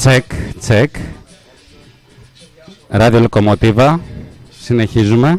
Τσεκ, τσεκ. Ράδιο Λοκομοτίβα. Συνεχίζουμε.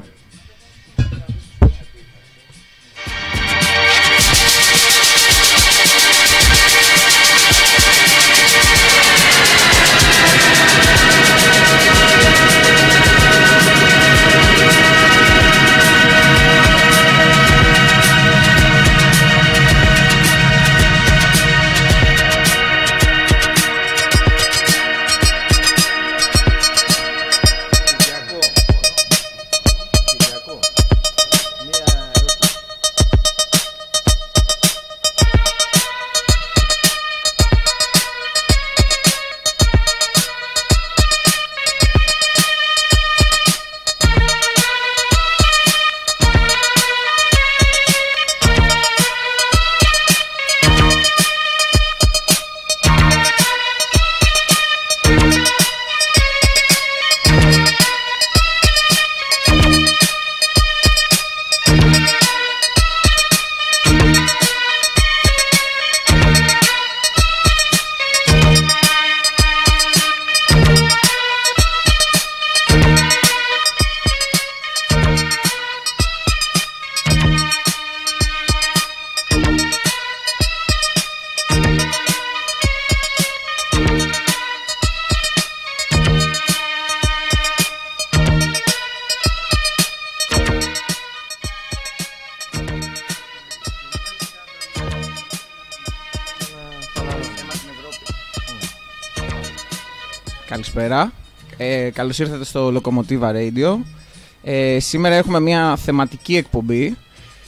Καλησπέρα. Καλώς ήρθατε στο Locomotiva Radio. Σήμερα έχουμε μια θεματική εκπομπή.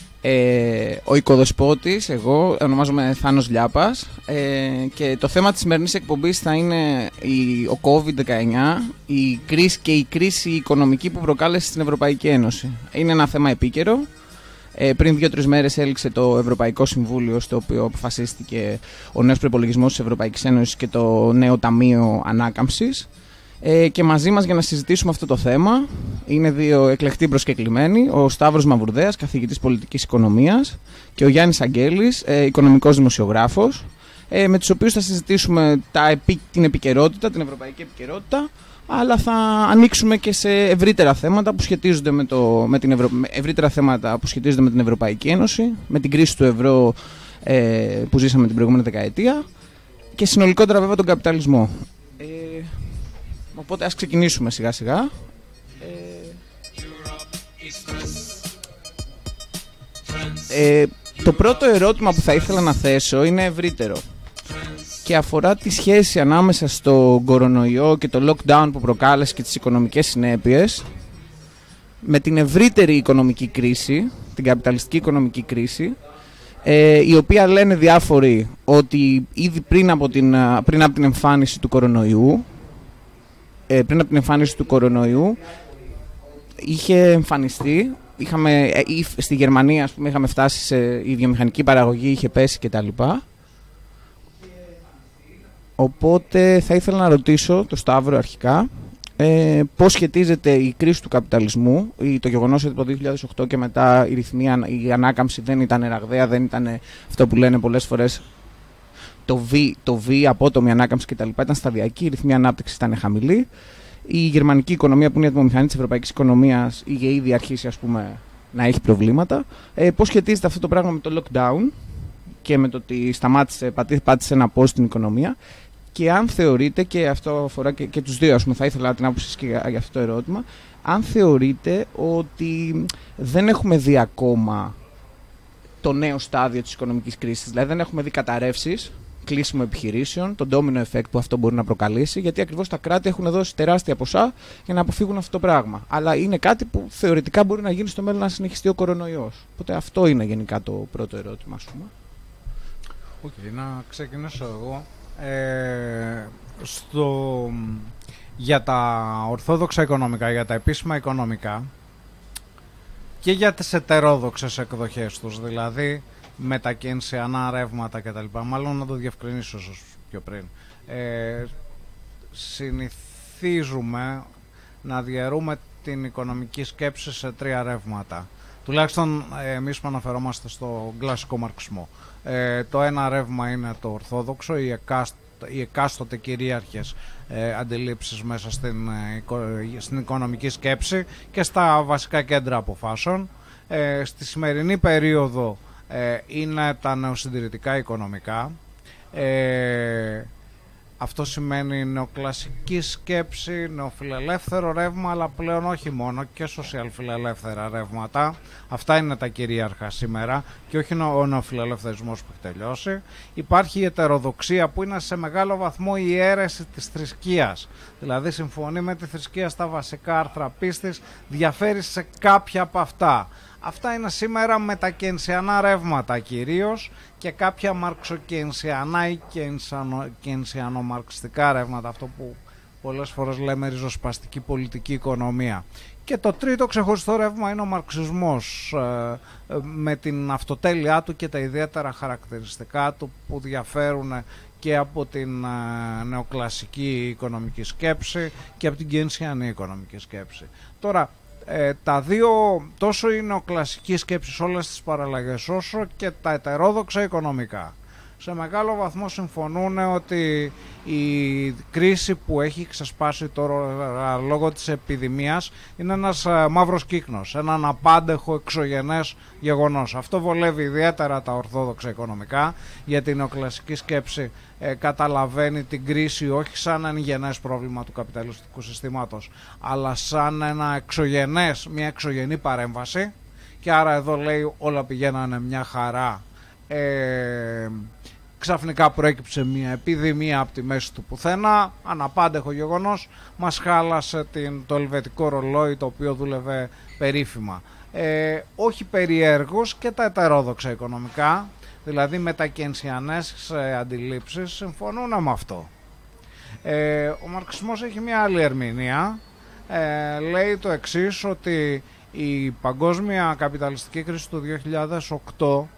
Ο οικοδεσπότης, εγώ, ονομάζομαι Θάνος Λιάπας, και το θέμα της σημερινής εκπομπής θα είναι ο COVID-19, η κρίση και η κρίση οικονομική που προκάλεσε στην Ευρωπαϊκή Ένωση. Είναι ένα θέμα επίκαιρο. Πριν 2-3 μέρες έληξε το Ευρωπαϊκό Συμβούλιο, στο οποίο αποφασίστηκε ο νέος προϋπολογισμός της Ευρωπαϊκής Ένωσης και το νέο Ταμείο Ανάκαμψης. Και μαζί μας για να συζητήσουμε αυτό το θέμα είναι δύο εκλεκτοί προσκεκλημένοι, ο Σταύρος Μαυρουδέας, καθηγητής πολιτικής οικονομίας, και ο Γιάννης Αγγέλης, οικονομικός δημοσιογράφος, με τους οποίους θα συζητήσουμε την επικαιρότητα, την ευρωπαϊκή επικαιρότητα, αλλά θα ανοίξουμε και σε ευρύτερα θέματα που σχετίζονται ευρύτερα θέματα που σχετίζονται με την Ευρωπαϊκή Ένωση, με την κρίση του ευρώ που ζήσαμε την προηγούμενη δεκαετία και συνολικότερα βέβαια τον καπιταλισμό. Οπότε ας ξεκινήσουμε σιγά σιγά. Το πρώτο ερώτημα που θα ήθελα να θέσω είναι ευρύτερο και αφορά τη σχέση ανάμεσα στο κορονοϊό και το lockdown που προκάλεσε και τις οικονομικές συνέπειες με την ευρύτερη οικονομική κρίση, την καπιταλιστική οικονομική κρίση, η οποία λένε διάφοροι ότι ήδη πριν από την εμφάνιση του κορονοϊού είχε εμφανιστεί. Στη Γερμανία, ας πούμε, είχαμε φτάσει η βιομηχανική παραγωγή είχε πέσει κτλ. Οπότε θα ήθελα να ρωτήσω το Σταύρο αρχικά πώς σχετίζεται η κρίση του καπιταλισμού, το γεγονός ότι το 2008 και μετά η ανάκαμψη δεν ήταν ραγδαία, δεν ήταν αυτό που λένε πολλές φορές το V, απότομη ανάκαμψη κτλ. Ήταν σταδιακή, η ρυθμή ανάπτυξης ήταν χαμηλή. Η γερμανική οικονομία, που είναι η ατμομηχανή της ευρωπαϊκής οικονομίας, είχε ήδη αρχίσει, ας πούμε, να έχει προβλήματα. Πώς σχετίζεται αυτό το πράγμα με το lockdown και με το ότι πάτησε ένα pause στην οικονομία, και αν θεωρείτε, και αυτό αφορά και τους δύο, ας πούμε, θα ήθελα την άποψη και για αυτό το ερώτημα, αν θεωρείτε ότι δεν έχουμε δει ακόμα το νέο στάδιο της οικονομικής κρίσης, δηλαδή δεν έχουμε δει καταρρεύσεις, κλείσιμο επιχειρήσεων, τον domino effect που αυτό μπορεί να προκαλέσει, γιατί ακριβώς τα κράτη έχουν δώσει τεράστια ποσά για να αποφύγουν αυτό το πράγμα. Αλλά είναι κάτι που θεωρητικά μπορεί να γίνει στο μέλλον, να συνεχιστεί ο κορονοϊός. Οπότε αυτό είναι γενικά το πρώτο ερώτημα, ας πούμε. Να ξεκινήσω εγώ. Για τα ορθόδοξα οικονομικά, για τα επίσημα οικονομικά και για τις ετερόδοξες εκδοχές τους, δηλαδή μετακίνηση, αναρρεύματα κτλ. Μάλλον να το διευκρινίσω ίσως πιο πριν. Συνηθίζουμε να διαιρούμε την οικονομική σκέψη σε τρία ρεύματα. Τουλάχιστον εμείς που αναφερόμαστε στο κλασικό μαρξισμό. Το ένα ρεύμα είναι το ορθόδοξο, η οι εκάστοτε κυρίαρχες αντιλήψεις μέσα στην οικονομική σκέψη και στα βασικά κέντρα αποφάσεων. Στη σημερινή περίοδο είναι τα νεοσυντηρητικά οικονομικά. Αυτό σημαίνει νεοκλασική σκέψη, νεοφιλελεύθερο ρεύμα, αλλά πλέον όχι μόνο, και σοσιαλφιλελεύθερα ρεύματα. Αυτά είναι τα κυρίαρχα σήμερα και όχι ο νεοφιλελευθερισμός που έχει τελειώσει. Υπάρχει η ετεροδοξία που είναι σε μεγάλο βαθμό η αίρεση της θρησκείας. Δηλαδή συμφωνεί με τη θρησκεία στα βασικά άρθρα πίστης, διαφέρει σε κάποια από αυτά. Αυτά είναι σήμερα μετακενσιανά ρεύματα κυρίως και κάποια μαρξοκενσιανά ή κενσιανομαρξιστικά ρεύματα, αυτό που πολλές φορές λέμε ριζοσπαστική πολιτική οικονομία. Και το τρίτο ξεχωριστό ρεύμα είναι ο μαρξισμός, με την αυτοτέλειά του και τα ιδιαίτερα χαρακτηριστικά του που διαφέρουν και από την νεοκλασική οικονομική σκέψη και από την κενσιανή οικονομική σκέψη. Τώρα, τα δύο, τόσο η νεοκλασική σκέψη σε όλες τις παραλλαγές όσο και τα ετερόδοξα οικονομικά, σε μεγάλο βαθμό συμφωνούν ότι η κρίση που έχει ξεσπάσει τώρα λόγω της επιδημίας είναι ένας μαύρος κύκνος, έναν απάντεχο εξωγενές γεγονός. Αυτό βολεύει ιδιαίτερα τα ορθόδοξα οικονομικά, γιατί η νεοκλασική σκέψη καταλαβαίνει την κρίση όχι σαν ένα γενές πρόβλημα του καπιταλιστικού συστήματος, αλλά σαν μια εξωγενή παρέμβαση, και άρα εδώ λέει όλα πηγαίνανε μια χαρά. Ξαφνικά προέκυψε μια επιδημία από τη μέση του πουθενά, αναπάντεχο γεγονός, μας χάλασε το ελβετικό ρολόι το οποίο δούλευε περίφημα. Όχι περιέργως και τα ετερόδοξα οικονομικά, δηλαδή με τα κενσιανές αντιλήψεις, συμφωνούν με αυτό. Ο μαρξισμός έχει μια άλλη ερμηνεία, λέει το εξής, ότι η παγκόσμια καπιταλιστική κρίση του 2008,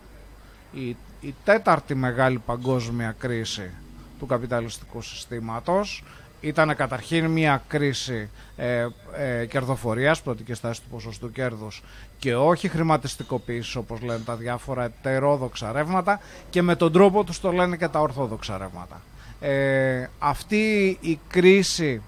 η τέταρτη μεγάλη παγκόσμια κρίση του καπιταλιστικού συστήματος, ήταν καταρχήν μια κρίση κερδοφορίας, πρώτη στάση του ποσοστού κέρδους, και όχι χρηματιστικοποίηση όπως λένε τα διάφορα ετερόδοξα ρεύματα, και με τον τρόπο τους το λένε και τα ορθόδοξα ρεύματα. Αυτή η κρίση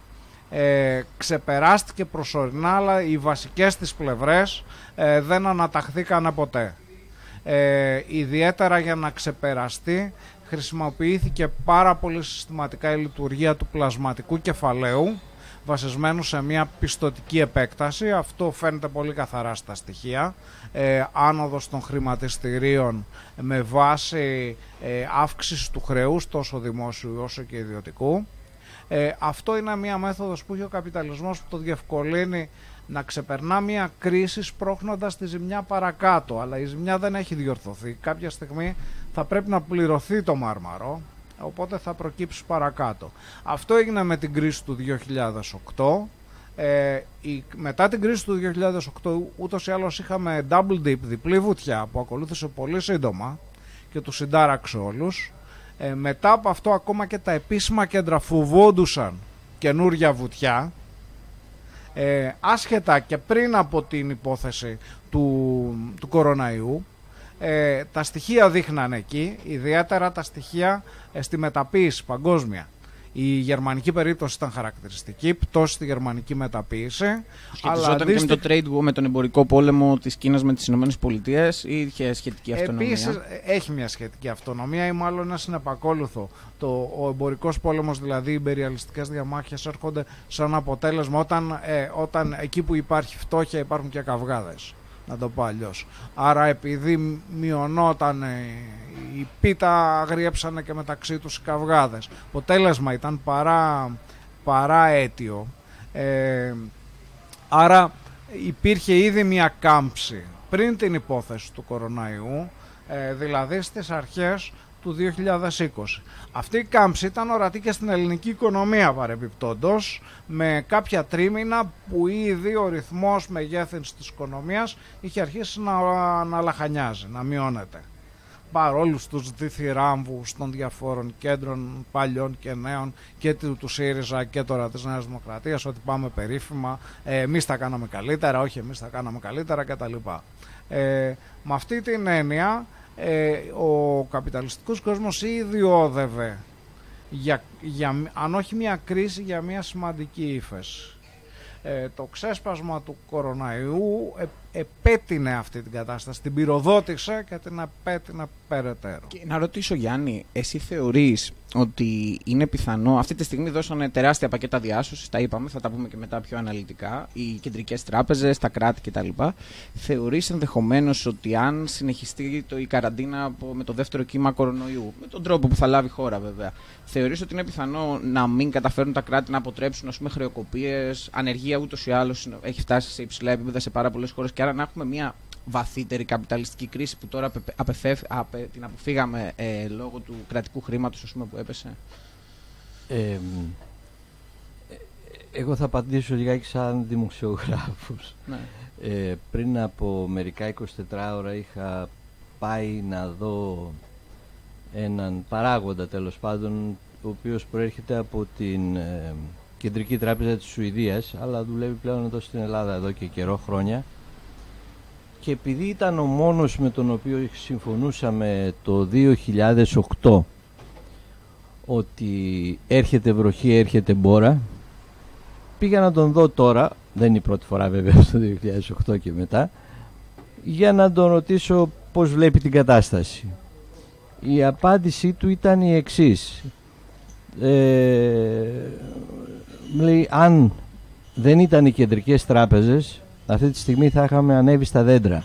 ξεπεράστηκε προσωρινά, αλλά οι βασικές της πλευρές δεν αναταχθήκαν ποτέ. Ιδιαίτερα για να ξεπεραστεί χρησιμοποιήθηκε πάρα πολύ συστηματικά η λειτουργία του πλασματικού κεφαλαίου, βασισμένου σε μια πιστωτική επέκταση. Αυτό φαίνεται πολύ καθαρά στα στοιχεία. Άνοδος των χρηματιστηρίων με βάση αύξηση του χρεούς, τόσο δημόσιου όσο και ιδιωτικού. Αυτό είναι μια μέθοδος που έχει ο καπιταλισμός, που το διευκολύνει να ξεπερνά μια κρίση σπρώχνοντας τη ζημιά παρακάτω, αλλά η ζημιά δεν έχει διορθωθεί. Κάποια στιγμή θα πρέπει να πληρωθεί το μάρμαρο, οπότε θα προκύψει παρακάτω. Αυτό έγινε με την κρίση του 2008. Μετά την κρίση του 2008 ούτως ή άλλως είχαμε double dip, διπλή βουτιά, που ακολούθησε πολύ σύντομα και τους συντάραξε όλους. Μετά από αυτό ακόμα και τα επίσημα κέντρα φοβόντουσαν καινούρια βουτιά, άσχετα και πριν από την υπόθεση του κοροναϊού. Τα στοιχεία δείχναν εκεί, ιδιαίτερα τα στοιχεία στη μεταποίηση παγκόσμια. Η γερμανική περίπτωση ήταν χαρακτηριστική, πτώση στη γερμανική μεταποίηση. Σχετιζόταν και με το trade war, με τον εμπορικό πόλεμο της Κίνας με τις ΗΠΑ, ή είχε σχετική αυτονομία? Επίσης έχει μια σχετική αυτονομία, ή μάλλον ένα συνεπακόλουθο. Ο εμπορικός πόλεμος, δηλαδή οι ιμπεριαλιστικές διαμάχες, έρχονται σαν αποτέλεσμα όταν εκεί που υπάρχει φτώχεια υπάρχουν και καυγάδες, να το πω αλλιώς. Άρα επειδή μειωνόταν η πίτα, αγριέψανε και μεταξύ τους οι καυγάδες. Αποτέλεσμα ήταν παρά αίτιο. Άρα υπήρχε ήδη μια κάμψη πριν την υπόθεση του κοροναϊού, δηλαδή στις αρχές του 2020. Αυτή η κάμψη ήταν ορατή και στην ελληνική οικονομία παρεπιπτόντως, με κάποια τρίμηνα που ήδη ο ρυθμός μεγέθυνσης της οικονομίας είχε αρχίσει να λαχανιάζει, να μειώνεται. Παρόλους τους διθυράμβους των διαφόρων κέντρων παλιών και νέων, και του ΣΥΡΙΖΑ και τώρα της Νέας Δημοκρατίας, ότι πάμε περίφημα, εμείς τα κάναμε καλύτερα, όχι εμείς τα κάναμε καλύτερα κτλ. Με αυτή την έννοια ο καπιταλιστικός κόσμος ήδη όδευε αν όχι μια κρίση, για μια σημαντική ύφεση. Το ξέσπασμα του κοροναϊού επέτεινε αυτή την κατάσταση, την πυροδότησε και την επέτεινε περαιτέρω. Και να ρωτήσω, Γιάννη, εσύ θεωρείς ότι είναι πιθανό, αυτή τη στιγμή δώσανε τεράστια πακέτα διάσωσης, τα είπαμε, θα τα πούμε και μετά πιο αναλυτικά, οι κεντρικές τράπεζες, τα κράτη κτλ. Θεωρείς ενδεχομένως ότι αν συνεχιστεί η καραντίνα με το δεύτερο κύμα κορονοϊού, με τον τρόπο που θα λάβει η χώρα βέβαια, θεωρείς ότι είναι πιθανό να μην καταφέρουν τα κράτη να αποτρέψουν, ας πούμε, χρεοκοπίες, ανεργία ούτως ή άλλως έχει φτάσει σε υψηλά επίπεδα σε πάρα πολλές χώρες, και άρα να έχουμε μια βαθύτερη καπιταλιστική κρίση που τώρα την αποφύγαμε λόγω του κρατικού χρήματος, ας πούμε, που έπεσε? Εγώ θα απαντήσω λιγάκι σαν δημοσιογράφος. Ναι. Πριν από μερικά 24 ώρα είχα πάει να δω έναν παράγοντα, τέλος πάντων, ο οποίος προέρχεται από την Κεντρική Τράπεζα της Σουηδίας, αλλά δουλεύει πλέον εδώ στην Ελλάδα εδώ και καιρό, χρόνια. Και επειδή ήταν ο μόνος με τον οποίο συμφωνούσαμε το 2008 ότι έρχεται βροχή, έρχεται μπόρα, πήγα να τον δω τώρα, δεν είναι η πρώτη φορά βέβαια, στο 2008 και μετά, για να τον ρωτήσω πώς βλέπει την κατάσταση. Η απάντησή του ήταν η εξής. Μου λέει, αν δεν ήταν οι κεντρικές τράπεζες, αυτή τη στιγμή θα είχαμε ανέβει στα δέντρα.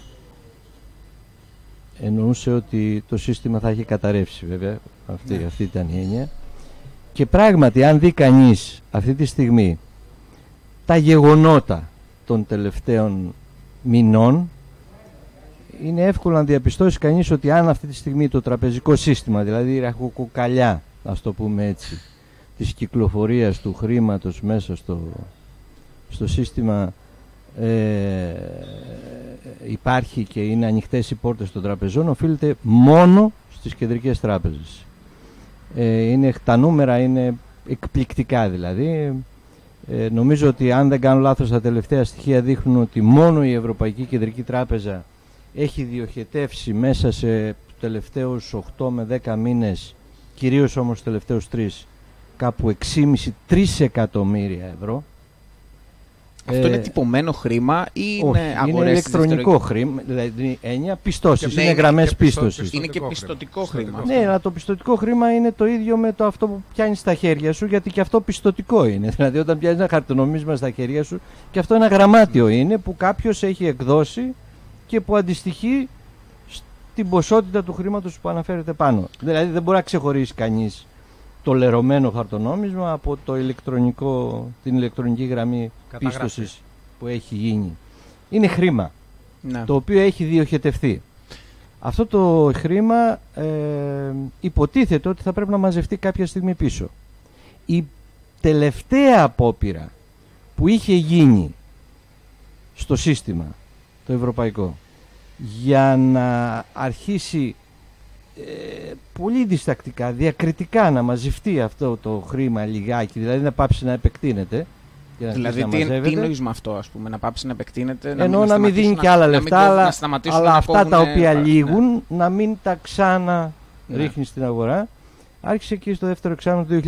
Εννοούσε ότι το σύστημα θα είχε καταρρεύσει, βέβαια. Αυτή ήταν η έννοια. Και πράγματι, αν δει κανείς αυτή τη στιγμή τα γεγονότα των τελευταίων μηνών, είναι εύκολο να διαπιστώσει κανείς ότι αν αυτή τη στιγμή το τραπεζικό σύστημα, δηλαδή η ραχοκοκαλιά, ας το πούμε έτσι, της κυκλοφορίας του χρήματος μέσα στο σύστημα, υπάρχει και είναι ανοιχτές οι πόρτες των τραπεζών, οφείλεται μόνο στις κεντρικές τράπεζες. Τα νούμερα είναι εκπληκτικά, δηλαδή. Νομίζω ότι, αν δεν κάνω λάθος, τα τελευταία στοιχεία δείχνουν ότι μόνο η Ευρωπαϊκή Κεντρική Τράπεζα έχει διοχετεύσει μέσα σε τελευταίους 8 με 10 μήνες, κυρίως όμως τους τελευταίους 3, κάπου 6,5-3 εκατομμύρια ευρώ. Αυτό είναι τυπωμένο χρήμα ή είναι αγορές? Είναι ηλεκτρονικό χρήμα, δηλαδή έννοια πιστώσεις, είναι γραμμές πίστοσης. Είναι και πιστωτικό χρήμα. Ναι, αλλά το πιστωτικό χρήμα είναι το ίδιο με το αυτό που πιάνεις στα χέρια σου, γιατί και αυτό πιστωτικό είναι. Δηλαδή, όταν πιάνεις ένα χαρτονομίσμα στα χέρια σου, και αυτό ένα γραμμάτιο είναι που κάποιος έχει εκδώσει και που αντιστοιχεί στην ποσότητα του χρήματος που αναφέρεται πάνω. Δηλαδή, δεν μπορεί να ξεχωρίσει κανείς το λερωμένο χαρτονόμισμα από την ηλεκτρονική γραμμή πίστοσης που έχει γίνει. Είναι χρήμα, ναι, το οποίο έχει διοχετευθεί. Αυτό το χρήμα υποτίθεται ότι θα πρέπει να μαζευτεί κάποια στιγμή πίσω. Η τελευταία απόπειρα που είχε γίνει στο σύστημα το ευρωπαϊκό για να αρχίσει πολύ διστακτικά, διακριτικά να μαζευτεί αυτό το χρήμα λιγάκι, δηλαδή να πάψει να επεκτείνεται. Δηλαδή, τι εννοείς με αυτό, ας πούμε, να πάψει να επεκτείνεται? Εννοώ να μην δίνει και άλλα λεφτά, αλλά αυτά τα οποία λήγουν να μην τα ξανά ρίχνει στην αγορά. Άρχισε εκεί στο δεύτερο εξάμηνο του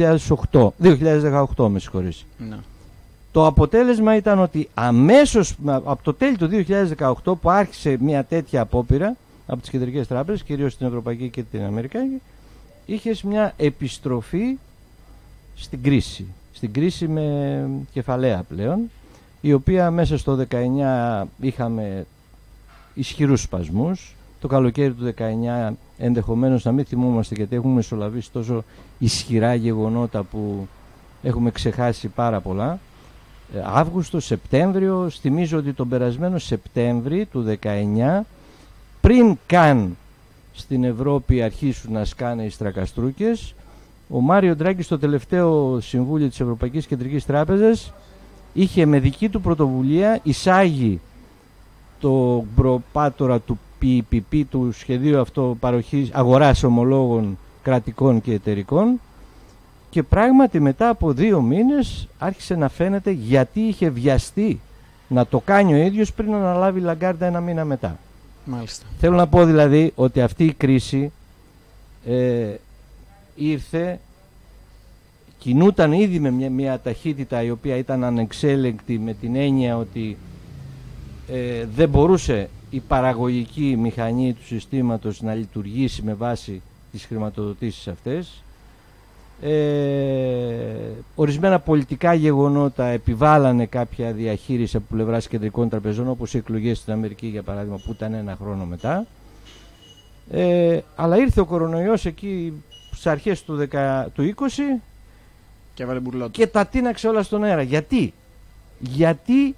2018, με συγχωρείς. Ναι. Το αποτέλεσμα ήταν ότι αμέσως από το τέλη του 2018, που άρχισε μια τέτοια απόπειρα από τις κεντρικές τράπεζες, κυρίως την Ευρωπαϊκή και την Αμερικάνικη, είχες μια επιστροφή στην κρίση. Στην κρίση με κεφαλαία πλέον, η οποία μέσα στο 19 είχαμε ισχυρούς σπασμούς. Το καλοκαίρι του 19 ενδεχομένως να μην θυμούμαστε, γιατί έχουμε μεσολαβήσει τόσο ισχυρά γεγονότα που έχουμε ξεχάσει πάρα πολλά. Αύγουστο, Σεπτέμβριο, θυμίζω ότι τον περασμένο Σεπτέμβρη του 19, πριν καν στην Ευρώπη αρχίσουν να σκάνε οι στρακαστρούκες, ο Μάριο Ντράγκη στο τελευταίο Συμβούλιο της Ευρωπαϊκής Κεντρικής Τράπεζας είχε με δική του πρωτοβουλία εισάγει το προπάτορα του PPP, του σχεδίου αυτό παροχής αγοράς ομολόγων κρατικών και εταιρικών, και πράγματι μετά από 2 μήνες άρχισε να φαίνεται γιατί είχε βιαστεί να το κάνει ο ίδιος πριν αναλάβει η Λαγκάρντα 1 μήνα μετά. Μάλιστα. Θέλω να πω δηλαδή ότι αυτή η κρίση ήρθε κινούταν ήδη με μια ταχύτητα η οποία ήταν ανεξέλεγκτη, με την έννοια ότι δεν μπορούσε η παραγωγική μηχανή του συστήματος να λειτουργήσει με βάση τις χρηματοδοτήσεις αυτές. Ορισμένα πολιτικά γεγονότα επιβάλλανε κάποια διαχείριση από πλευράς κεντρικών τραπεζών, όπως οι εκλογές στην Αμερική για παράδειγμα, που ήταν ένα χρόνο μετά. Αλλά ήρθε ο κορονοϊός εκεί στις αρχές του 20 και τα τίναξε όλα στον αέρα. Γιατί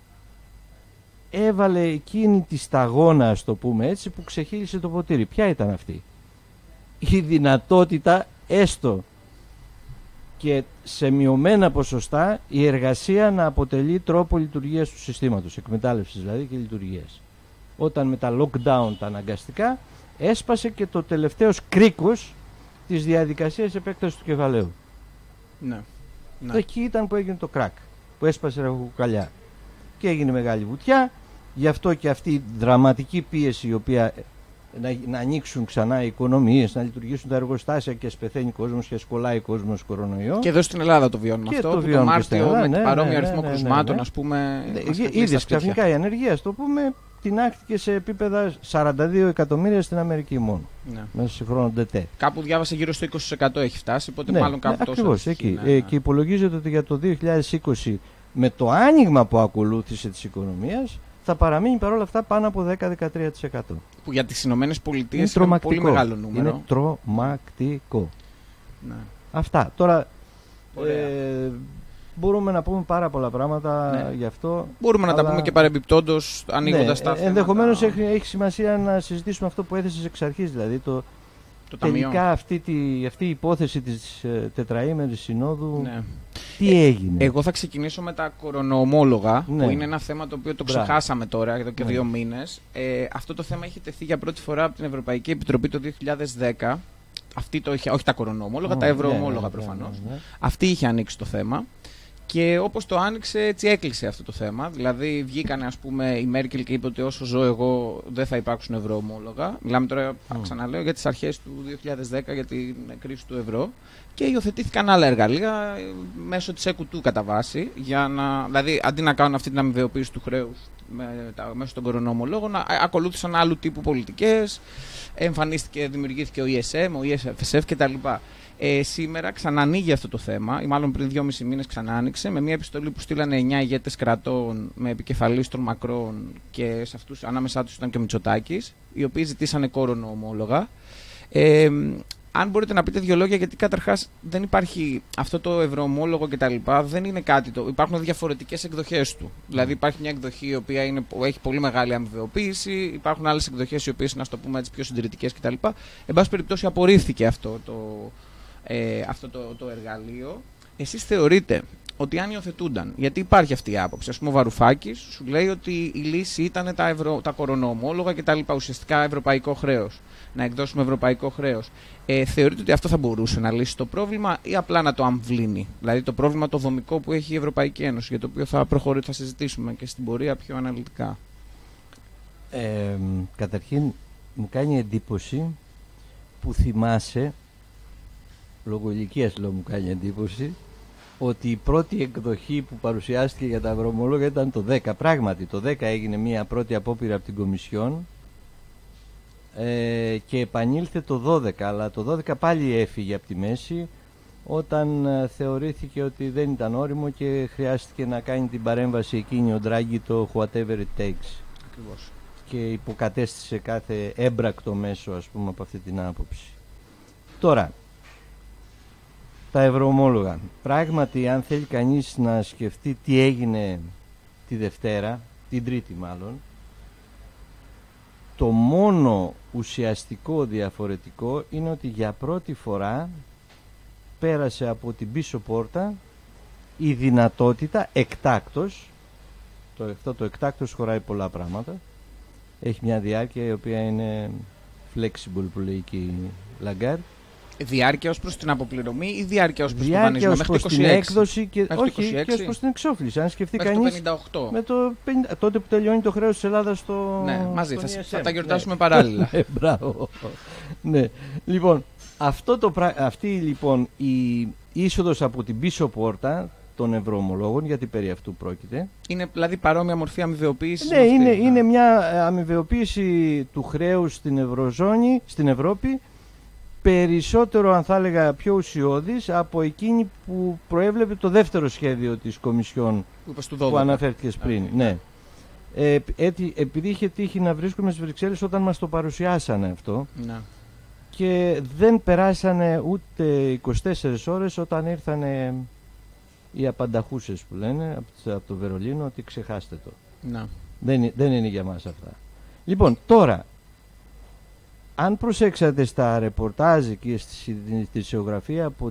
έβαλε εκείνη τη σταγόνα, ας το πούμε έτσι, που ξεχύλισε το ποτήρι. Ποια ήταν αυτή? Η δυνατότητα, έστω και σε μειωμένα ποσοστά, η εργασία να αποτελεί τρόπο λειτουργίας του συστήματος, εκμετάλλευσης δηλαδή και λειτουργίας. Όταν με τα lockdown τα αναγκαστικά έσπασε και το τελευταίος κρίκος της διαδικασίας επέκτασης του κεφαλαίου. Ναι. Εκεί ήταν που έγινε το κράκ, που έσπασε ραχοκοκαλιά και έγινε μεγάλη βουτιά. Γι' αυτό και αυτή η δραματική πίεση, η οποία να ανοίξουν ξανά οι οικονομίες, να λειτουργήσουν τα εργοστάσια και σπεθαίνει κόσμος και σκολάει κόσμος κορονοϊό. Και εδώ στην Ελλάδα το βιώνουμε αυτό. Το Μάρτιο με παρόμοιο αριθμό κρουσμάτων, ας πούμε. Είδες ξαφνικά η ανεργία, ας το πούμε, τινάχτηκε σε επίπεδα 42 εκατομμύρια στην Αμερική μόνο. Ναι. Μέσα σε χρόνο ντετέ. Κάπου διάβασε γύρω στο 20% έχει φτάσει, οπότε μάλλον κάπου τόσο. Ακριβώς εκεί. Και υπολογίζεται ότι για το 2020, με το άνοιγμα που ακολούθησε της οικονομίας, θα παραμείνει παρόλα αυτά πάνω από 10-13%. Που για τις Ηνωμένες Πολιτείες είναι πολύ μεγάλο νούμερο. Είναι τρομακτικό. Ναι. Αυτά. Τώρα μπορούμε να πούμε πάρα πολλά πράγματα γι' αυτό. Μπορούμε να τα πούμε και παρεμπιπτόντως, ανοίγοντας τα θέματα. Ενδεχομένως έχει σημασία να συζητήσουμε αυτό που έθεσες εξ αρχής, δηλαδή τελικά αυτή η υπόθεση της τετραήμερης συνόδου. Ναι. Τι έγινε? Εγώ θα ξεκινήσω με τα κορονοομόλογα, που είναι ένα θέμα το οποίο το ξεχάσαμε τώρα εδώ και 2 μήνες. Αυτό το θέμα έχει τεθεί για πρώτη φορά από την Ευρωπαϊκή Επιτροπή το 2010. Αυτή όχι τα κορονοομόλογα, τα ευρωομόλογα προφανώς. Αυτή είχε ανοίξει το θέμα. Και όπως το άνοιξε, έτσι έκλεισε αυτό το θέμα. Δηλαδή, βγήκανε, ας πούμε, η Μέρκελ και είπε ότι όσο ζω εγώ δεν θα υπάρξουν ευρωομόλογα. Μιλάμε τώρα, ξαναλέω, για τις αρχές του 2010, για την κρίση του ευρώ. Και υιοθετήθηκαν άλλα εργαλεία μέσω της ΕΚΟΥ κατά βάση. Δηλαδή, αντί να κάνουν αυτή την αμοιβαιοποίηση του χρέους μέσω των κορονοομολόγων, ακολούθησαν άλλου τύπου πολιτικές. Δημιουργήθηκε ο ESM, ο EFSF κτλ. Σήμερα ξανανοίγει αυτό το θέμα, ή μάλλον πριν 2,5 μήνες ξανά άνοιξε, με μια επιστολή που στείλανε 9 ηγέτες κρατών με επικεφαλής των Μακρόν, και σε αυτούς, ανάμεσά τους ήταν και ο Μητσοτάκης, οι οποίοι ζητήσανε κορονοομόλογα. Αν μπορείτε να πείτε 2 λόγια, γιατί καταρχάς δεν υπάρχει αυτό το ευρωομόλογο κτλ. Δεν είναι κάτι υπάρχουν διαφορετικές εκδοχές του. Δηλαδή υπάρχει μια εκδοχή η οποία έχει πολύ μεγάλη αμοιβαιοποίηση, υπάρχουν άλλες εκδοχές οι οποίες είναι, ας το πούμε έτσι, πιο συντηρητικές κτλ. Εν πάση περιπτώσει, απορρίφθηκε αυτό το εργαλείο. Εσείς θεωρείτε ότι αν υιοθετούνταν, γιατί υπάρχει αυτή η άποψη, ας πούμε ο Βαρουφάκης σου λέει ότι η λύση ήταν τα κορονοομόλογα κτλ. Ουσιαστικά ευρωπαϊκό χρέος, να εκδώσουμε ευρωπαϊκό χρέος. Θεωρείτε ότι αυτό θα μπορούσε να λύσει το πρόβλημα ή απλά να το αμβλύνει? Δηλαδή το πρόβλημα το δομικό που έχει η Ευρωπαϊκή Ένωση, για το οποίο θα συζητήσουμε και στην πορεία πιο αναλυτικά. Καταρχήν μου κάνει εντύπωση που θυμάσαι, λόγω ηλικίας μου κάνει εντύπωση, ότι η πρώτη εκδοχή που παρουσιάστηκε για τα ευρωομόλογα ήταν το 10. Πράγματι το 10 έγινε μια πρώτη απόπειρα από την Κομισιόν και επανήλθε το 12, αλλά το 12 πάλι έφυγε από τη μέση όταν θεωρήθηκε ότι δεν ήταν όριμο και χρειάστηκε να κάνει την παρέμβαση εκείνη ο Ντράγκη, το whatever it takes. Ακριβώς. Και υποκατέστησε κάθε έμπρακτο μέσο, ας πούμε, από αυτή την άποψη. Τώρα, τα ευρωομόλογα. Πράγματι, αν θέλει κανείς να σκεφτεί τι έγινε τη Δευτέρα, την Τρίτη μάλλον, το μόνο ουσιαστικό διαφορετικό είναι ότι για πρώτη φορά πέρασε από την πίσω πόρτα η δυνατότητα εκτάκτως, αυτό το εκτάκτως χωράει πολλά πράγματα, έχει μια διάρκεια η οποία είναι flexible που λέει και η Lagarde, Διάρκεια ως προς την αποπληρωμή ή διάρκεια ως προς τον δανεισμό? Μέχρι το 26. Την έκδοση και όχι, και ως προς την εξόφληση. Αν σκεφτεί κανείς με το 50, τότε που τελειώνει το χρέος της Ελλάδας στο. Ναι, μαζί θα τα γιορτάσουμε παράλληλα. Μπράβο. Ναι. Λοιπόν, αυτή λοιπόν η είσοδος από την πίσω πόρτα των ευρωομολόγων, γιατί περί αυτού πρόκειται. Είναι δηλαδή παρόμοια μορφή αμοιβαιοποίησης? Ναι, είναι μια αμοιβαιοποίηση του χρέους στην Ευρωζώνη, στην Ευρώπη, περισσότερο, αν θα έλεγα, πιο ουσιώδης από εκείνη που προέβλεπε το δεύτερο σχέδιο της Κομισιόν που αναφέρθηκες πριν. Ναι. Επειδή είχε τύχει να βρίσκουμε στις Βρυξέλλες όταν μας το παρουσιάσανε αυτό, ναι, και δεν περάσανε ούτε 24 ώρες όταν ήρθανε οι απανταχούσες που λένε από το Βερολίνο ότι ξεχάστε το. Να. Δεν είναι για μας αυτά. Λοιπόν, τώρα, αν προσέξατε στα ρεπορτάζ και στη ισογραφία από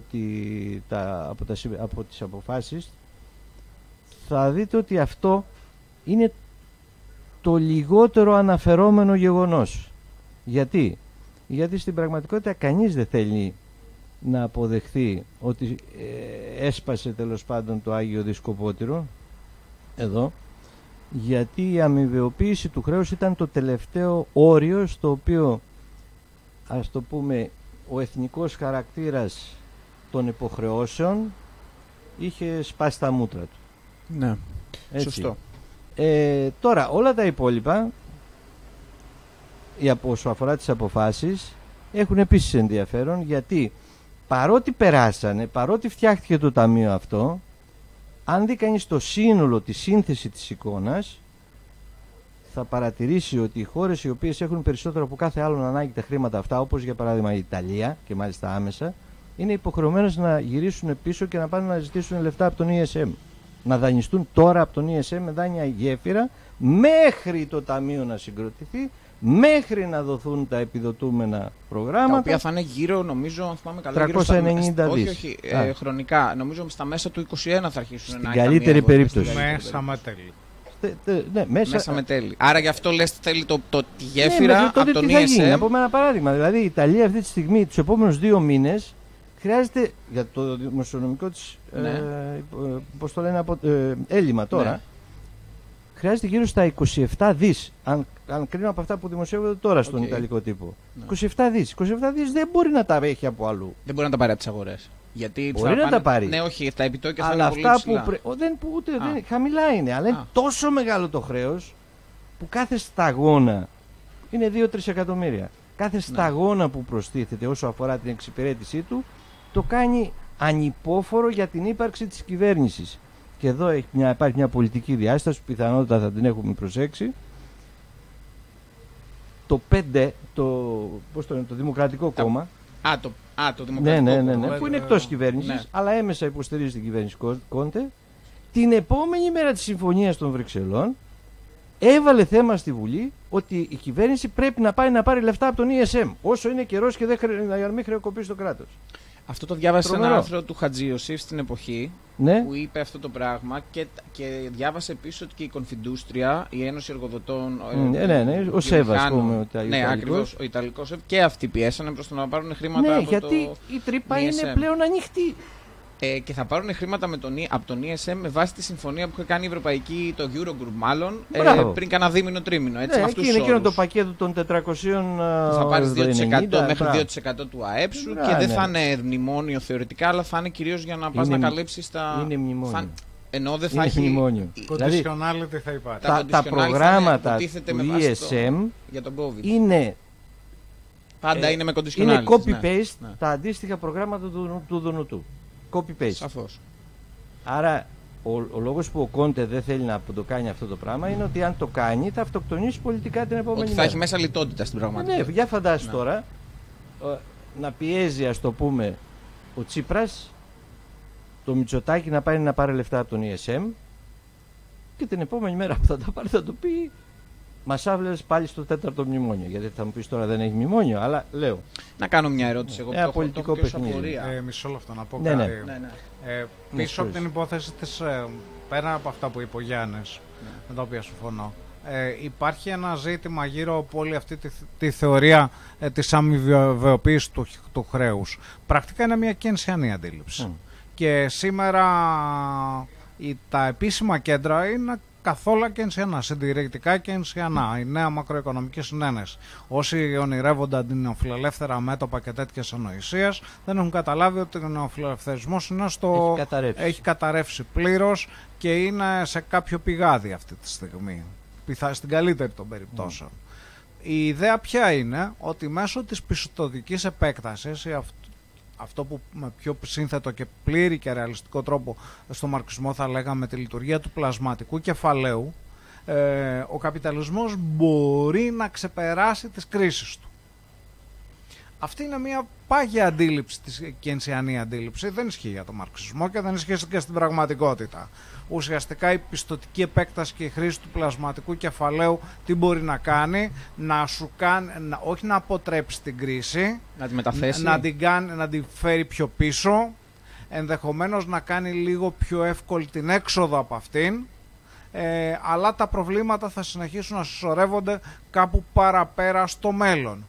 τις αποφάσεις, θα δείτε ότι αυτό είναι το λιγότερο αναφερόμενο γεγονός. Γιατί στην πραγματικότητα κανείς δεν θέλει να αποδεχθεί ότι έσπασε τέλος πάντων το Άγιο Δισκοπότηρο εδώ, γιατί η αμοιβαιοποίηση του χρέους ήταν το τελευταίο όριο στο οποίο, ας το πούμε, ο εθνικός χαρακτήρας των υποχρεώσεων είχε σπάσει τα μούτρα του. Ναι, έτσι. Σωστό. Τώρα όλα τα υπόλοιπα, όσο αφορά τις αποφάσεις, έχουν επίσης ενδιαφέρον, γιατί παρότι περάσανε, παρότι φτιάχτηκε το ταμείο αυτό, αν δει κανείς το σύνολο, τη σύνθεση της εικόνας, θα παρατηρήσει ότι οι χώρες οι οποίες έχουν περισσότερο από κάθε άλλον ανάγκη τα χρήματα αυτά, όπως για παράδειγμα η Ιταλία, και μάλιστα άμεσα, είναι υποχρεωμένες να γυρίσουν πίσω και να πάνε να ζητήσουν λεφτά από τον ESM. Να δανειστούν τώρα από τον ESM με δάνεια γέφυρα, μέχρι το ταμείο να συγκροτηθεί, μέχρι να δοθούν τα επιδοτούμενα προγράμματα. Τα οποία θα είναι γύρω, νομίζω, αν θυμάμαι καλά, 390 δις. Όχι, χρονικά. Νομίζω στα μέσα του 2021 θα αρχίσουν στην καλύτερη περίπτωση. Μέσα με τέλη. Ναι, μέσα με τέλη. Άρα γι' αυτό λες θέλει τη γέφυρα από τον ESM. Να πούμε ένα παράδειγμα. Δηλαδή η Ιταλία αυτή τη στιγμή, τους επόμενους 2 μήνες, χρειάζεται για το δημοσιονομικό της πώς το λένε, έλλειμμα τώρα. Ναι. Χρειάζεται γύρω στα 27 δις, αν κρίνω από αυτά που δημοσιεύονται τώρα στον Ιταλικό τύπο. Ναι. 27 δις. 27 δις δεν μπορεί να τα έχει από αλλού. Δεν μπορεί να τα πάρει από τις αγορές. Γιατί μπορεί να τα πάρει. Ναι, όχι, τα επιτόκια θα είναι πολύ ψηλά. Δεν χαμηλά είναι, αλλά είναι τόσο μεγάλο το χρέος που κάθε σταγόνα είναι 2-3 εκατομμύρια. Κάθε σταγόνα που προστίθεται όσο αφορά την εξυπηρέτησή του το κάνει ανυπόφορο για την ύπαρξη της κυβέρνησης. Και εδώ υπάρχει μια πολιτική διάσταση που πιθανότατα θα την έχουμε προσέξει. Το 5, το Δημοκρατικό Κόμμα. Το Δημοκρατικό Κόμμα. Που είναι εκτός κυβέρνησης, αλλά έμεσα υποστηρίζει την κυβέρνηση Κόντε. Την επόμενη μέρα της Συμφωνίας των Βρυξελών έβαλε θέμα στη Βουλή ότι η κυβέρνηση πρέπει να πάει να πάρει λεφτά από τον ESM όσο είναι καιρός και να μην χρεοκοπήσει το κράτος. Αυτό το διάβασε σε ένα άρθρο του Χατζιωσήφ στην εποχή, ναι, που είπε αυτό το πράγμα και διάβασε επίσης ότι και η Κονφιντούστρια, η Ένωση Εργοδοτών, ο ΣΕΒ, ας πούμε, ακριβώς, ο Ιταλικός ΣΕΒ, και αυτοί πιέσανε προς το να πάρουν χρήματα από γιατί η τρύπα είναι πλέον ανοιχτή. Και θα πάρουν χρήματα από τον ESM με βάση τη συμφωνία που είχε κάνει η Ευρωπαϊκή, το Eurogroup μάλλον, πριν κάνα δίμηνο-τρίμηνο. Έτσι, με αυτούς είναι εκείνο το πακέτο των 400. Θα πάρεις 2% μέχρι 2% του ΑΕΠ σου και δεν θα είναι μνημόνιο θεωρητικά, αλλά θα είναι κυρίως για να πας να καλύψεις τα. Είναι μνημόνιο. Ενώ δεν θα έχει μνημόνιο. Conditionality θα υπάρχει. Τα προγράμματα του ESM για τον COVID. Είναι. Πάντα είναι με conditionality. Είναι copy-paste τα αντίστοιχα προγράμματα του Δουνουτού. Copy-paste. Σαφώς. Άρα ο λόγος που ο Κόντε δεν θέλει να το κάνει αυτό το πράγμα είναι ότι αν το κάνει θα αυτοκτονήσει πολιτικά την επόμενη μέρα. Ότι θα έχει μέσα λιτότητα στην πραγματικότητα. Ναι, για φαντάσου τώρα να πιέζει, ας το πούμε, ο Τσίπρας το Μητσοτάκη να πάει να πάρει λεφτά από τον ESM και την επόμενη μέρα που θα τα πάρει θα το πει μας άβλερες πάλι στο 4ο μνημόνιο. Γιατί θα μου πεις τώρα δεν έχει μνημόνιο, αλλά λέω. Να κάνω μια ερώτηση εγώ που πολιτικό παιχνίδι. Μισό λεπτό να πω κάτι. Πίσω από την υπόθεση της, πέρα από αυτά που είπε ο Γιάννης, με τα οποία συμφωνώ, Υπάρχει ένα ζήτημα γύρω από όλη αυτή τη θεωρία της αμοιβαιοποίησης του χρέους. Πρακτικά είναι μια κενσιανή αντίληψη. Και σήμερα τα επίσημα κέντρα είναι καθόλου κενσιανά, συντηρητικά κενσιανά, η νέα μακροοικονομική συνένεση. Όσοι ονειρεύονται νεοφιλελεύθερα μέτωπα και τέτοιες ανοησίες δεν έχουν καταλάβει ότι ο νεοφιλελευθερισμός έχει καταρρεύσει πλήρως και είναι σε κάποιο πηγάδι αυτή τη στιγμή. Στην καλύτερη των περιπτώσεων. Η ιδέα ποια είναι, ότι μέσω της πιστωτικής επέκτασης, αυτό που με πιο σύνθετο και πλήρη και ρεαλιστικό τρόπο στο μαρξισμό θα λέγαμε τη λειτουργία του πλασματικού κεφαλαίου, ο καπιταλισμός μπορεί να ξεπεράσει τις κρίσεις του. Αυτή είναι μια πάγια αντίληψη, της κενσιανή αντίληψη, δεν ισχύει για τον μαρξισμό και δεν ισχύει και στην πραγματικότητα. Ουσιαστικά η πιστωτική επέκταση και η χρήση του πλασματικού κεφαλαίου τι μπορεί να κάνει, όχι να αποτρέψει την κρίση, να τη μεταθέσει, να την φέρει πιο πίσω, ενδεχομένως να κάνει λίγο πιο εύκολη την έξοδο από αυτήν, αλλά τα προβλήματα θα συνεχίσουν να συσσωρεύονται κάπου παραπέρα στο μέλλον.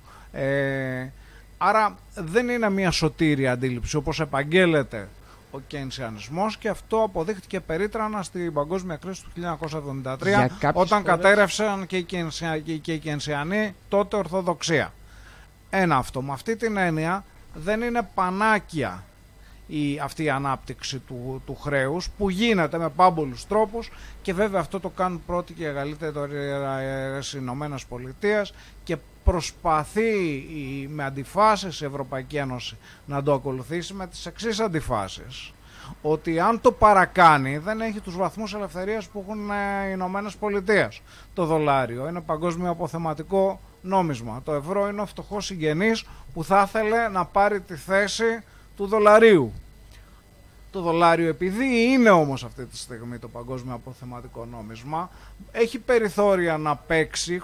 Άρα δεν είναι μια σωτήρια αντίληψη όπως επαγγέλλεται ο κενσιανισμός, και αυτό αποδείχτηκε περίτρανα στην παγκόσμια κρίση του 1973 όταν κατέρευσαν και οι κενσιανοί τότε ορθοδοξία. Ένα αυτό. Με αυτή την έννοια δεν είναι πανάκια αυτή η ανάπτυξη του χρέους που γίνεται με πάμπολους τρόπους, και βέβαια αυτό το κάνουν πρώτοι και μεγαλύτερα στις Ηνωμένες Πολιτείες, και προσπαθεί με αντιφάσεις η Ευρωπαϊκή Ένωση να το ακολουθήσει με τις εξής αντιφάσεις. Ότι αν το παρακάνει δεν έχει τους βαθμούς ελευθερίας που έχουν οι Ηνωμένες Πολιτείες. Το δολάριο είναι παγκόσμιο αποθεματικό νόμισμα. Το ευρώ είναι ο φτωχός συγγενής που θα ήθελε να πάρει τη θέση του δολαρίου. Το δολάριο, επειδή είναι όμως αυτή τη στιγμή το παγκόσμιο αποθεματικό νόμισμα, έχει περιθώρια να παίξει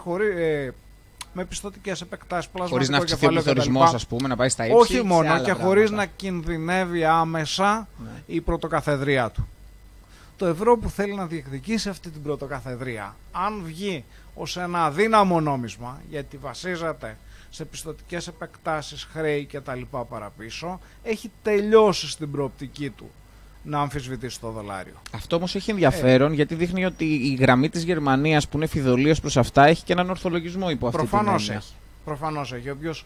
με πιστωτικές επεκτάσεις, πλασματικό κεφάλαιο, χωρίς να αυξηθεί ο πληθωρισμός, ας πούμε, να πάει στα ύψη. Όχι μόνο, και χωρίς να κινδυνεύει άμεσα η πρωτοκαθεδρία του. Το ευρώ που θέλει να διεκδικήσει αυτή την πρωτοκαθεδρία, αν βγει ως ένα αδύναμο νόμισμα, γιατί βασίζεται σε πιστωτικές επεκτάσεις, χρέη και τα λοιπά παραπίσω, έχει τελειώσει στην προοπτική του να αμφισβητήσει το δολάριο. Αυτό όμως έχει ενδιαφέρον, γιατί δείχνει ότι η γραμμή της Γερμανίας που είναι φιδωλίως προς αυτά έχει και έναν ορθολογισμό υπό αυτή την έννοια. Προφανώς έχει. Όποιος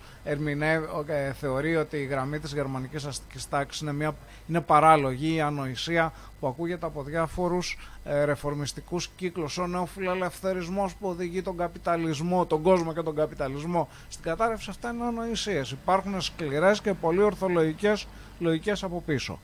θεωρεί ότι η γραμμή της γερμανικής αστικής τάξης είναι παράλογη, η ανοησία που ακούγεται από διάφορους ρεφορμιστικούς κύκλους, ο νεοφιλελευθερισμός που οδηγεί τον καπιταλισμό, τον κόσμο και τον καπιταλισμό στην κατάρρευση, αυτά είναι ανοησίες. Υπάρχουν σκληρές και πολύ ορθολογικές λογικές από πίσω.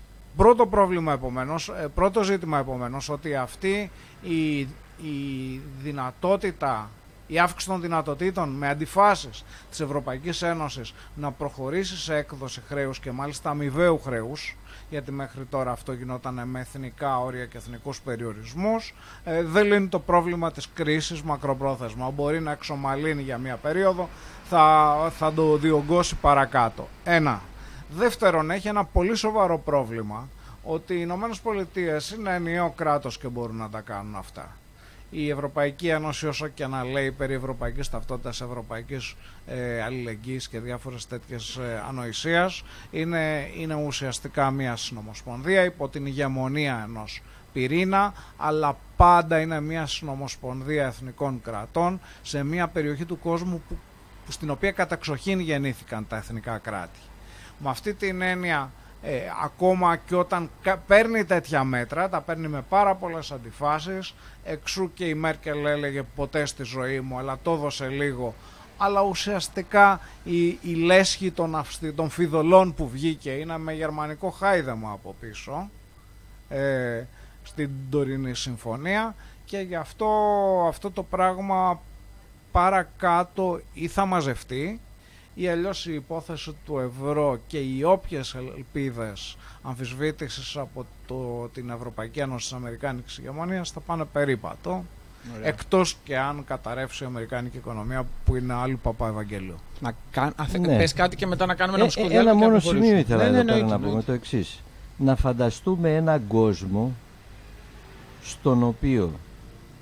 Πρώτο ζήτημα επομένως, ότι αυτή η δυνατότητα, η αύξηση των δυνατοτήτων με αντιφάσεις της Ευρωπαϊκής Ένωσης να προχωρήσει σε έκδοση χρέους, και μάλιστα αμοιβαίου χρέους, γιατί μέχρι τώρα αυτό γινόταν με εθνικά όρια και εθνικούς περιορισμούς, δεν λύνει το πρόβλημα της κρίσης μακροπρόθεσμα. Μπορεί να εξομαλύνει για μια περίοδο, θα το διωγγώσει παρακάτω. Ένα. Δεύτερον, έχει ένα πολύ σοβαρό πρόβλημα, ότι οι Ηνωμένες Πολιτείες είναι ενιαίο κράτος και μπορούν να τα κάνουν αυτά. Η Ευρωπαϊκή Ένωση, όσο και να λέει περί ευρωπαϊκής ταυτότητας, ευρωπαϊκής αλληλεγγύης και διάφορες τέτοιες ανοησίας, είναι ουσιαστικά μια συνομοσπονδία υπό την ηγεμονία ενός πυρήνα, αλλά πάντα είναι μια συνομοσπονδία εθνικών κρατών σε μια περιοχή του κόσμου στην οποία καταξοχήν γεννήθηκαν τα εθνικά κράτη. Με αυτή την έννοια, ακόμα και όταν παίρνει τέτοια μέτρα, τα παίρνει με πάρα πολλές αντιφάσεις, εξού και η Μέρκελ έλεγε ποτέ στη ζωή μου, αλλά το έδωσε λίγο, αλλά ουσιαστικά η λέσχη των φιδωλών που βγήκε είναι με γερμανικό χάιδεμα από πίσω, στην τωρινή συμφωνία, και γι' αυτό το πράγμα παρακάτω ή θα μαζευτεί, ή αλλιώς η υπόθεση του ευρώ και οι όποιες ελπίδες αμφισβήτησης από την Ευρωπαϊκή Ένωση της Αμερικάνικης ηγεμονίας θα πάνε περίπατο. Ωραία. Εκτός και αν καταρρεύσει η Αμερικάνικη οικονομία, που είναι άλλου Παπά Ευαγγελίου. Πες κάτι και μετά να κάνουμε ένα μουσικό διάλογο. Ένα μόνο σημείο ήθελα να πούμε το εξής. Να φανταστούμε έναν κόσμο στον οποίο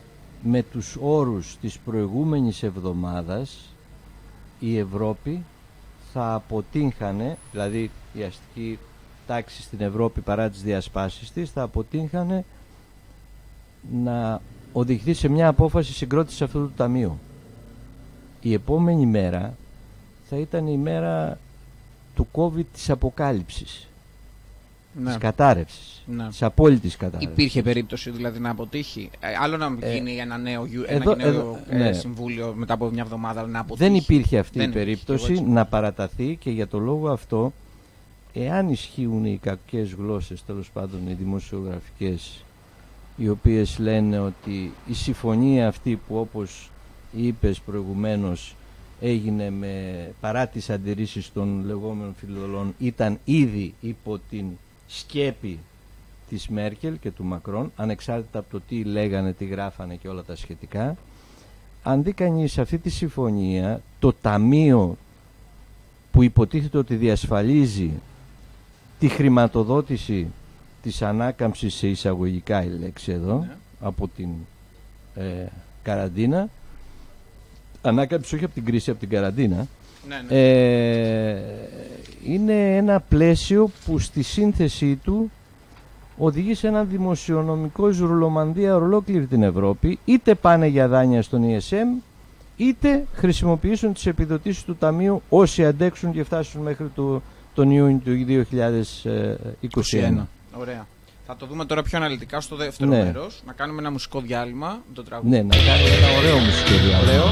με τους όρους της προηγούμενης εβδομάδας η Ευρώπη θα αποτύγχανε, δηλαδή η αστική τάξη στην Ευρώπη παρά τις διασπάσεις της θα αποτύγχανε να οδηγηθεί σε μια απόφαση συγκρότησης αυτού του ταμείου. Η επόμενη μέρα θα ήταν η μέρα του COVID, της αποκάλυψης, της κατάρρευσης, της απόλυτης κατάρρευσης. Υπήρχε περίπτωση δηλαδή να αποτύχει? Άλλο να γίνει ένα νέο συμβούλιο μετά από μια εβδομάδα να αποτύχει. Δεν υπήρχε αυτή η περίπτωση να παραταθεί, και για το λόγο αυτό, εάν ισχύουν οι κακές γλώσσες, τέλος πάντων οι δημοσιογραφικές, οι οποίες λένε ότι η συμφωνία αυτή που, όπως είπες προηγουμένως, έγινε παρά τις αντιρρήσεις των λεγόμενων φιλοδολών, ήταν ήδη υπό την σκέπη της Μέρκελ και του Μακρόν, ανεξάρτητα από το τι λέγανε, τι γράφανε και όλα τα σχετικά. Αν δει κανείς αυτή τη συμφωνία, το ταμείο που υποτίθεται ότι διασφαλίζει τη χρηματοδότηση της ανάκαμψης, σε εισαγωγικά η λέξη εδώ, από την καραντίνα, ανάκαμψη όχι από την κρίση, από την καραντίνα, είναι ένα πλαίσιο που στη σύνθεσή του οδηγεί σε ένα δημοσιονομικό ζουρλομανδία ολόκληρη την Ευρώπη. Είτε πάνε για δάνεια στον ESM, είτε χρησιμοποιήσουν τις επιδοτήσεις του Ταμείου όσοι αντέξουν και φτάσουν μέχρι τον Ιούνιο του 2021. Ωραία. Θα το δούμε τώρα πιο αναλυτικά στο δεύτερο μέρος. Να κάνουμε ένα μουσικό διάλειμμα με το τραγούδι. Ναι, να κάνουμε ένα ωραίο μουσικό διάλειμμα. Ωραίο.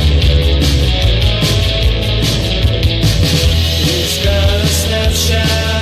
Snapchat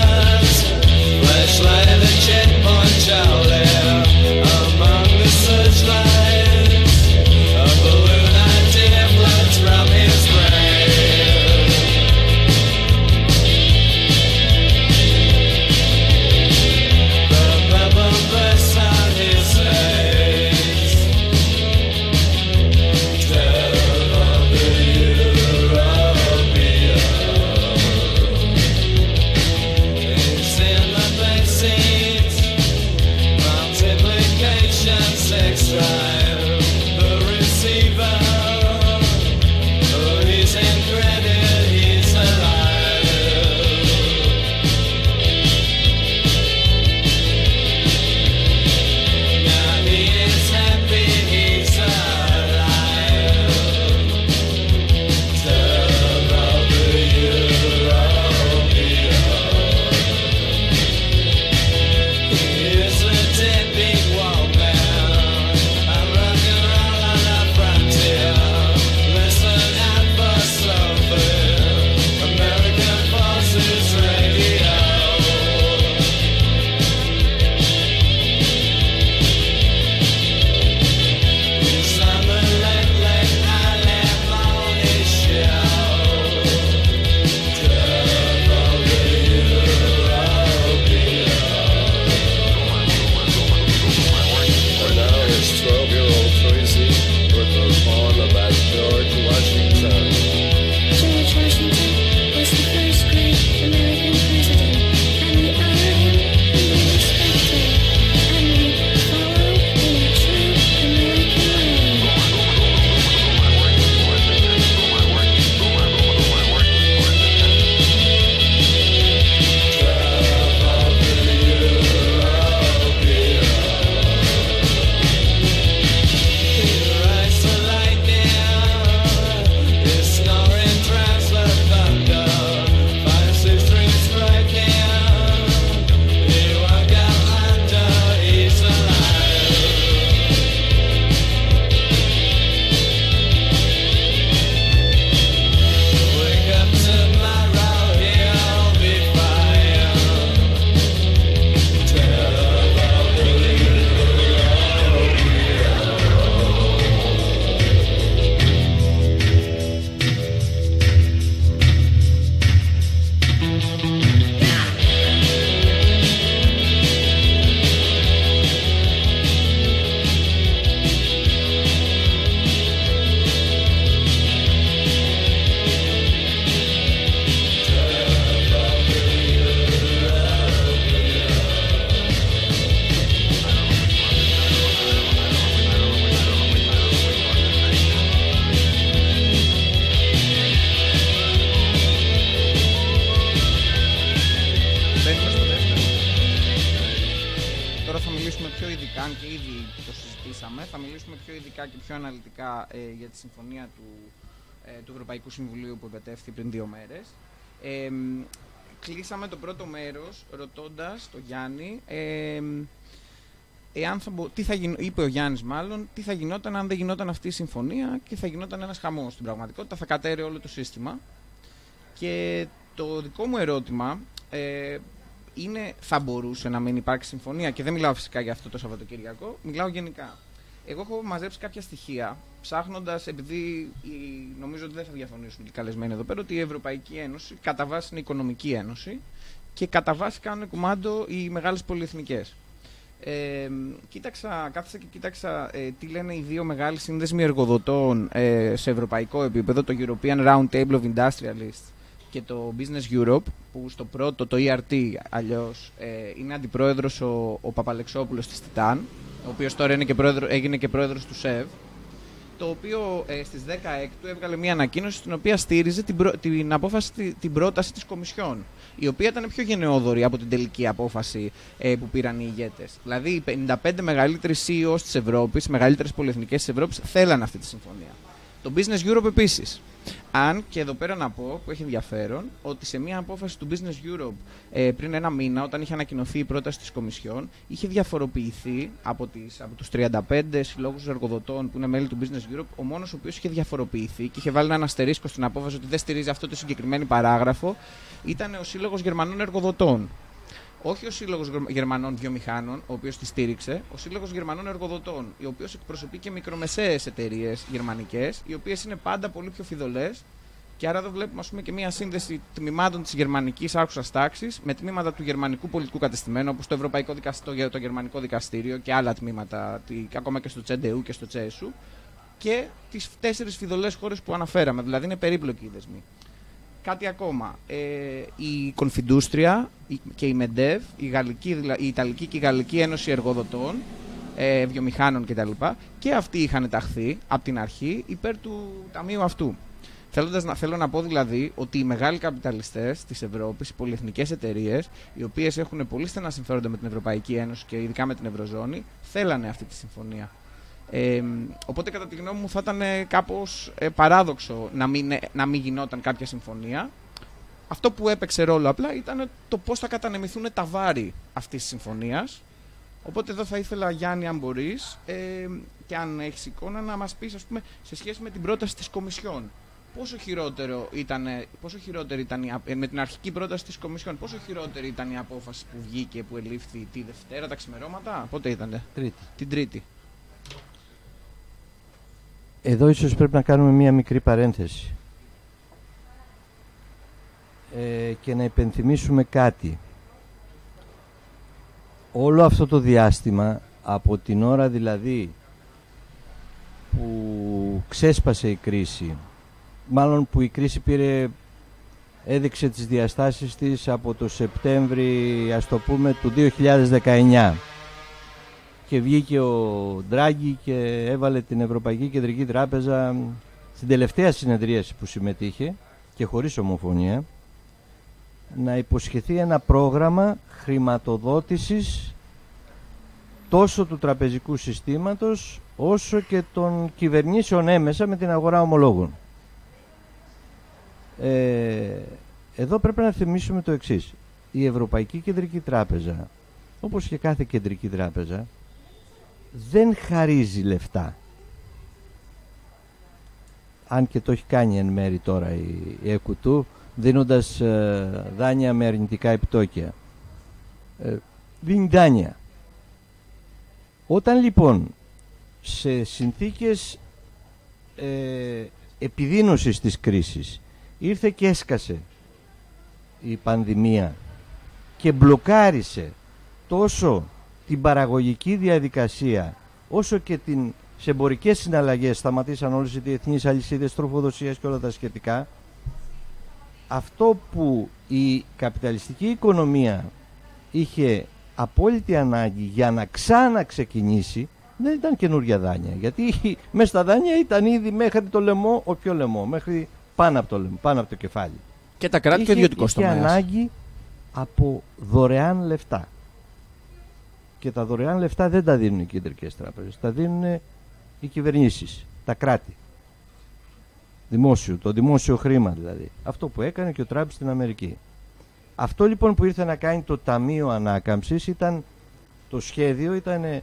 μιλήσουμε πιο ειδικά, αν και ήδη το συζητήσαμε, θα μιλήσουμε πιο ειδικά και πιο αναλυτικά για τη συμφωνία του Ευρωπαϊκού Συμβουλίου που επετέφθη πριν 2 μέρες. Κλείσαμε το πρώτο μέρος ρωτώντας τον Γιάννη είπε ο Γιάννης μάλλον, τι θα γινόταν αν δεν γινόταν αυτή η συμφωνία και θα γινόταν ένας χαμός. Στην πραγματικότητα θα κατέρε όλο το σύστημα. Και το δικό μου ερώτημα είναι, θα μπορούσε να μην υπάρξει συμφωνία? Και δεν μιλάω φυσικά για αυτό το Σαββατοκυριακό, μιλάω γενικά. Εγώ έχω μαζέψει κάποια στοιχεία, ψάχνοντας, επειδή νομίζω ότι δεν θα διαφωνήσουν οι καλεσμένοι εδώ πέρα, ότι η Ευρωπαϊκή Ένωση κατά βάση είναι οικονομική ένωση και κατά βάση κάνουν κουμάντο οι μεγάλες πολυεθνικές. Κάθισα και κοίταξα τι λένε οι δύο μεγάλοι σύνδεσμοι εργοδοτών σε ευρωπαϊκό επίπεδο, το European Round Table of Industrialists και το Business Europe, που στο πρώτο, το ERT αλλιώς, είναι αντιπρόεδρος ο Παπαλεξόπουλος της Τιτάν, ο οποίος τώρα έγινε και πρόεδρος του ΣΕΒ, το οποίο στις 16 του έβγαλε μια ανακοίνωση στην οποία στήριζε την πρόταση της Κομισιόν, η οποία ήταν πιο γενναιόδορη από την τελική απόφαση που πήραν οι ηγέτες. Δηλαδή, οι 55 μεγαλύτεροι CEOs της Ευρώπης, μεγαλύτερες πολυεθνικές της Ευρώπης, θέλανε αυτή τη συμφωνία. Το Business Europe επίσης. Αν και εδώ πέρα να πω, που έχει ενδιαφέρον, ότι σε μια απόφαση του Business Europe πριν 1 μήνα, όταν είχε ανακοινωθεί η πρόταση της Κομισιόν, είχε διαφοροποιηθεί από τους 35 συλλόγους εργοδοτών που είναι μέλη του Business Europe, ο μόνος ο οποίος είχε διαφοροποιηθεί και είχε βάλει έναν αστερίσκο στην απόφαση ότι δεν στηρίζει αυτό το συγκεκριμένο παράγραφο, ήταν ο Σύλλογος Γερμανών Εργοδοτών. Όχι ο Σύλλογος Γερμανών Βιομηχάνων, ο οποίος τη στήριξε, ο Σύλλογος Γερμανών Εργοδοτών, ο οποίος εκπροσωπεί και μικρομεσαίες εταιρείες γερμανικές, οι οποίες είναι πάντα πολύ πιο φιδωλές, και άρα εδώ βλέπουμε, ας πούμε, και μια σύνδεση τμήματων της γερμανικής άρχουσας τάξης με τμήματα του γερμανικού πολιτικού κατεστημένου, όπως το Γερμανικό Δικαστήριο και άλλα τμήματα, ακόμα και στο CDU και στο CSU, και τις 4 φιδωλές χώρες που αναφέραμε, δηλαδή είναι περίπλοκοι οι δεσμοί. Κάτι ακόμα, η Confindustria και η MEDEV, η Ιταλική και η Γαλλική Ένωση Εργοδοτών, Βιομηχάνων κτλ. Και αυτοί είχαν ταχθεί από την αρχή υπέρ του ταμείου αυτού. Θέλω να πω δηλαδή ότι οι μεγάλοι καπιταλιστές της Ευρώπης, οι πολυεθνικές εταιρείες, οι οποίες έχουν πολύ στενά συμφέροντα με την Ευρωπαϊκή Ένωση και ειδικά με την Ευρωζώνη, θέλανε αυτή τη συμφωνία. Οπότε κατά τη γνώμη μου θα ήταν κάπως παράδοξο να μην γινόταν κάποια συμφωνία. Αυτό που έπαιξε ρόλο απλά ήταν το πώς θα κατανεμηθούν τα βάρη αυτής της συμφωνίας. Οπότε εδώ θα ήθελα, Γιάννη, αν μπορείς και αν έχεις εικόνα, να μας πεις, ας πούμε, σε σχέση με την πρόταση της Κομισιόν, πόσο χειρότερη ήταν με την αρχική πρόταση της Κομισιόν, πόσο χειρότερη ήταν η απόφαση που βγήκε, που ελήφθη τη Δευτέρα τα ξημερώματα? Πότε ήτανε? Την Τρίτη. Εδώ ίσως πρέπει να κάνουμε μία μικρή παρένθεση και να υπενθυμίσουμε κάτι. Όλο αυτό το διάστημα, από την ώρα δηλαδή που ξέσπασε η κρίση, μάλλον που η κρίση έδειξε τις διαστάσεις της από το Σεπτέμβρη, ας το πούμε, του 2019, και βγήκε ο Ντράγκη και έβαλε την Ευρωπαϊκή Κεντρική Τράπεζα στην τελευταία συνεδρίαση που συμμετείχε και χωρίς ομοφωνία να υποσχεθεί ένα πρόγραμμα χρηματοδότησης τόσο του τραπεζικού συστήματος όσο και των κυβερνήσεων έμεσα με την αγορά ομολόγων. Εδώ πρέπει να θυμίσουμε το εξής. Η Ευρωπαϊκή Κεντρική Τράπεζα, όπως και κάθε κεντρική τράπεζα, δεν χαρίζει λεφτά. Αν και το έχει κάνει εν μέρη τώρα η ΕΚΟΥΤΟΥ, δίνοντας δάνεια με αρνητικά επιτόκια. Δίνει δάνεια. Όταν λοιπόν σε συνθήκες επιδείνωσης της κρίσης ήρθε και έσκασε η πανδημία και μπλοκάρισε τόσο την παραγωγική διαδικασία όσο και σε εμπορικές συναλλαγές, σταματήσαν όλες οι διεθνείς αλυσίδες τροφοδοσίας και όλα τα σχετικά, αυτό που η καπιταλιστική οικονομία είχε απόλυτη ανάγκη για να ξαναξεκινήσει δεν ήταν καινούργια δάνεια, γιατί μέσα στα δάνεια ήταν ήδη μέχρι το λαιμό, όποιο λαιμό, μέχρι πάνω από το λαιμό, πάνω από το κεφάλι. Και τα κράτη και ο ιδιωτικός τομέας. Είχε ανάγκη από δωρεάν λεφτά. Και τα δωρεάν λεφτά δεν τα δίνουν οι κεντρικές τράπεζες, τα δίνουν οι κυβερνήσεις, τα κράτη. Το δημόσιο χρήμα δηλαδή. Αυτό που έκανε και ο Τραμπ στην Αμερική. Αυτό λοιπόν που ήρθε να κάνει το Ταμείο Ανάκαμψης ήταν, το σχέδιο ήταν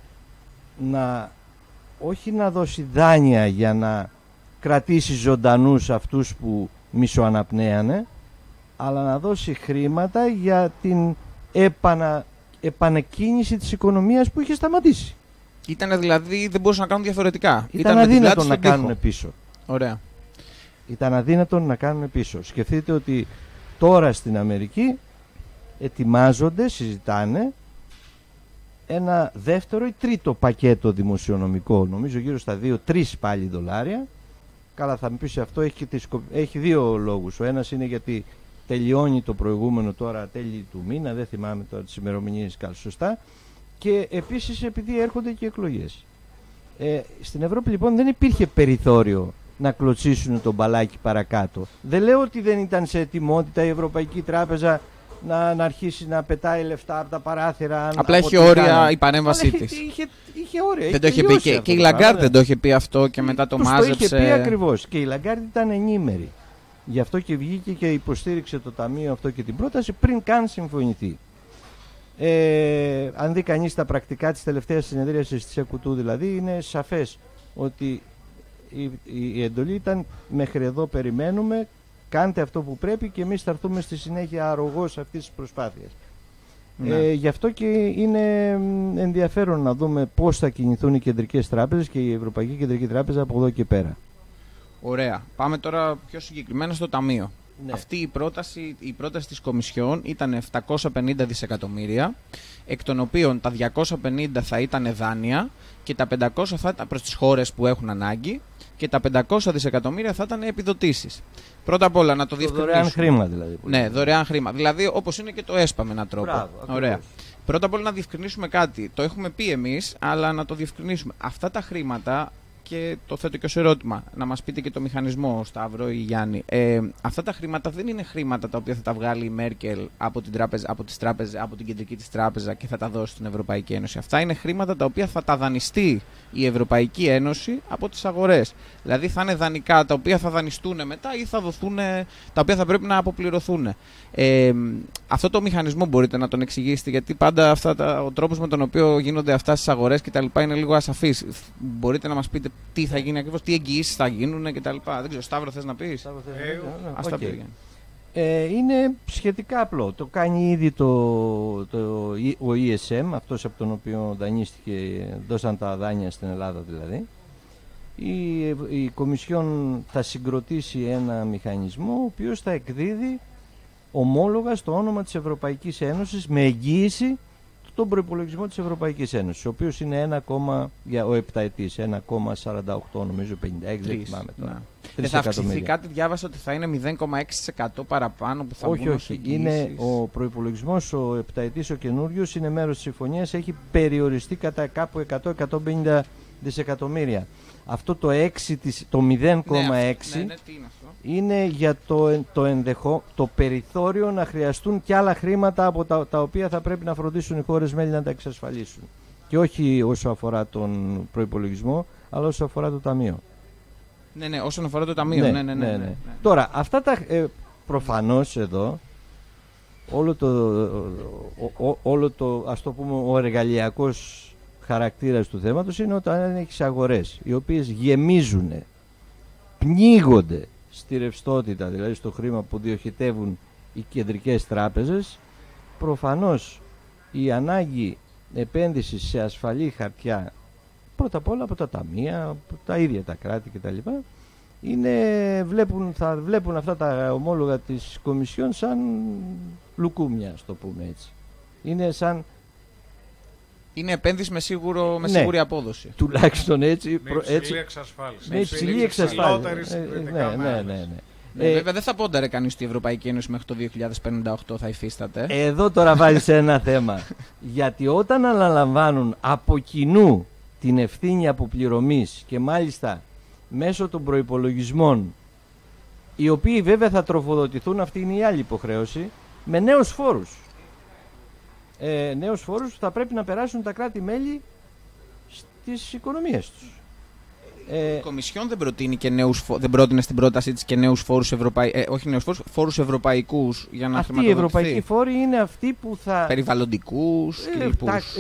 όχι να δώσει δάνεια για να κρατήσει ζωντανούς αυτούς που μισοαναπνέανε, αλλά να δώσει χρήματα για την επανεκκίνηση της οικονομίας που είχε σταματήσει. Ήτανε δηλαδή, δεν μπορούσαν να κάνουν διαφορετικά. Ήταν αδύνατον να κάνουν πίσω. Ωραία. Ήταν αδύνατον να κάνουν πίσω. Σκεφτείτε ότι τώρα στην Αμερική ετοιμάζονται, συζητάνε ένα δεύτερο ή τρίτο πακέτο δημοσιονομικό, νομίζω γύρω στα 2-3 πάλι δολάρια. Καλά, θα μου πεις αυτό έχει δύο λόγους. Ο ένας είναι γιατί τελειώνει το προηγούμενο τώρα τέλη του μήνα, δεν θυμάμαι τώρα τις ημερομηνίες σωστά, και επίσης επειδή έρχονται και εκλογές. Στην Ευρώπη λοιπόν δεν υπήρχε περιθώριο να κλωτσίσουν τον μπαλάκι παρακάτω. Δεν λέω ότι δεν ήταν σε ετοιμότητα η Ευρωπαϊκή Τράπεζα να αρχίσει να πετάει λεφτά από τα παράθυρα. Απλά έχει όρια η παρέμβασή της. Είχε όρια. Δεν το είχε πει και η Λαγκάρντ δεν το είχε πει αυτό και μετά το μάζεψε. Το είχε πει ακριβώς. Και η Λαγκάρντ ήταν ενήμερη. Γι' αυτό και βγήκε και υποστήριξε το Ταμείο αυτό και την πρόταση πριν καν συμφωνηθεί. Αν δει κανείς τα πρακτικά της τελευταίας συνεδρίασης της ΕΚΟΥΤΟΥ δηλαδή, είναι σαφές ότι η εντολή ήταν μέχρι εδώ περιμένουμε, κάντε αυτό που πρέπει και εμείς θα έρθουμε στη συνέχεια αρρωγός αυτής της προσπάθειας. Γι' αυτό και είναι ενδιαφέρον να δούμε πώς θα κινηθούν οι κεντρικές τράπεζες και η Ευρωπαϊκή Κεντρική Τράπεζα από εδώ και πέρα. Ωραία. Πάμε τώρα πιο συγκεκριμένα στο Ταμείο. Ναι. Αυτή η πρόταση της Κομισιόν ήταν 750 δισεκατομμύρια, εκ των οποίων τα 250 θα ήταν δάνεια και τα 500 θα ήταν προς τις χώρες που έχουν ανάγκη και τα 500 δισεκατομμύρια θα ήταν επιδοτήσεις. Πρώτα απ' όλα να το διευκρινίσουμε. Δωρεάν χρήμα δηλαδή. Ναι, δωρεάν χρήμα. Δηλαδή όπως είναι και το ΕΣΠΑ με έναν τρόπο. Μπράβο, ωραία. Πρώτα απ' όλα να διευκρινίσουμε κάτι. Το έχουμε πει εμείς, αλλά να το διευκρινίσουμε. Αυτά τα χρήματα, και το θέτω και ως ερώτημα, να μας πείτε και το μηχανισμό, Σταύρο ή Γιάννη. Αυτά τα χρήματα δεν είναι χρήματα τα οποία θα τα βγάλει η Μέρκελ από την κεντρική της τράπεζα και θα τα δώσει στην Ευρωπαϊκή Ένωση. Αυτά είναι χρήματα τα οποία θα τα δανειστεί η Ευρωπαϊκή Ένωση από τις αγορές. Δηλαδή θα είναι δανεικά τα οποία θα δανειστούν μετά ή θα δοθούν, τα οποία θα πρέπει να αποπληρωθούν. Αυτό το μηχανισμό μπορείτε να τον εξηγήσετε, γιατί πάντα ο τρόπος με τον οποίο γίνονται αυτά στις αγορές κτλ. Είναι λίγο ασαφής. Μπορείτε να μας πείτε τι θα γίνει ακριβώς, τι εγγυήσεις θα γίνουν κτλ. Δεν ξέρω, Σταύρο, θες να πεις? Ας τα πει. Είναι σχετικά απλό. Το κάνει ήδη ο ESM, αυτός από τον οποίο δανείστηκε, δώσαν τα δάνεια στην Ελλάδα δηλαδή. Η Κομισιόν θα συγκροτήσει ένα μηχανισμό ο οποίος θα εκδίδει ομόλογα στο όνομα της Ευρωπαϊκής Ένωσης με εγγύηση τον προϋπολογισμό της Ευρωπαϊκής Ένωσης, ο οποίος είναι για ο επταετής 1,48 νομίζω 56, δεν θυμάμαι τώρα. Δεν θα αυξηθεί κάτι, διάβασα ότι θα είναι 0,6% παραπάνω που θα βγουν. Όχι, είναι ο προϋπολογισμός ο επταετής ο καινούριος, είναι μέρος της συμφωνίας, έχει περιοριστεί κατά κάπου 100-150 δισεκατομμύρια. Αυτό το 0,6 είναι για το περιθώριο να χρειαστούν και άλλα χρήματα από τα οποία θα πρέπει να φροντίσουν οι χώρες μέλη να τα εξασφαλίσουν. Και όχι όσο αφορά τον προϋπολογισμό, αλλά όσο αφορά το Ταμείο. Ναι, όσον αφορά το Ταμείο. Ναι. Τώρα, αυτά προφανώς εδώ, όλο το ας το πούμε ο εργαλειακός χαρακτήρας του θέματος είναι όταν έχεις αγορές οι οποίες γεμίζουν, πνίγονται στη ρευστότητα, δηλαδή στο χρήμα που διοχετεύουν οι κεντρικές τράπεζες. Προφανώς η ανάγκη επένδυσης σε ασφαλή χαρτιά, πρώτα απ' όλα από τα ταμεία, από τα ίδια τα κράτη κτλ, θα βλέπουν αυτά τα ομόλογα της Κομισιόν σαν λουκούμια, ας το πούμε έτσι. Είναι επένδυση με σίγουρη απόδοση. Τουλάχιστον έτσι. Με υψηλή εξασφάλιση. Με υψηλή εξασφάλιση. Ναι. Βέβαια δεν θα πόνταρε κανείς ότι η Ευρωπαϊκή Ένωση μέχρι το 2058 θα υφίσταται. Εδώ τώρα βάζεις ένα θέμα. Γιατί όταν αναλαμβάνουν από κοινού την ευθύνη αποπληρωμής και μάλιστα μέσω των προϋπολογισμών, οι οποίοι βέβαια θα τροφοδοτηθούν, αυτή είναι η άλλη υποχρέωση, με νέους φόρους. νέους φόρους που θα πρέπει να περάσουν τα κράτη-μέλη στις οικονομίες τους. Η Κομισιόν δεν προτείνει και δεν πρότεινε στην πρότασή της και νέους φόρους φόρους ευρωπαϊκούς για να χρηματοδοτηθεί. Αυτοί οι ευρωπαϊκοί φόροι είναι αυτοί που θα... Περιβαλλοντικούς και λοιπούς.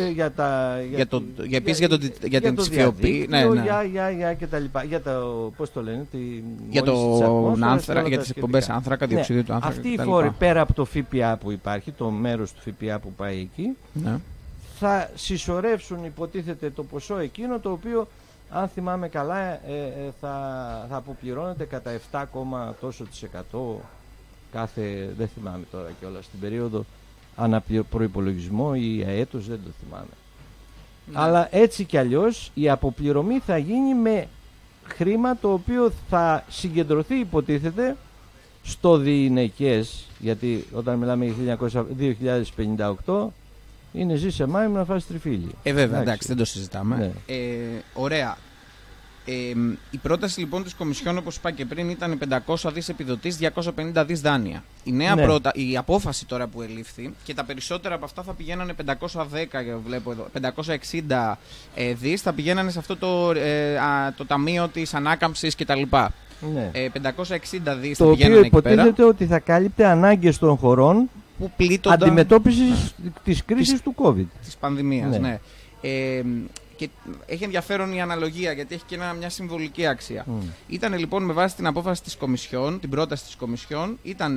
Για την ψηφιοποίηση. Και τα λοιπά. Για το, πώς το λένε, για τις εκπομπές άνθρακα, διοξείδιο του άνθρακα. Αυτοί οι φόροι πέρα από το ΦΠΑ που υπάρχει, το μέρος του ΦΠΑ που πάει εκεί, θα συσσωρεύσουν υποτίθεται το ποσό εκείνο το οποίο, αν θυμάμαι καλά, θα αποπληρώνεται κατά 7, τόσο % κάθε, δεν θυμάμαι τώρα κιόλας, στην περίοδο αναπροϋπολογισμό ή αέτος, δεν το θυμάμαι. Αλλά έτσι κι αλλιώς η αποπληρωμή θα γίνει με χρήμα το οποίο θα συγκεντρωθεί υποτίθεται στο διηνεκές, γιατί όταν μιλάμε για 2058 είναι ζει σε μάιμ να φας τριφύλι. Βέβαια, εντάξει, δεν το συζητάμε. Ναι. Ωραία. Η πρόταση λοιπόν της Κομισιόν, όπως είπα και πριν, ήταν 500 δις επιδοτήσεις, 250 δις δάνεια. Η νέα η απόφαση τώρα που ελήφθη, και τα περισσότερα από αυτά θα πηγαίνανε 510, βλέπω εδώ, 560 δις θα πηγαίνανε σε αυτό το ταμείο της ανάκαμψης κτλ. Ναι. 560 δις θα πηγαίνανε εκεί πέρα. Το οποίο υποτίθεται ότι θα κάλυπτε ανάγκες των χωρών που αντιμετώπισης της κρίσης του COVID. Της πανδημίας, ναι. Και έχει ενδιαφέρον η αναλογία, γιατί έχει και μια συμβολική αξία. Ήταν λοιπόν με βάση την απόφαση της Κομισιόν, την πρόταση της Κομισιόν, ήταν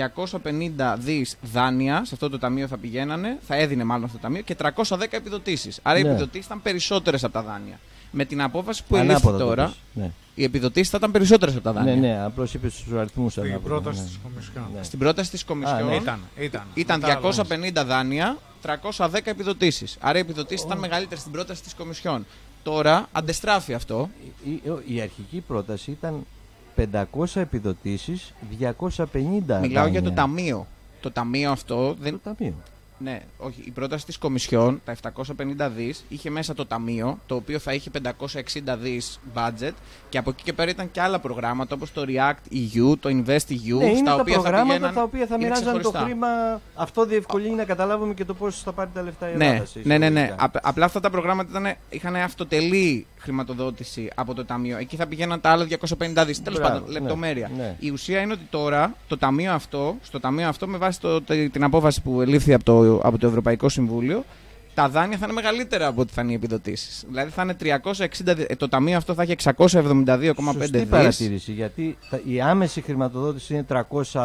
250 δις δάνεια, σε αυτό το ταμείο θα πηγαίνανε, θα έδινε μάλλον αυτό το ταμείο, και 310 επιδοτήσεις. Άρα οι επιδοτήσεις ήταν περισσότερες από τα δάνεια. Με την απόφαση που ελήφθη τώρα, οι επιδοτήσεις θα ήταν περισσότερες από τα δάνεια. Ναι, απλώς είπες τους αριθμούς. Στην πρόταση της Κομισιόν. Στην πρόταση της Κομισιόν ήταν 250 δάνεια, 310 επιδοτήσεις. Άρα οι επιδοτήσεις ήταν μεγαλύτερες στην πρόταση της Κομισιόν. Τώρα αντεστράφει αυτό. Η αρχική πρόταση ήταν 500 επιδοτήσεις, 250 Μιλάω για το ταμείο. Το ταμείο αυτό δεν... Το ταμείο. Ναι, όχι. Η πρόταση της Κομισιόν, τα 750 δις, είχε μέσα το ταμείο, το οποίο θα είχε 560 δις budget, και από εκεί και πέρα ήταν και άλλα προγράμματα όπως το React EU, το Invest EU, ναι, στα οποία προγράμματα τα οποία θα μοιράζαν το χρήμα. Αυτό διευκολύνει να καταλάβουμε και το πώς θα πάρει τα λεφτά η Ελλάδα. Ναι. Απλά αυτά τα προγράμματα είχαν αυτοτελή χρηματοδότηση από το ταμείο. Εκεί θα πηγαίναν τα άλλα 250 δις. Τέλος πάντων, λεπτομέρεια. Ναι. Η ουσία είναι ότι τώρα το ταμείο αυτό, στο ταμείο αυτό, με βάση την απόφαση που ελήφθη από το Ευρωπαϊκό Συμβούλιο, τα δάνεια θα είναι μεγαλύτερα από ό,τι θα είναι οι επιδοτήσεις. Δηλαδή θα είναι 360, το ταμείο αυτό θα έχει 672,5 δις. Σωστή παρατήρηση, γιατί η άμεση χρηματοδότηση είναι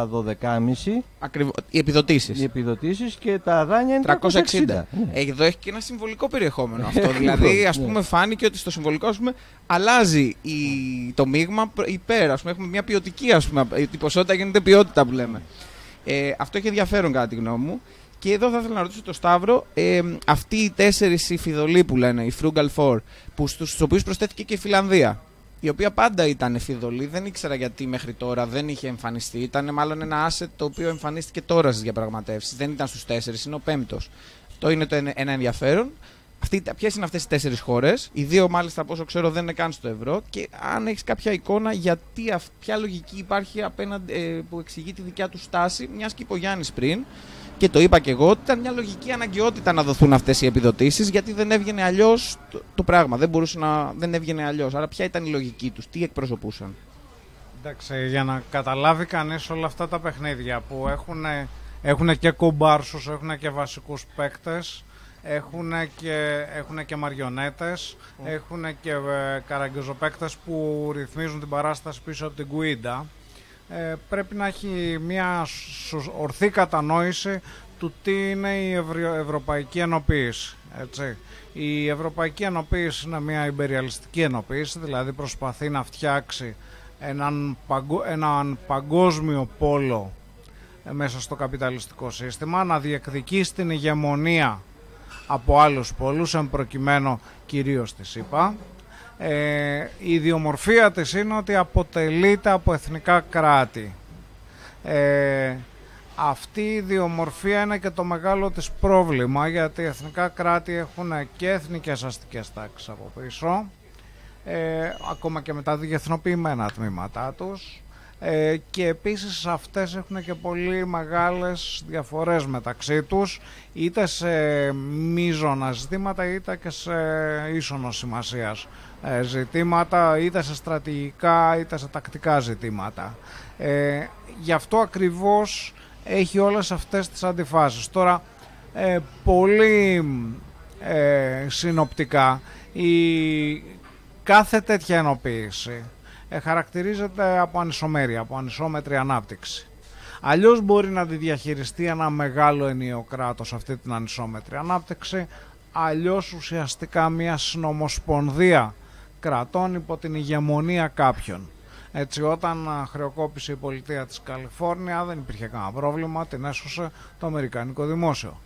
312,5. Ακριβώς. Οι επιδοτήσεις και τα δάνεια είναι 360. Εδώ έχει και ένα συμβολικό περιεχόμενο αυτό. Δηλαδή, ας πούμε, φάνηκε ότι στο συμβολικό, ας πούμε, αλλάζει το μείγμα υπέρ. Ας πούμε, έχουμε μια ποιοτική, ας πούμε, η ποσότητα γίνεται ποιότητα που λέμε. Αυτό έχει ενδιαφέρον κατά τη γνώμη μου. Και εδώ θα ήθελα να ρωτήσω τον Σταύρο, αυτοί οι 4 φιδωλοί που λένε, οι Frugal Four, στους οποίους προσθέθηκε και η Φιλανδία, η οποία πάντα ήταν φιδωλή, δεν ήξερα γιατί μέχρι τώρα δεν είχε εμφανιστεί. Ήταν μάλλον ένα asset το οποίο εμφανίστηκε τώρα στις διαπραγματεύσεις. Δεν ήταν στους 4, είναι ο 5ος. Αυτό είναι ένα ενδιαφέρον. Ποιες είναι αυτές οι 4 χώρες? Οι 2 μάλιστα, από όσο ξέρω, δεν είναι καν στο ευρώ. Και αν έχεις κάποια εικόνα, ποια λογική υπάρχει απέναντι, που εξηγεί τη δικιά του στάση, μιας και είπε ο Γιάννης πριν. Και το είπα και εγώ, ότι ήταν μια λογική αναγκαιότητα να δοθούν αυτές οι επιδοτήσεις, γιατί δεν έβγαινε αλλιώς το πράγμα. Δεν έβγαινε αλλιώς. Άρα, ποια ήταν η λογική τους, τι εκπροσωπούσαν? Εντάξει, για να καταλάβει κανείς όλα αυτά τα παιχνίδια που έχουν και κομπάρσους, έχουν και βασικούς παίκτες, έχουν και μαριονέτες, έχουν και καραγκιόζοπαίκτες που ρυθμίζουν την παράσταση πίσω από την κουίντα. Πρέπει να έχει μια ορθή κατανόηση του τι είναι η Ευρωπαϊκή Ενοποίηση. Έτσι. Η Ευρωπαϊκή Ενοποίηση είναι μια ιμπεριαλιστική ενοποίηση, δηλαδή προσπαθεί να φτιάξει έναν παγκόσμιο πόλο μέσα στο καπιταλιστικό σύστημα, να διεκδικήσει την ηγεμονία από άλλους πόλους, εν προκειμένου κυρίως τη ΣΥΠΑ. Η ιδιομορφία της είναι ότι αποτελείται από εθνικά κράτη. Αυτή η ιδιομορφία είναι και το μεγάλο της πρόβλημα, γιατί εθνικά κράτη έχουν και εθνικές αστικές τάξεις από πίσω, ακόμα και με τα διεθνοποιημένα τμήματά τους. και επίσης αυτές έχουν και πολύ μεγάλες διαφορές μεταξύ τους, είτε σε μείζωνα ζητήματα είτε και σε ίσονος σημασίας ζητήματα, είτε σε στρατηγικά είτε σε τακτικά ζητήματα. Γι' αυτό ακριβώς έχει όλες αυτές τις αντιφάσεις. Τώρα πολύ συνοπτικά κάθε τέτοια ενοποίηση χαρακτηρίζεται από ανισομέρεια, από ανισόμετρη ανάπτυξη. Αλλιώς μπορεί να τη διαχειριστεί ένα μεγάλο ενιαίο κράτος αυτή την ανισόμετρη ανάπτυξη, αλλιώς ουσιαστικά μια συνομοσπονδία κρατών υπό την ηγεμονία κάποιων. Έτσι, όταν χρεοκόπησε η πολιτεία της Καλιφόρνια δεν υπήρχε κανένα πρόβλημα, την έσωσε το αμερικανικό δημόσιο.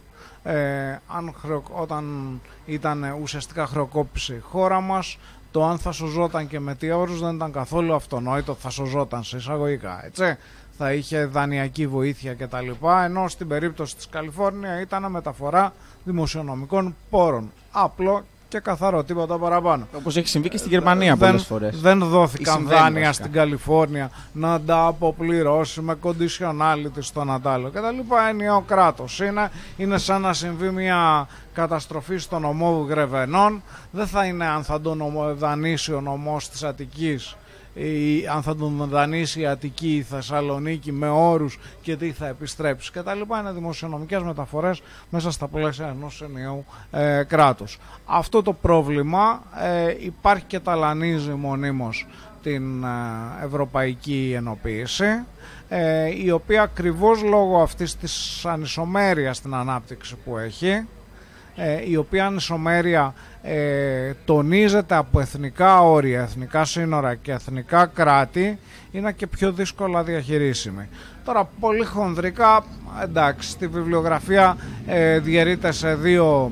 Όταν ήταν ουσιαστικά χρεοκόπησε η χώρα μας, το αν θα σωζόταν και με τι όρους δεν ήταν καθόλου αυτονόητο, θα σωζόταν σε εισαγωγικά, έτσι. Θα είχε δανειακή βοήθεια κτλ. Ενώ στην περίπτωση της Καλιφόρνια ήταν μεταφορά δημοσιονομικών πόρων. Απλό και καθαρό, τίποτα παραπάνω. Όπως έχει συμβεί και στη Γερμανία πολλές φορές. Δεν δόθηκαν δάνεια στην Καλιφόρνια να τα αποπληρώσει με conditionality στον Αντάλλο κτλ. Ενιαίο κράτος είναι σαν να συμβεί μια καταστροφή στο νομό Γρεβενών. Δεν θα είναι αν θα τον δανείσει ο νομός της Αττικής ή αν θα τον δανείσει η Αττική, η Θεσσαλονίκη με όρους και τι θα επιστρέψει και τα λοιπά. Είναι δημοσιονομικές μεταφορές μέσα στα πλαίσια ενός ενιαίου κράτους. Αυτό το πρόβλημα υπάρχει και ταλανίζει μονίμως την ευρωπαϊκή ενοποίηση, η οποία ακριβώς λόγω αυτής της ανισομέρειας στην ανάπτυξη που έχει, η οποία ανισομέρεια τονίζεται από εθνικά όρια, εθνικά σύνορα και εθνικά κράτη, είναι και πιο δύσκολα διαχειρίσιμη. Τώρα πολύ χονδρικά, εντάξει, στη βιβλιογραφία διαιρείται σε δύο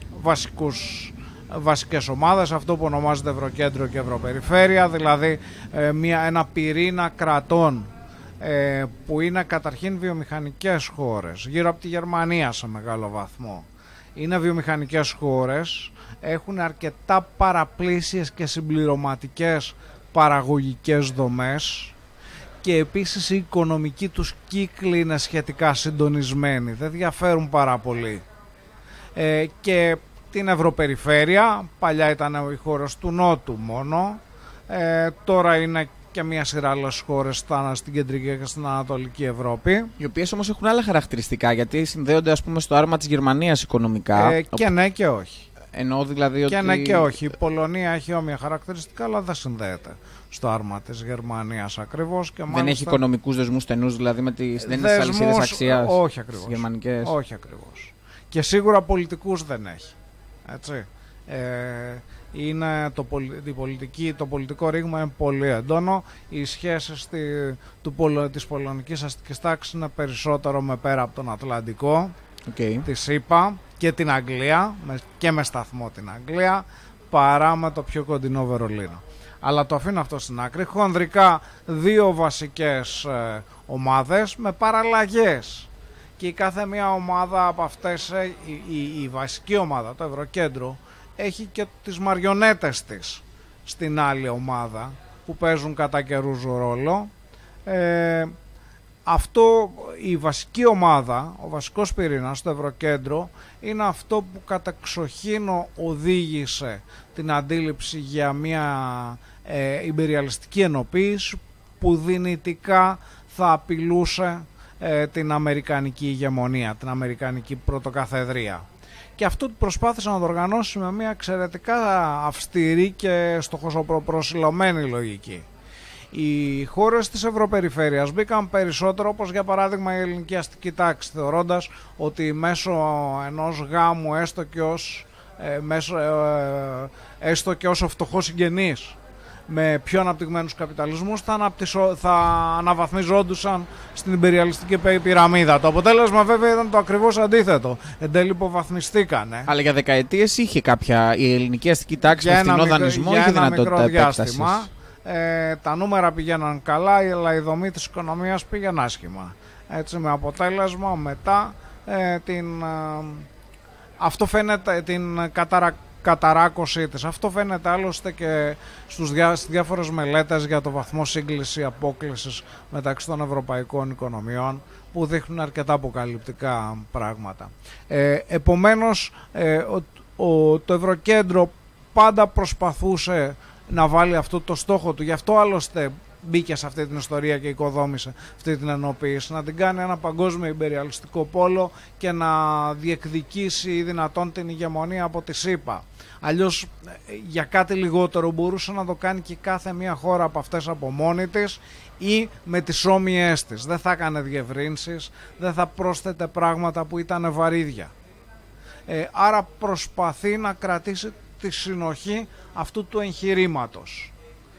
βασικές ομάδες, αυτό που ονομάζεται Ευρωκέντρο και Ευρωπεριφέρεια, δηλαδή ένα πυρήνα κρατών που είναι καταρχήν βιομηχανικές χώρες, γύρω από τη Γερμανία σε μεγάλο βαθμό. Είναι βιομηχανικές χώρες, έχουν αρκετά παραπλήσιες και συμπληρωματικές παραγωγικές δομές και επίσης οι οικονομικοί τους κύκλοι είναι σχετικά συντονισμένοι, δεν διαφέρουν πάρα πολύ. Και την Ευρωπεριφέρεια, παλιά ήταν οι χώρες του Νότου μόνο, τώρα είναι και μια σειρά άλλες χώρες στην κεντρική και στην ανατολική Ευρώπη. Οι οποίες όμως έχουν άλλα χαρακτηριστικά, γιατί συνδέονται ας πούμε στο άρμα της Γερμανίας οικονομικά. Και ναι και όχι. Εννοώ δηλαδή και ναι και όχι. Η Πολωνία έχει όμοια χαρακτηριστικά, αλλά δεν συνδέεται στο άρμα της Γερμανίας ακριβώς. Και δεν έχει οικονομικούς δεσμούς στενούς, δηλαδή με τις αλυσίδες αξίας. Όχι ακριβώς. Γερμανικές. Όχι ακριβώς. Και σίγουρα πολιτικούς δεν έχει. Έτσι. Είναι το πολιτικό ρήγμα είναι πολύ έντονο. Οι σχέσεις της πολωνικής αστικής τάξης είναι περισσότερο με πέρα από τον Ατλαντικό, τη ΣΥΠΑ και την Αγγλία, και με σταθμό την Αγγλία, παρά με το πιο κοντινό Βερολίνο. Αλλά το αφήνω αυτό στην άκρη. Χονδρικά δύο βασικές ομάδες με παραλλαγές. Και η κάθε μία ομάδα από αυτές, η βασική ομάδα, το Ευρωκέντρο, έχει και τις μαριονέτες της στην άλλη ομάδα που παίζουν κατά καιρούς ρόλο. Αυτό, η βασική ομάδα, ο βασικός πυρήνας, το Ευρωκέντρο, είναι αυτό που καταξοχήν οδήγησε την αντίληψη για μια ιμπεριαλιστική ενοποίηση που δυνητικά θα απειλούσε την αμερικανική ηγεμονία, την αμερικανική πρωτοκαθεδρία. Και αυτό προσπάθησε να το οργανώσει με μια εξαιρετικά αυστηρή και στοχοπροσιλωμένη λογική. Οι χώρες της Ευρωπεριφέρειας μπήκαν περισσότερο, όπως για παράδειγμα η ελληνική αστική τάξη, θεωρώντας ότι μέσω ενός γάμου, έστω και ως ο φτωχός συγγενής, με πιο αναπτυγμένους καπιταλισμούς θα αναβαθμιζόντουσαν στην ιμπεριαλιστική πυραμίδα. Το αποτέλεσμα βέβαια ήταν το ακριβώς αντίθετο. Εν τέλει υποβαθμιστήκανε. Αλλά για δεκαετίες είχε η ελληνική αστική τάξη με φθηνό δανεισμό, είχε δυνατότητα επέκτασης. Τα νούμερα πηγαίναν καλά, αλλά η δομή της οικονομίας πήγαινε άσχημα. Έτσι, με αποτέλεσμα μετά αυτό φαίνεται την καταράκωσή της. Αυτό φαίνεται άλλωστε και στις διάφορες μελέτες για το βαθμό σύγκληση απόκλησης μεταξύ των ευρωπαϊκών οικονομιών, που δείχνουν αρκετά αποκαλυπτικά πράγματα. Επομένως, το Ευρωκέντρο πάντα προσπαθούσε να βάλει αυτό το στόχο του. Γι' αυτό άλλωστε μπήκε σε αυτή την ιστορία και οικοδόμησε αυτή την ενοποίηση, να την κάνει ένα παγκόσμιο ιμπεριαλιστικό πόλο και να διεκδικήσει ή δυνατόν την ηγεμονία από τη ΣΥΠΑ. Αλλιώς για κάτι λιγότερο μπορούσε να το κάνει και κάθε μία χώρα από αυτές από μόνη της ή με τις όμοιές της. Δεν θα έκανε διευρύνσεις, δεν θα πρόσθετε πράγματα που ήταν βαρύδια. Άρα προσπαθεί να κρατήσει τη συνοχή αυτού του εγχειρήματος.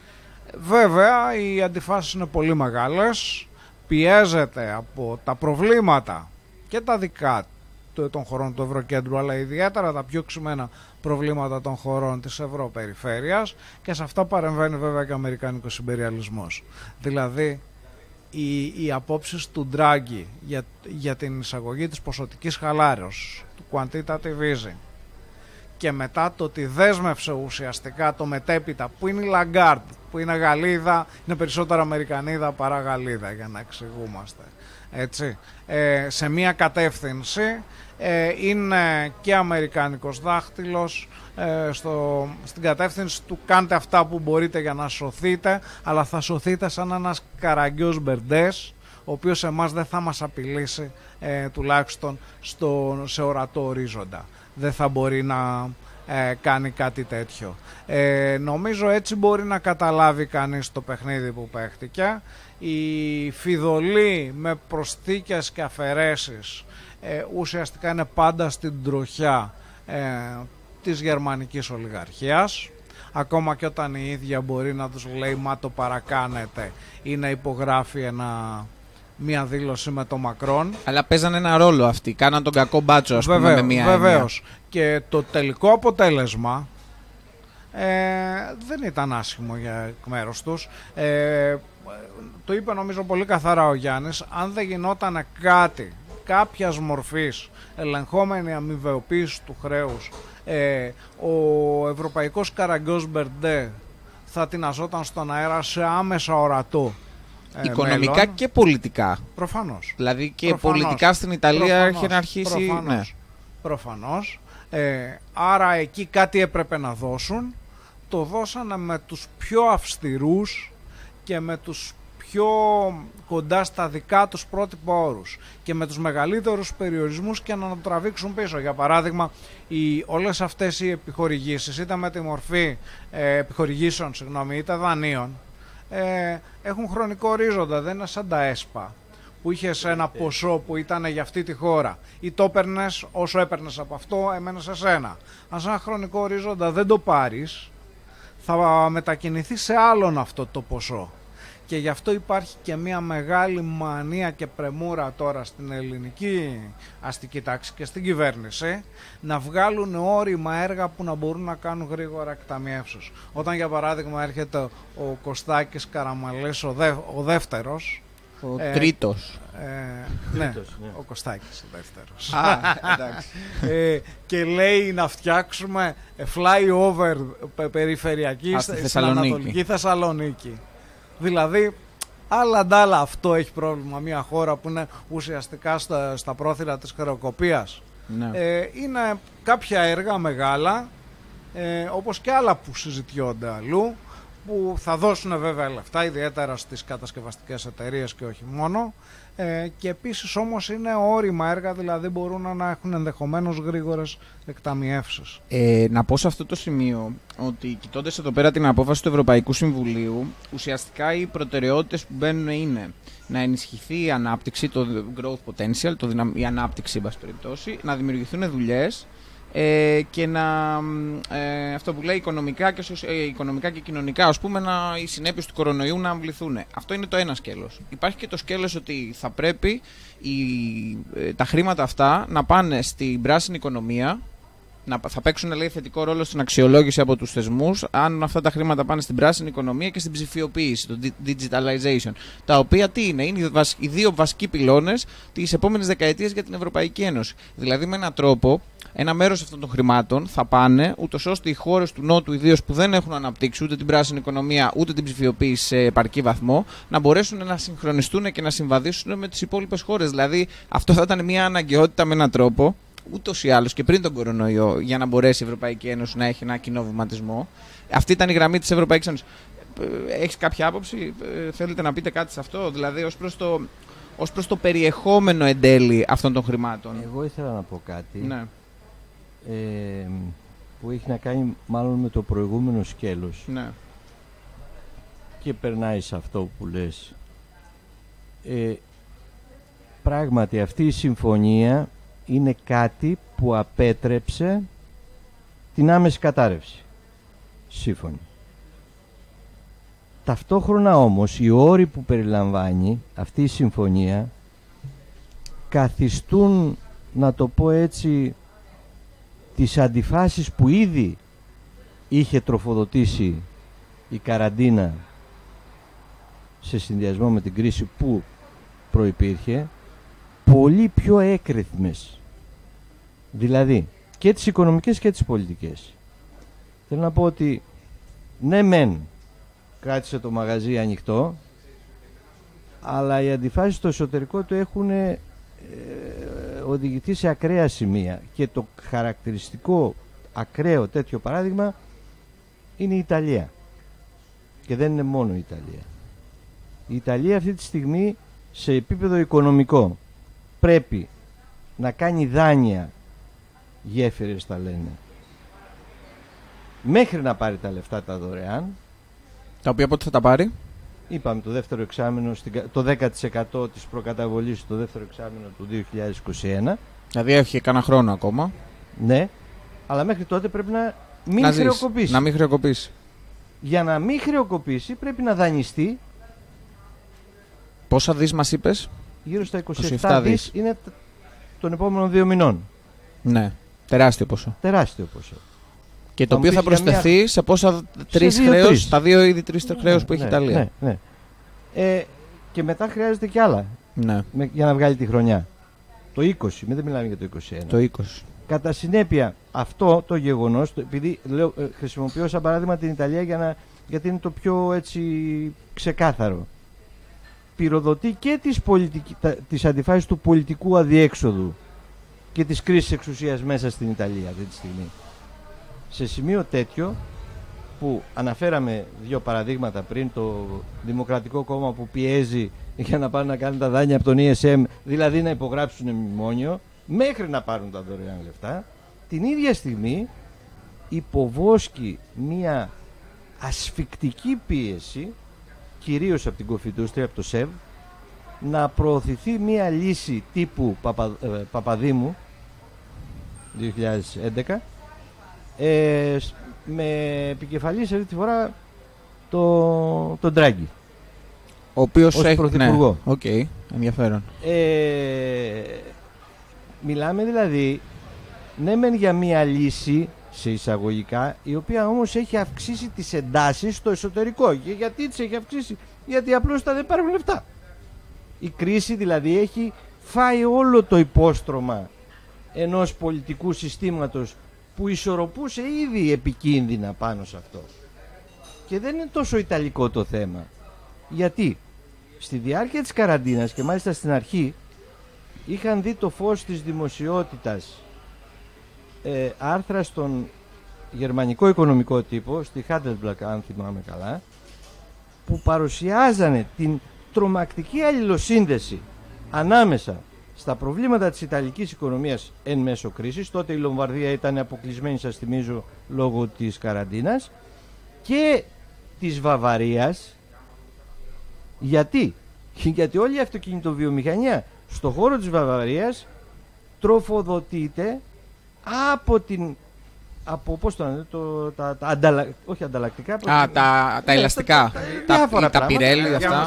Βέβαια οι αντιφάσεις είναι πολύ μεγάλες, πιέζεται από τα προβλήματα και τα δικά των χωρών του Ευρωκέντρου, αλλά ιδιαίτερα τα πιο ξημένα προβλήματα των χωρών της Ευρωπεριφέρειας, και σε αυτά παρεμβαίνει βέβαια και ο αμερικάνικος ιμπεριαλισμός. Δηλαδή οι απόψεις του Ντράγκη για την εισαγωγή της ποσοτικής χαλάρωσης, του quantitative easing, και μετά το ότι δέσμευσε ουσιαστικά το μετέπειτα, που είναι η Λαγκάρντ, που είναι Γαλλίδα, είναι περισσότερο Αμερικανίδα παρά Γαλλίδα, για να εξηγούμαστε, έτσι, σε μία κατεύθυνση, είναι και αμερικάνικος δάχτυλος στην κατεύθυνση του κάντε αυτά που μπορείτε για να σωθείτε, αλλά θα σωθείτε σαν ένας καραγκιός Μπερντές, ο οποίος εμάς δεν θα μας απειλήσει, τουλάχιστον σε ορατό ορίζοντα. Δεν θα μπορεί να κάνει κάτι τέτοιο. Νομίζω έτσι μπορεί να καταλάβει κανείς το παιχνίδι που παίχτηκε. Η φιδωλή με προσθήκες και αφαιρέσεις ουσιαστικά είναι πάντα στην τροχιά της γερμανικής ολιγαρχίας, ακόμα και όταν η ίδια μπορεί να τους λέει μα το παρακάνετε ή να υπογράφει μία δήλωση με τον Μακρόν. Αλλά παίζανε ένα ρόλο αυτοί, κάναν τον κακό μπάτσο, ας πούμε, με μία βεβαίως. Και το τελικό αποτέλεσμα δεν ήταν άσχημο για εκ μέρους τους. Το είπε νομίζω πολύ καθαρά ο Γιάννης, αν δεν γινόταν κάτι κάποιας μορφής ελεγχόμενη αμοιβαιοποίηση του χρέους, ο ευρωπαϊκός καραγκιός Μπερντέ θα τειναζόταν στον αέρα σε άμεσα ορατό οικονομικά μέλλον. Και πολιτικά. Προφανώς. Δηλαδή και πολιτικά στην Ιταλία έχει να αρχίσει. Προφανώς. Άρα εκεί κάτι έπρεπε να δώσουν. Το δώσανε με τους πιο αυστηρούς και με τους πιο κοντά στα δικά τους πρότυπα όρους και με τους μεγαλύτερους περιορισμούς, και να το τραβήξουν πίσω. Για παράδειγμα, όλες αυτές οι επιχορηγήσεις, είτε με τη μορφή επιχορηγήσεων, είτε δανείων, έχουν χρονικό ορίζοντα. Δεν είναι σαν τα ΕΣΠΑ που είχες ένα ποσό που ήταν για αυτή τη χώρα, ή το έπαιρνες, όσο έπαιρνες από αυτό έμενε σε σένα. Αν σε ένα χρονικό ορίζοντα δεν το πάρεις, θα μετακινηθεί σε άλλον αυτό το ποσό. Και γι' αυτό υπάρχει και μια μεγάλη μανία και πρεμούρα τώρα στην ελληνική αστική τάξη και στην κυβέρνηση να βγάλουν όρημα έργα που να μπορούν να κάνουν γρήγορα εκταμιεύσεις. Όταν για παράδειγμα έρχεται ο Κωστάκης Καραμαλής, ο δεύτερος, ο τρίτος. Ναι, ο Κωστάκης ο δεύτερος. Εντάξει. Και λέει να φτιάξουμε flyover περιφερειακή στην Ανατολική Θεσσαλονίκη. Δηλαδή, άλλα ντάλα αυτό έχει πρόβλημα μια χώρα που είναι ουσιαστικά στα πρόθυρα της χρεοκοπίας. Ναι. Είναι κάποια έργα μεγάλα, όπως και άλλα που συζητιόνται αλλού, που θα δώσουν βέβαια λεφτά, ιδιαίτερα στις κατασκευαστικές εταιρείες και όχι μόνο, και επίσης όμως είναι όρημα έργα, δηλαδή μπορούν να έχουν ενδεχομένως γρήγορες εκταμιεύσεις. Να πω σε αυτό το σημείο ότι, κοιτώντας εδώ πέρα την απόφαση του Ευρωπαϊκού Συμβουλίου, ουσιαστικά οι προτεραιότητες που μπαίνουν είναι να ενισχυθεί η ανάπτυξη, το growth potential, η ανάπτυξη, εν πάση περιπτώσει, να δημιουργηθούν δουλειές, και να, αυτό που λέει οικονομικά και κοινωνικά, ας πούμε, οι συνέπειες του κορονοϊού να αμβληθούν. Αυτό είναι το ένα σκέλος. Υπάρχει και το σκέλος ότι θα πρέπει τα χρήματα αυτά να πάνε στην πράσινη οικονομία, θα παίξουν, λέει, θετικό ρόλο στην αξιολόγηση από τους θεσμούς αν αυτά τα χρήματα πάνε στην πράσινη οικονομία και στην ψηφιοποίηση, το digitalization. Τα οποία τι είναι οι δύο βασικοί πυλώνες της επόμενης δεκαετίας για την Ευρωπαϊκή Ένωση. Δηλαδή, με έναν τρόπο, ένα μέρος αυτών των χρημάτων θα πάνε ούτως ώστε οι χώρες του Νότου, ιδίως που δεν έχουν αναπτύξει ούτε την πράσινη οικονομία ούτε την ψηφιοποίηση σε επαρκή βαθμό, να μπορέσουν να συγχρονιστούν και να συμβαδίσουν με τις υπόλοιπες χώρες. Δηλαδή, αυτό θα ήταν μια αναγκαιότητα με έναν τρόπο, ούτως ή άλλως και πριν τον κορονοϊό, για να μπορέσει η Ευρωπαϊκή Ένωση να έχει ένα κοινό βηματισμό. Αυτή ήταν η γραμμή της Ευρωπαϊκής Ένωσης. Έχεις κάποια άποψη, θέλετε να πείτε κάτι σε αυτό, δηλαδή ως προς το περιεχόμενο εν τέλει αυτών των χρημάτων? Εγώ ήθελα να πω κάτι. Ναι. Που έχει να κάνει μάλλον με το προηγούμενο σκέλος. Ναι. Και περνάει σε αυτό που λες. Πράγματι αυτή η συμφωνία είναι κάτι που απέτρεψε την άμεση κατάρρευση. Σύμφωνοι. Ταυτόχρονα όμως οι όροι που περιλαμβάνει αυτή η συμφωνία καθιστούν, να το πω έτσι, τις αντιφάσεις που ήδη είχε τροφοδοτήσει η καραντίνα σε συνδυασμό με την κρίση που προϋπήρχε, πολύ πιο έκρηθμες. Δηλαδή και τις οικονομικές και τις πολιτικές. Θέλω να πω ότι ναι μεν κράτησε το μαγαζί ανοιχτό, αλλά οι αντιφάσεις στο εσωτερικό του έχουν οδηγηθεί σε ακραία σημεία, και το χαρακτηριστικό ακραίο τέτοιο παράδειγμα είναι η Ιταλία, και δεν είναι μόνο η Ιταλία. Η Ιταλία αυτή τη στιγμή σε επίπεδο οικονομικό πρέπει να κάνει δάνεια, γέφυρες τα λένε, μέχρι να πάρει τα λεφτά τα δωρεάν. Τα οποία πότε θα τα πάρει? Είπαμε το δεύτερο εξάμηνο, το 10% της προκαταβολής το δεύτερο εξάμηνο του 2021. Δηλαδή έχει κανένα χρόνο ακόμα. Ναι, αλλά μέχρι τότε πρέπει να μην χρεοκοπήσει. Να μην χρεοκοπήσει. Για να μην χρεοκοπήσει πρέπει να δανειστεί. Πόσα δις μας είπες? Γύρω στα 27 δις είναι των επόμενων 2 μηνών. Ναι, τεράστιο ποσό. Τεράστιο ποσό. Και το οποίο θα προσθεθεί σε πόσα τρεις χρέος, τα δύο ήδη τρεις χρέος που έχει η Ιταλία. Ναι. Και μετά χρειάζεται κι άλλα, ναι, για να βγάλει τη χρονιά. Το 20, δεν μιλάμε για το 21. Το 20. Κατά συνέπεια, αυτό το γεγονός, επειδή χρησιμοποιώ σαν παράδειγμα την Ιταλία γιατί είναι το πιο έτσι ξεκάθαρο, πυροδοτεί και τις αντιφάσεις του πολιτικού αδιέξοδου και της κρίσης εξουσίας μέσα στην Ιταλία αυτή τη στιγμή. Σε σημείο τέτοιο που αναφέραμε δύο παραδείγματα πριν, το Δημοκρατικό Κόμμα που πιέζει για να πάνε να κάνουν τα δάνεια από τον ESM, δηλαδή να υπογράψουν μνημόνιο μέχρι να πάρουν τα δωρεάν λεφτά, την ίδια στιγμή υποβόσκει μια ασφικτική πίεση, κυρίως από την Κοφιντούστρια, από το ΣΕΒ, να προωθηθεί μια λύση τύπου Παπαδήμου 2011, με επικεφαλής αυτή τη φορά τον Ντράγκη, ο οποίος ως πρωθυπουργό. Ναι, okay, ενδιαφέρον. Μιλάμε δηλαδή ναι μεν για μια λύση σε εισαγωγικά, η οποία όμως έχει αυξήσει τις εντάσεις στο εσωτερικό. Και γιατί τις έχει αυξήσει? Γιατί απλώς δεν υπάρχουν λεφτά. Η κρίση δηλαδή έχει φάει όλο το υπόστρωμα ενός πολιτικού συστήματος που ισορροπούσε ήδη επικίνδυνα πάνω σε αυτό. Και δεν είναι τόσο ιταλικό το θέμα. Γιατί στη διάρκεια της καραντίνας, και μάλιστα στην αρχή, είχαν δει το φως της δημοσιότητας άρθρα στον γερμανικό οικονομικό τύπο, στη Handelsblatt αν θυμάμαι καλά, που παρουσιάζανε την τρομακτική αλληλοσύνδεση ανάμεσα στα προβλήματα της Ιταλικής οικονομίας εν μέσω κρίσης. Τότε η Λομβαρδία ήταν αποκλεισμένη, σας θυμίζω, λόγω της καραντίνας, και της Βαβαρίας. Γιατί όλη η αυτοκινητοβιομηχανία στο χώρο της Βαβαρίας τροφοδοτείται από πώς το λένε, όχι ανταλλακτικά, τα ελαστικά, τα πιρέλη αυτά.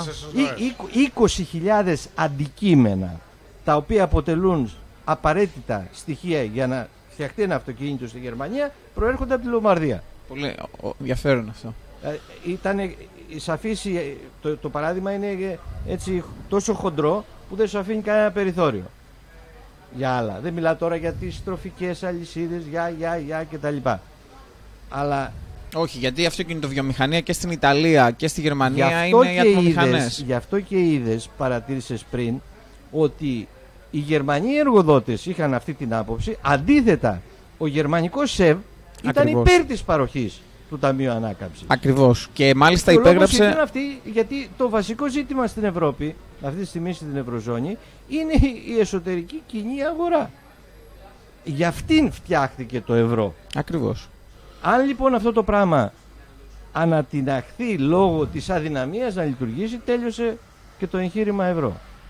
20.000 αντικείμενα, τα οποία αποτελούν απαραίτητα στοιχεία για να φτιαχτεί ένα αυτοκίνητο στη Γερμανία προέρχονται από τη Λομβαρδία. Πολύ ενδιαφέρον αυτό. Ήταν σαφής, το παράδειγμα είναι έτσι τόσο χοντρό που δεν σου αφήνει κανένα περιθώριο για άλλα. Δεν μιλάω τώρα για τις τροφικές αλυσίδες, για κτλ. Αλλά όχι, γιατί η αυτοκινητοβιομηχανία και στην Ιταλία και στη Γερμανία είναι οι ατμομηχανές. Γι' αυτό και είδες, παρατήρησες πριν, ότι οι Γερμανοί εργοδότες είχαν αυτή την άποψη. Αντίθετα, ο γερμανικός ΣΕΒ ήταν υπέρ της παροχής του Ταμείου Ανάκαμψης. Ακριβώς. Και μάλιστα ο υπέγραψε. Ήταν αυτή, γιατί το βασικό ζήτημα στην Ευρώπη, αυτή τη στιγμή στην Ευρωζώνη, είναι η εσωτερική κοινή αγορά. Για αυτήν φτιάχτηκε το ευρώ. Ακριβώς. Αν λοιπόν αυτό το πράγμα ανατιναχθεί λόγω της αδυναμίας να λειτουργήσει, τέλειωσε και το εγχείρημα ευρώ.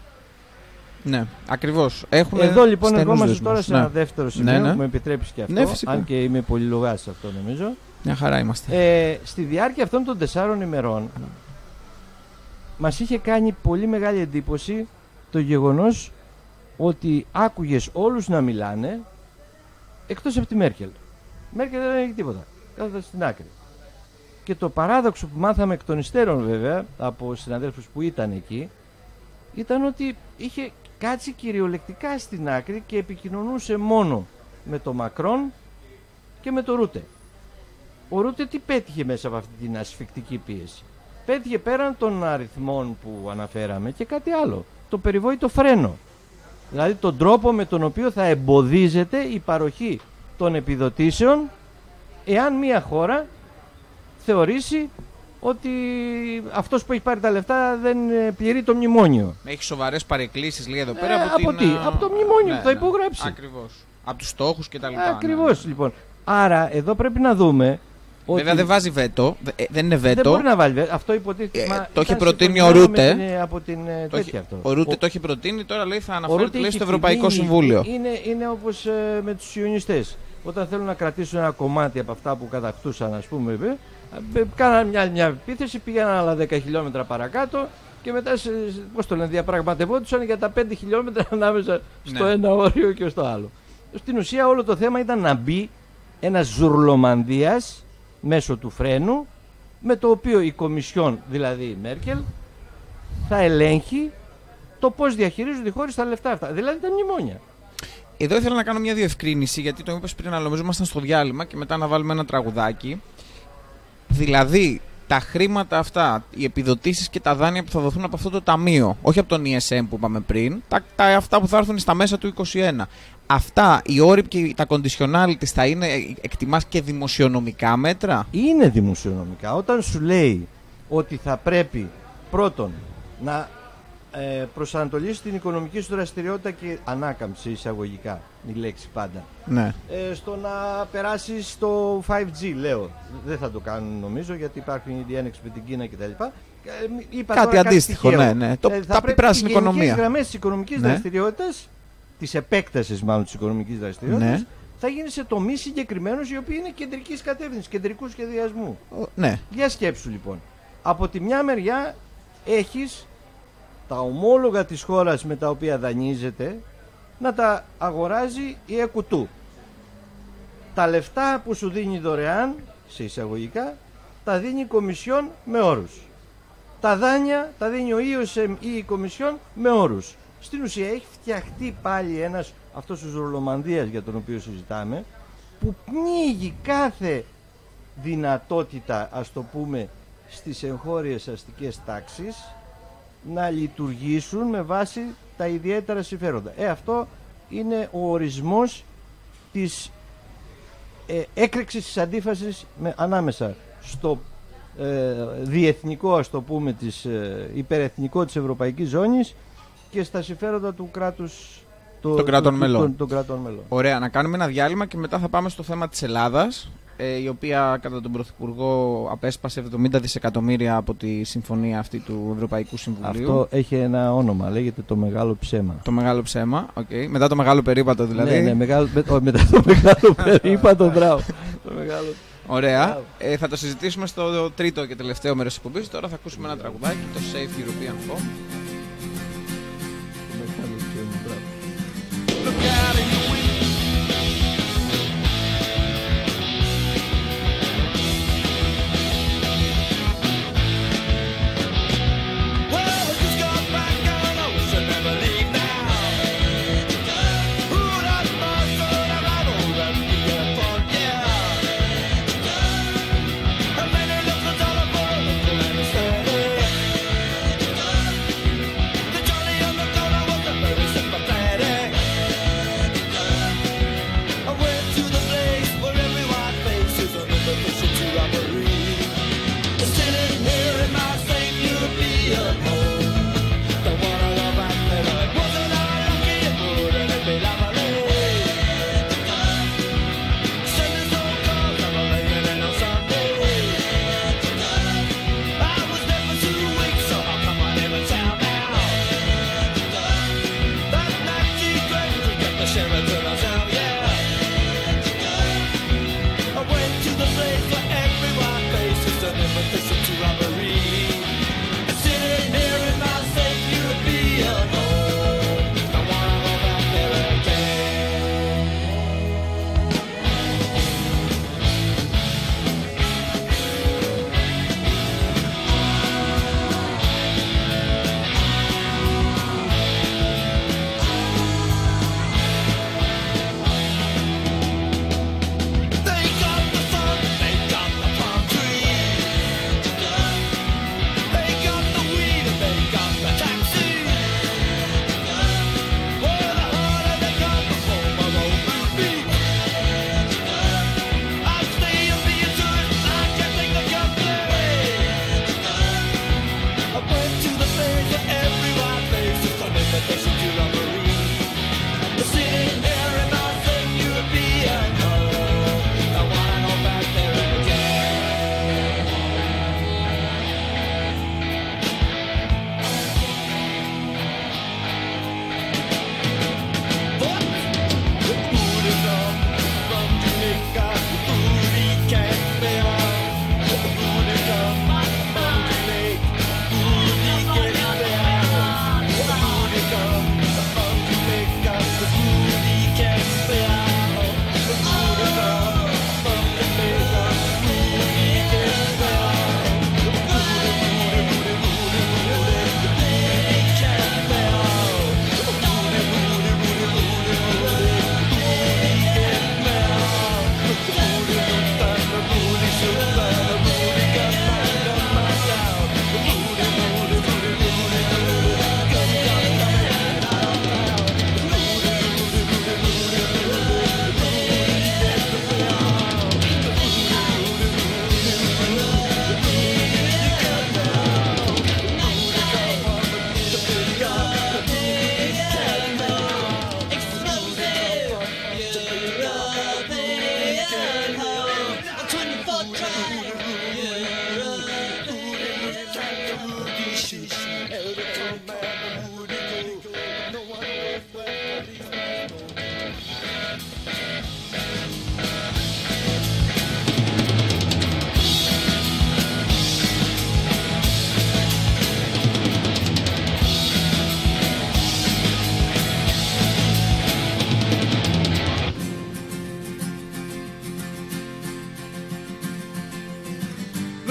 Ναι, ακριβώς. Εδώ λοιπόν ερχόμαστε τώρα σε ένα δεύτερο σημείο, ναι. μου επιτρέπεις και αυτό, ναι, αν και είμαι πολύ λογάς σε αυτό νομίζω. Μια χαρά είμαστε. Στη διάρκεια αυτών των 4 ημερών μας είχε κάνει πολύ μεγάλη εντύπωση το γεγονός ότι άκουγες όλους να μιλάνε εκτός από τη Μέρκελ. Μέρκελ δεν έλεγε τίποτα, κάθονταν στην άκρη. Και το παράδοξο που μάθαμε εκ των υστέρων βέβαια από συναδέλφους που ήταν εκεί ήταν ότι είχε κάτσει κυριολεκτικά στην άκρη και επικοινωνούσε μόνο με το Μακρόν και με το Ρούτε. Ο Ρούτε τι πέτυχε μέσα από αυτή την ασφικτική πίεση? Πέτυχε πέραν των αριθμών που αναφέραμε και κάτι άλλο, το περιβόητο φρένο. Δηλαδή τον τρόπο με τον οποίο θα εμποδίζεται η παροχή των επιδοτήσεων εάν μια χώρα θεωρήσει ότι αυτός που έχει πάρει τα λεφτά δεν πληρεί το μνημόνιο. Έχει σοβαρές παρεκκλήσεις, λέει εδώ πέρα. Από το μνημόνιο που θα υπογράψει. Ακριβώς. Από τους στόχους και τα λοιπά. Ακριβώς λοιπόν. Άρα εδώ πρέπει να δούμε. Βέβαια ότι δεν βάζει βέτο. Δεν είναι βέτο. Δεν μπορεί να βάλει βέτο. Αυτό υποτίθεται. Το έχει προτείνει ο Ρούτε. Από την τέτοια αυτό. Ο Ρούτε το έχει προτείνει, τώρα λέει θα αναφέρεται στο Ευρωπαϊκό Συμβούλιο. Είναι όπως με τους σιωνιστές. Όταν θέλουν να κρατήσουν ένα κομμάτι από αυτά που κατακτούσαν, ας πούμε, κάνανε μια επίθεση, πήγαιναν άλλα 10 χιλιόμετρα παρακάτω και μετά διαπραγματευόντουσαν για τα 5 χιλιόμετρα ανάμεσα στο ένα όριο και στο άλλο. Στην ουσία όλο το θέμα ήταν να μπει ένας ζουρλομανδίας μέσω του φρένου, με το οποίο η Κομισιόν, δηλαδή η Μέρκελ, θα ελέγχει το πώς διαχειρίζονται οι χώρες τα λεφτά αυτά, δηλαδή τα μνημόνια. Εδώ ήθελα να κάνω μια διευκρίνηση, γιατί το είπες πριν, αλλά νομίζω ήμασταν στο διάλειμμα και μετά να βάλουμε ένα τραγουδάκι. Δηλαδή, τα χρήματα αυτά, οι επιδοτήσεις και τα δάνεια που θα δοθούν από αυτό το ταμείο, όχι από τον ESM που είπαμε πριν, αυτά που θα έρθουν στα μέσα του 2021. Αυτά, οι όροι και τα conditionalities θα είναι, εκτιμάς, και δημοσιονομικά μέτρα? Είναι δημοσιονομικά. Όταν σου λέει ότι θα πρέπει πρώτον να προσανατολίσει την οικονομική σου δραστηριότητα και ανάκαμψη, εισαγωγικά η λέξη πάντα, ναι. Στο να περάσει στο 5G, λέω. Δεν θα το κάνουν νομίζω, γιατί υπάρχουν η διένεξη με την Κίνα κτλ. Κάτι αντίστοιχο, ναι. Θα πει πράσινη οικονομία. Οι γραμμές της οικονομικής δραστηριότητας, της επέκτασης μάλλον της οικονομικής δραστηριότητας, ναι, θα γίνει σε τομείς συγκεκριμένους οι οποίοι είναι κεντρικής κατεύθυνσης, κεντρικού σχεδιασμού. Ναι. Για σκέψου λοιπόν. Από τη μια μεριά έχεις τα ομόλογα της χώρας με τα οποία δανείζεται να τα αγοράζει η ΕΚΟΥΤΟΥ. Τα λεφτά που σου δίνει δωρεάν, σε εισαγωγικά, τα δίνει η Κομισιόν με όρους. Τα δάνεια τα δίνει ο ESM ή η Κομισιόν με όρους. Στην ουσία έχει φτιαχτεί πάλι ένας, αυτός ο Ζουρλομανδίας για τον οποίο συζητάμε, που πνίγει κάθε δυνατότητα, ας το πούμε, στις εγχώριες αστικές τάξεις να λειτουργήσουν με βάση τα ιδιαίτερα συμφέροντα. Αυτό είναι ο ορισμός της έκρηξης της αντίφασης ανάμεσα στο διεθνικό, ας το πούμε, υπερεθνικό της Ευρωπαϊκής Ζώνης και στα συμφέροντα του κράτους των κρατών μελών. Ωραία, να κάνουμε ένα διάλειμμα και μετά θα πάμε στο θέμα της Ελλάδας, η οποία κατά τον Πρωθυπουργό απέσπασε 70 δισεκατομμύρια από τη συμφωνία αυτή του Ευρωπαϊκού Συμβουλίου. Αυτό έχει ένα όνομα, λέγεται το Μεγάλο Ψέμα. Το Μεγάλο Ψέμα, okay. Μετά το Μεγάλο Περίπατο δηλαδή. Ναι, μετά το Μεγάλο Περίπατο, μπράβο. Ωραία, θα το συζητήσουμε στο τρίτο και τελευταίο μέρος της εκπομπής. Τώρα θα ακούσουμε ένα τραγουδάκι, το Safe European Folk. Look out of your window.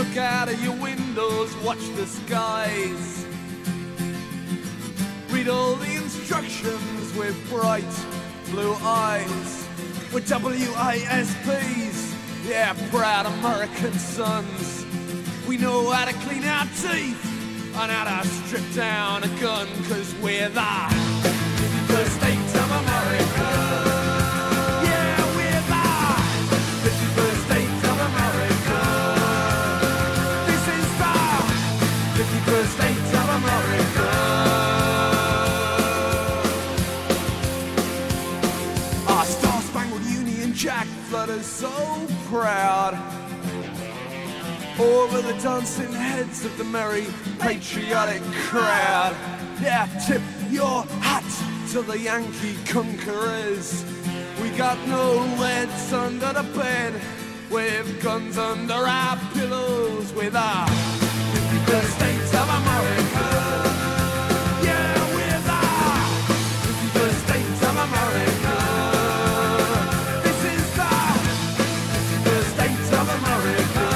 look out of your windows, watch the skies. Read all the instructions with bright blue eyes. We're WASPs, yeah, proud American sons. We know how to clean our teeth and how to strip down a gun, 'cause we're the 51st state of America. Yeah, we're the 51st state of America. This is the 51st state of America. Our Star-Spangled Union Jack flutters so proud over the dancing heads of the merry patriotic crowd. Yeah, tip your hat to the Yankee conquerors. We got no leads under the bed, with guns under our pillows, with our 51st state of America. Yeah, we're the 51st state of America. This is the 51st state of America.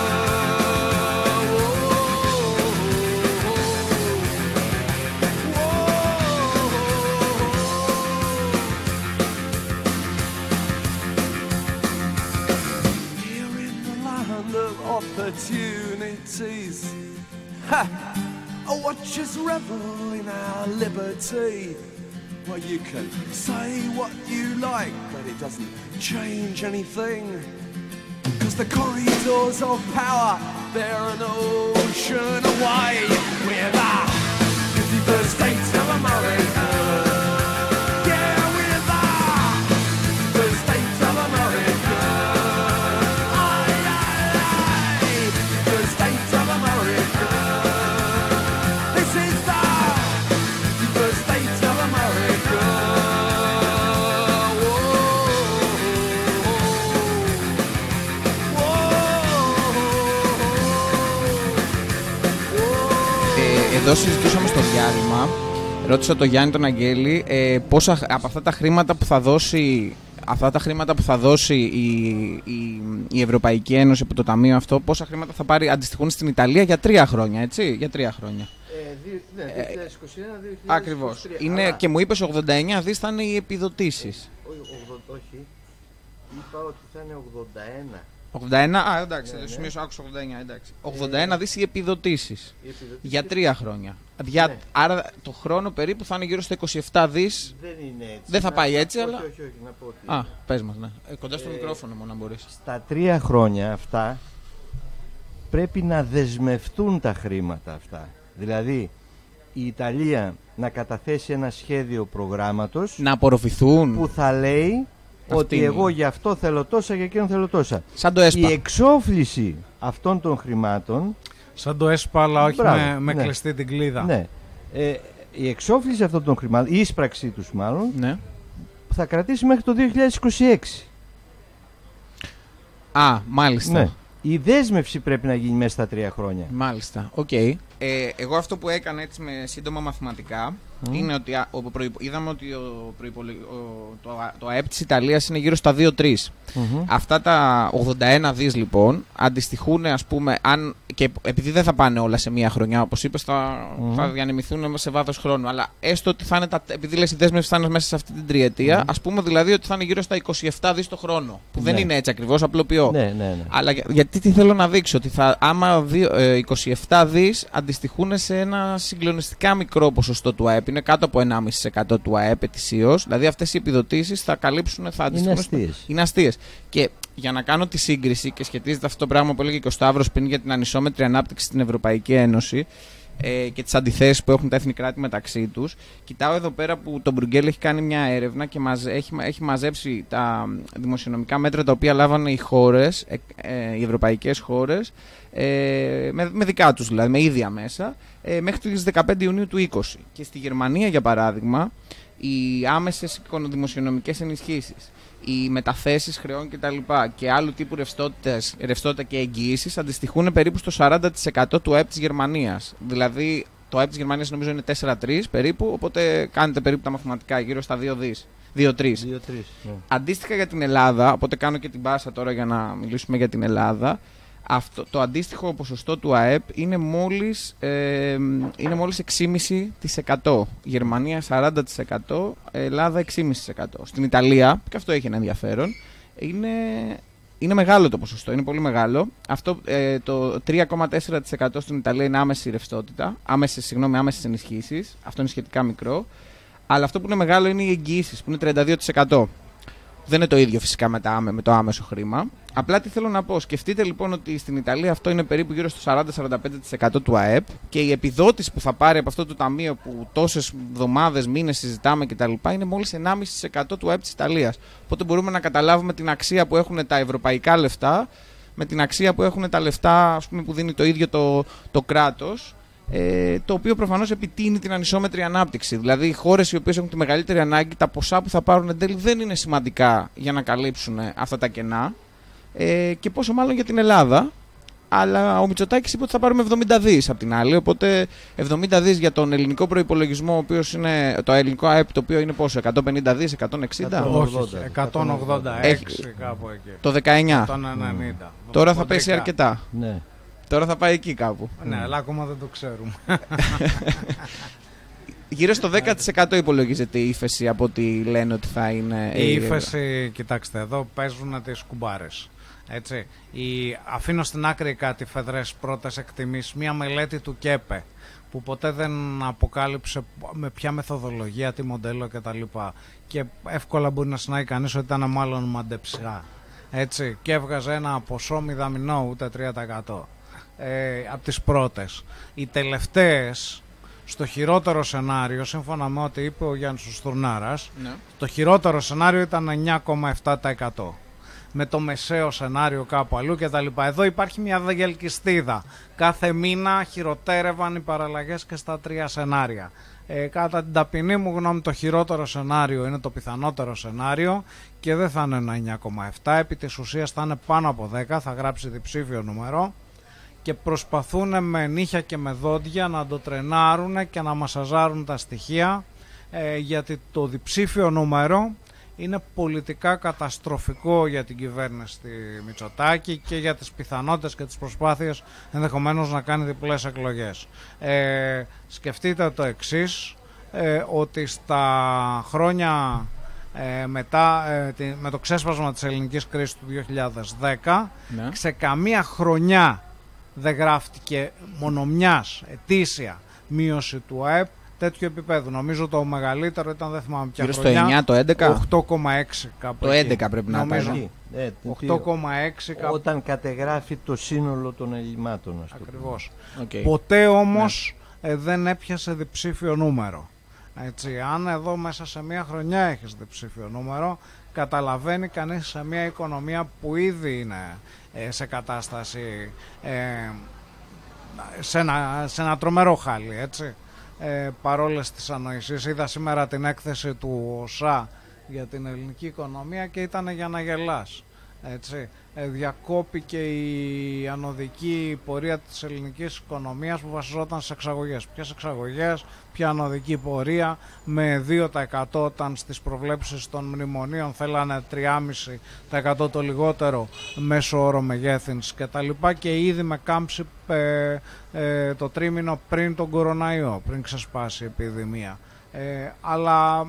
Opportunities. Ha! Watch us revel in our liberty. Well, you can say what you like, but it doesn't change anything. 'Cause the corridors of power, they're an ocean away. We're the 51st state of America. Yeah, we're the 51st state of America. Εδώ συζητούσαμε στο διάλειμμα, ρώτησα τον Γιάννη τον Αγγέλη πόσα από αυτά τα χρήματα που θα δώσει η Ευρωπαϊκή Ένωση από το ταμείο αυτό, πόσα χρήματα θα πάρει, αντιστοιχούν στην Ιταλία για 3 χρόνια, έτσι, για 3 χρόνια. Ναι, 2021-2023. Ακριβώς. Είναι, και μου είπες 89 δις θα είναι οι επιδοτήσεις. Όχι, είπα ότι θα είναι 81. 81, εντάξει, το σημείο άκουσα 89, εντάξει. 81 δις οι επιδοτήσεις για 3 χρόνια. Ναι. Άρα το χρόνο περίπου θα είναι γύρω στα 27 δις. Δεν είναι έτσι. Δεν θα πάει έτσι, αλλά... Όχι, να πω ότι... πες μας, ναι. Κοντά στο μικρόφωνο μόνο αν μπορείς. Στα 3 χρόνια αυτά πρέπει να δεσμευτούν τα χρήματα αυτά. Δηλαδή η Ιταλία να καταθέσει ένα σχέδιο προγράμματος να απορροφηθούν, που θα λέει ότι εγώ γι' αυτό θέλω τόσα, για εκείνον θέλω τόσα. Σαν το ΕΣΠΑ. Η εξόφληση αυτών των χρημάτων, σαν το ΕΣΠΑ, αλλά όχι με κλειστή την κλίδα. Ναι. Η εξόφληση αυτών των χρημάτων, η ίσπραξή τους μάλλον, ναι, θα κρατήσει μέχρι το 2026. Μάλιστα. Ναι. Η δέσμευση πρέπει να γίνει μέσα στα 3 χρόνια. Μάλιστα, οκ. Εγώ αυτό που έκανα έτσι με σύντομα μαθηματικά είναι ότι είδαμε ότι το ΑΕΠ της Ιταλίας είναι γύρω στα 2-3. Αυτά τα 81 δις λοιπόν αντιστοιχούν, ας πούμε, και επειδή δεν θα πάνε όλα σε μία χρονιά, όπως είπες, θα διανεμηθούν σε βάθος χρόνου. Αλλά έστω ότι θα είναι επειδή λες η δέσμευση θα είναι μέσα σε αυτή την τριετία, ας πούμε δηλαδή ότι θα είναι γύρω στα 27 δις το χρόνο. Που δεν είναι έτσι ακριβώς, απλοποιώ. Ναι. Αλλά γιατί τι θέλω να δείξω, ότι άμα 27 δις αντιστοιχούν σε ένα συγκλονιστικά μικρό ποσοστό του ΑΕΠ, είναι κάτω από 1,5% του ΑΕΠ ετησίως, δηλαδή αυτές οι επιδοτήσεις θα καλύψουν, θα αντιστοιχούν. Είναι αστείες. Και για να κάνω τη σύγκριση, και σχετίζεται αυτό το πράγμα που έλεγε και ο Σταύρος πριν για την ανισόμετρη ανάπτυξη στην Ευρωπαϊκή Ένωση και τις αντιθέσεις που έχουν τα εθνικά κράτη μεταξύ τους, κοιτάω εδώ πέρα που το Μπρουγκέλ έχει κάνει μια έρευνα και έχει μαζέψει τα δημοσιονομικά μέτρα τα οποία λάβανε οι χώρες, οι ευρωπαϊκές χώρες, με δικά τους δηλαδή, με ίδια μέσα, μέχρι τις 15 Ιουνίου του 20. Και στη Γερμανία, για παράδειγμα, οι άμεσες δημοσιονομικές ενισχύσεις, οι μεταθέσεις χρεών κτλ. Και άλλου τύπου ρευστότητα και εγγυήσεις αντιστοιχούν περίπου στο 40% του ΑΕΠ της Γερμανίας. Δηλαδή το ΑΕΠ της Γερμανίας νομίζω είναι 4-3 περίπου, οπότε κάνετε περίπου τα μαθηματικά γύρω στα 2-3. Ναι. Αντίστοιχα για την Ελλάδα, οπότε κάνω και την πάσα τώρα για να μιλήσουμε για την Ελλάδα. το αντίστοιχο ποσοστό του ΑΕΠ είναι μόλις 6,5%. Γερμανία 40%, Ελλάδα 6,5%. Στην Ιταλία, και αυτό έχει ένα ενδιαφέρον, είναι μεγάλο το ποσοστό, είναι πολύ μεγάλο. Το 3,4% στην Ιταλία είναι άμεση ρευστότητα, άμεσες ενισχύσεις. Αυτό είναι σχετικά μικρό. Αλλά αυτό που είναι μεγάλο είναι οι εγγυήσεις, που είναι 32%. Δεν είναι το ίδιο φυσικά με το άμεσο χρήμα. Απλά τι θέλω να πω, σκεφτείτε λοιπόν ότι στην Ιταλία αυτό είναι περίπου γύρω στο 40-45% του ΑΕΠ και η επιδότηση που θα πάρει από αυτό το ταμείο που τόσες εβδομάδες, μήνες συζητάμε κτλ. Είναι μόλις 1,5% του ΑΕΠ της Ιταλίας. Οπότε μπορούμε να καταλάβουμε την αξία που έχουν τα ευρωπαϊκά λεφτά με την αξία που έχουν τα λεφτά, ας πούμε, που δίνει το ίδιο το κράτος. Το οποίο προφανώς επιτείνει την ανισόμετρη ανάπτυξη. Δηλαδή, οι χώρες οι οποίες έχουν τη μεγαλύτερη ανάγκη, τα ποσά που θα πάρουν εν τέλει δεν είναι σημαντικά για να καλύψουν αυτά τα κενά. Και πόσο μάλλον για την Ελλάδα. Αλλά ο Μητσοτάκης είπε ότι θα πάρουμε 70 δις απ' την άλλη. Οπότε 70 δις για τον ελληνικό προϋπολογισμό, ο οποίος είναι το ελληνικό ΑΕΠ, το οποίο είναι πόσο, 150 δις, 160? Όχι, 186 κάπου εκεί. Το 19. 190. Τώρα θα πέσει αρκετά. Ναι. Τώρα θα πάει εκεί κάπου. Ναι, αλλά ακόμα δεν το ξέρουμε. Γύρω στο 10% υπολογίζεται η ύφεση από ό,τι λένε ότι θα είναι. Η ύφεση, κοιτάξτε, εδώ παίζουν τις κουμπάρες. Έτσι. Αφήνω στην άκρη κάτι φεδρές πρώτες εκτιμήσεις. Μία μελέτη του ΚΕΠΕ που ποτέ δεν αποκάλυψε με ποια μεθοδολογία, τι μοντέλο κτλ. Και εύκολα μπορεί να συνάγει κανείς ότι ήταν μάλλον μαντεψιά. Έτσι. Και έβγαζε ένα ποσό μηδαμινό, ούτε 3%. Από τις πρώτες. Οι τελευταίες, στο χειρότερο σενάριο, σύμφωνα με ό,τι είπε ο Γιάννης Στουρνάρας, ναι, το χειρότερο σενάριο ήταν 9,7%. Με το μεσαίο σενάριο κάπου αλλού κτλ. Εδώ υπάρχει μια διελκυστίδα. Κάθε μήνα χειροτέρευαν οι παραλλαγές και στα τρία σενάρια. Κατά την ταπεινή μου γνώμη, το χειρότερο σενάριο είναι το πιθανότερο σενάριο και δεν θα είναι ένα 9,7. Επί της ουσίας θα είναι πάνω από 10, θα γράψει διψήφιο νούμερο. Και προσπαθούν με νύχια και με δόντια να το τρενάρουν και να μασαζάρουν τα στοιχεία, γιατί το διψήφιο νούμερο είναι πολιτικά καταστροφικό για την κυβέρνηση Μητσοτάκη και για τις πιθανότητες και τις προσπάθειες ενδεχομένως να κάνει διπλές εκλογές. Σκεφτείτε το εξής, ότι στα χρόνια μετά με το ξέσπασμα της ελληνικής κρίσης του 2010, ναι, σε καμία χρονιά δεν γράφτηκε μονομιάς ετήσια μείωση του ΑΕΠ τέτοιο επίπεδο. Νομίζω το μεγαλύτερο ήταν, δεν θυμάμαι ποια χρονιά. Στο 9, το 11. 8,6 κάπου. Το 11 πρέπει να πάει. 8,6 κάπου. Όταν κατεγράφει το σύνολο των ελλημάτων. Ακριβώς. Okay. Ποτέ όμως δεν έπιασε διψήφιο νούμερο. Έτσι, αν εδώ μέσα σε μια χρονιά έχεις διψήφιο νούμερο, καταλαβαίνει κανείς σε μια οικονομία που ήδη είναι σε κατάσταση, σε ένα τρομερό χάλι, έτσι, παρόλες τις ανοησίες. Είδα σήμερα την έκθεση του ΟΣΑ για την ελληνική οικονομία και ήταν για να γελάς, έτσι. Διακόπηκε η ανωδική πορεία της ελληνικής οικονομίας που βασιζόταν σε εξαγωγές. Ποιες εξαγωγές, ποια ανωδική πορεία, με 2% όταν στις προβλέψεις των μνημονίων θέλανε 3,5% το λιγότερο μέσο όρο μεγέθυνση κτλ. Και ήδη με κάμψη το τρίμηνο πριν τον κοροναϊό, πριν ξεσπάσει η επιδημία. Αλλά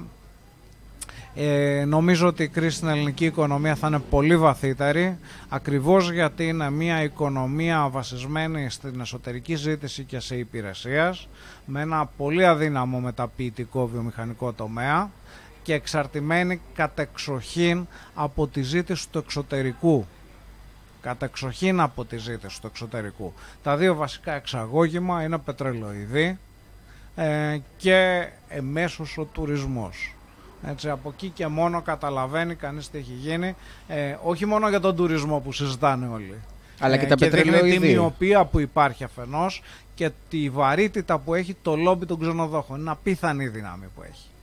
νομίζω ότι η κρίση στην ελληνική οικονομία θα είναι πολύ βαθύτερη, ακριβώς γιατί είναι μια οικονομία βασισμένη στην εσωτερική ζήτηση και σε υπηρεσίες, με ένα πολύ αδύναμο μεταποιητικό βιομηχανικό τομέα και εξαρτημένη κατεξοχήν από τη ζήτηση του εξωτερικού. Κατεξοχήν από τη ζήτηση του εξωτερικού. Τα δύο βασικά εξαγώγημα είναι πετρελοειδή και εμέσως ο τουρισμός. Έτσι, από εκεί και μόνο καταλαβαίνει κανείς τι έχει γίνει, όχι μόνο για τον τουρισμό που συζητάνε όλοι, αλλά και τα πετρελαιοειδή. Και τη μοιοπία που υπάρχει αφενός και τη βαρύτητα που έχει το λόμπι των ξενοδόχων. Είναι απίθανη η δύναμη που έχει.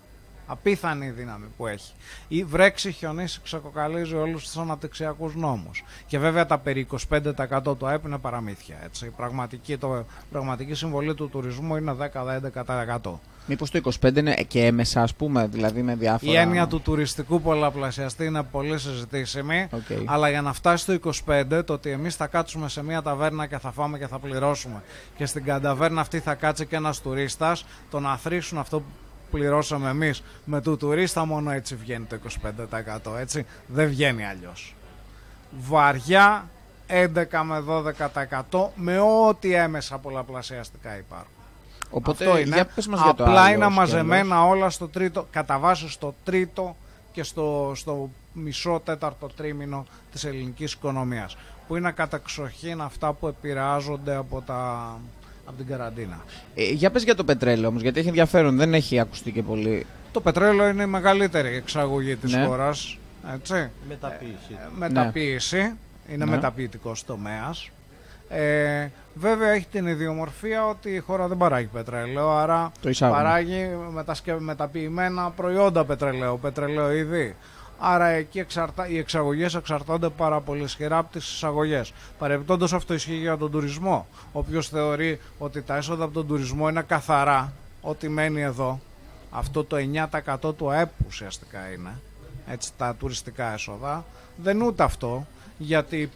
Απίθανη η δύναμη που έχει. Ή βρέξει, χιονίσει, ξεκοκαλίζει όλους τους αναπτυξιακούς νόμους. Και βέβαια τα περί 25% του ΑΕΠ είναι παραμύθια. Έτσι. Η πραγματική συμβολή του τουρισμού είναι 10-11%. Μήπως το 25% είναι και έμεσα, ας πούμε, δηλαδή με διάφορα... Η έννοια του τουριστικού πολλαπλασιαστή είναι πολύ συζητήσιμη, αλλά για να φτάσει στο 25%, το ότι εμείς θα κάτσουμε σε μια ταβέρνα και θα φάμε και θα πληρώσουμε και στην ταβέρνα αυτή θα κάτσει και ένας τουρίστας, το να θρήσουν αυτό που πληρώσαμε εμείς με του τουρίστα, μόνο έτσι βγαίνει το 25%, έτσι δεν βγαίνει αλλιώς. Βαριά 11 με 12% με ό,τι έμεσα πολλαπλασιαστικά υπάρχουν. Οπότε, αυτό είναι. Για πες μας για το απλά άλλο, είναι μαζεμένα όλα στο τρίτο, κατά βάση στο τρίτο και στο μισό τέταρτο τρίμηνο της ελληνικής οικονομίας, που είναι κατεξοχήν αυτά που επηρεάζονται από την καραντίνα. Για πες για το πετρέλαιο όμως, γιατί έχει ενδιαφέρον, δεν έχει ακουστεί και πολύ. Το πετρέλαιο είναι η μεγαλύτερη εξαγωγή της χώρας. Έτσι. Μεταποίηση. Είναι μεταποιητικός τομέας. Βέβαια έχει την ιδιομορφία ότι η χώρα δεν παράγει πετρέλαιο, άρα παράγει μεταποιημένα προϊόντα πετρελαιοειδή. Άρα εκεί οι εξαγωγές εξαρτώνται πάρα πολύ ισχυρά από τις εισαγωγές. Παρεμπιπτόντως αυτό ισχύει για τον τουρισμό. Όποιος θεωρεί ότι τα έσοδα από τον τουρισμό είναι καθαρά, ό,τι μένει εδώ, αυτό το 9% του ΑΕΠ ουσιαστικά είναι, έτσι, τα τουριστικά έσοδα, δεν είναι ούτε αυτό, γιατί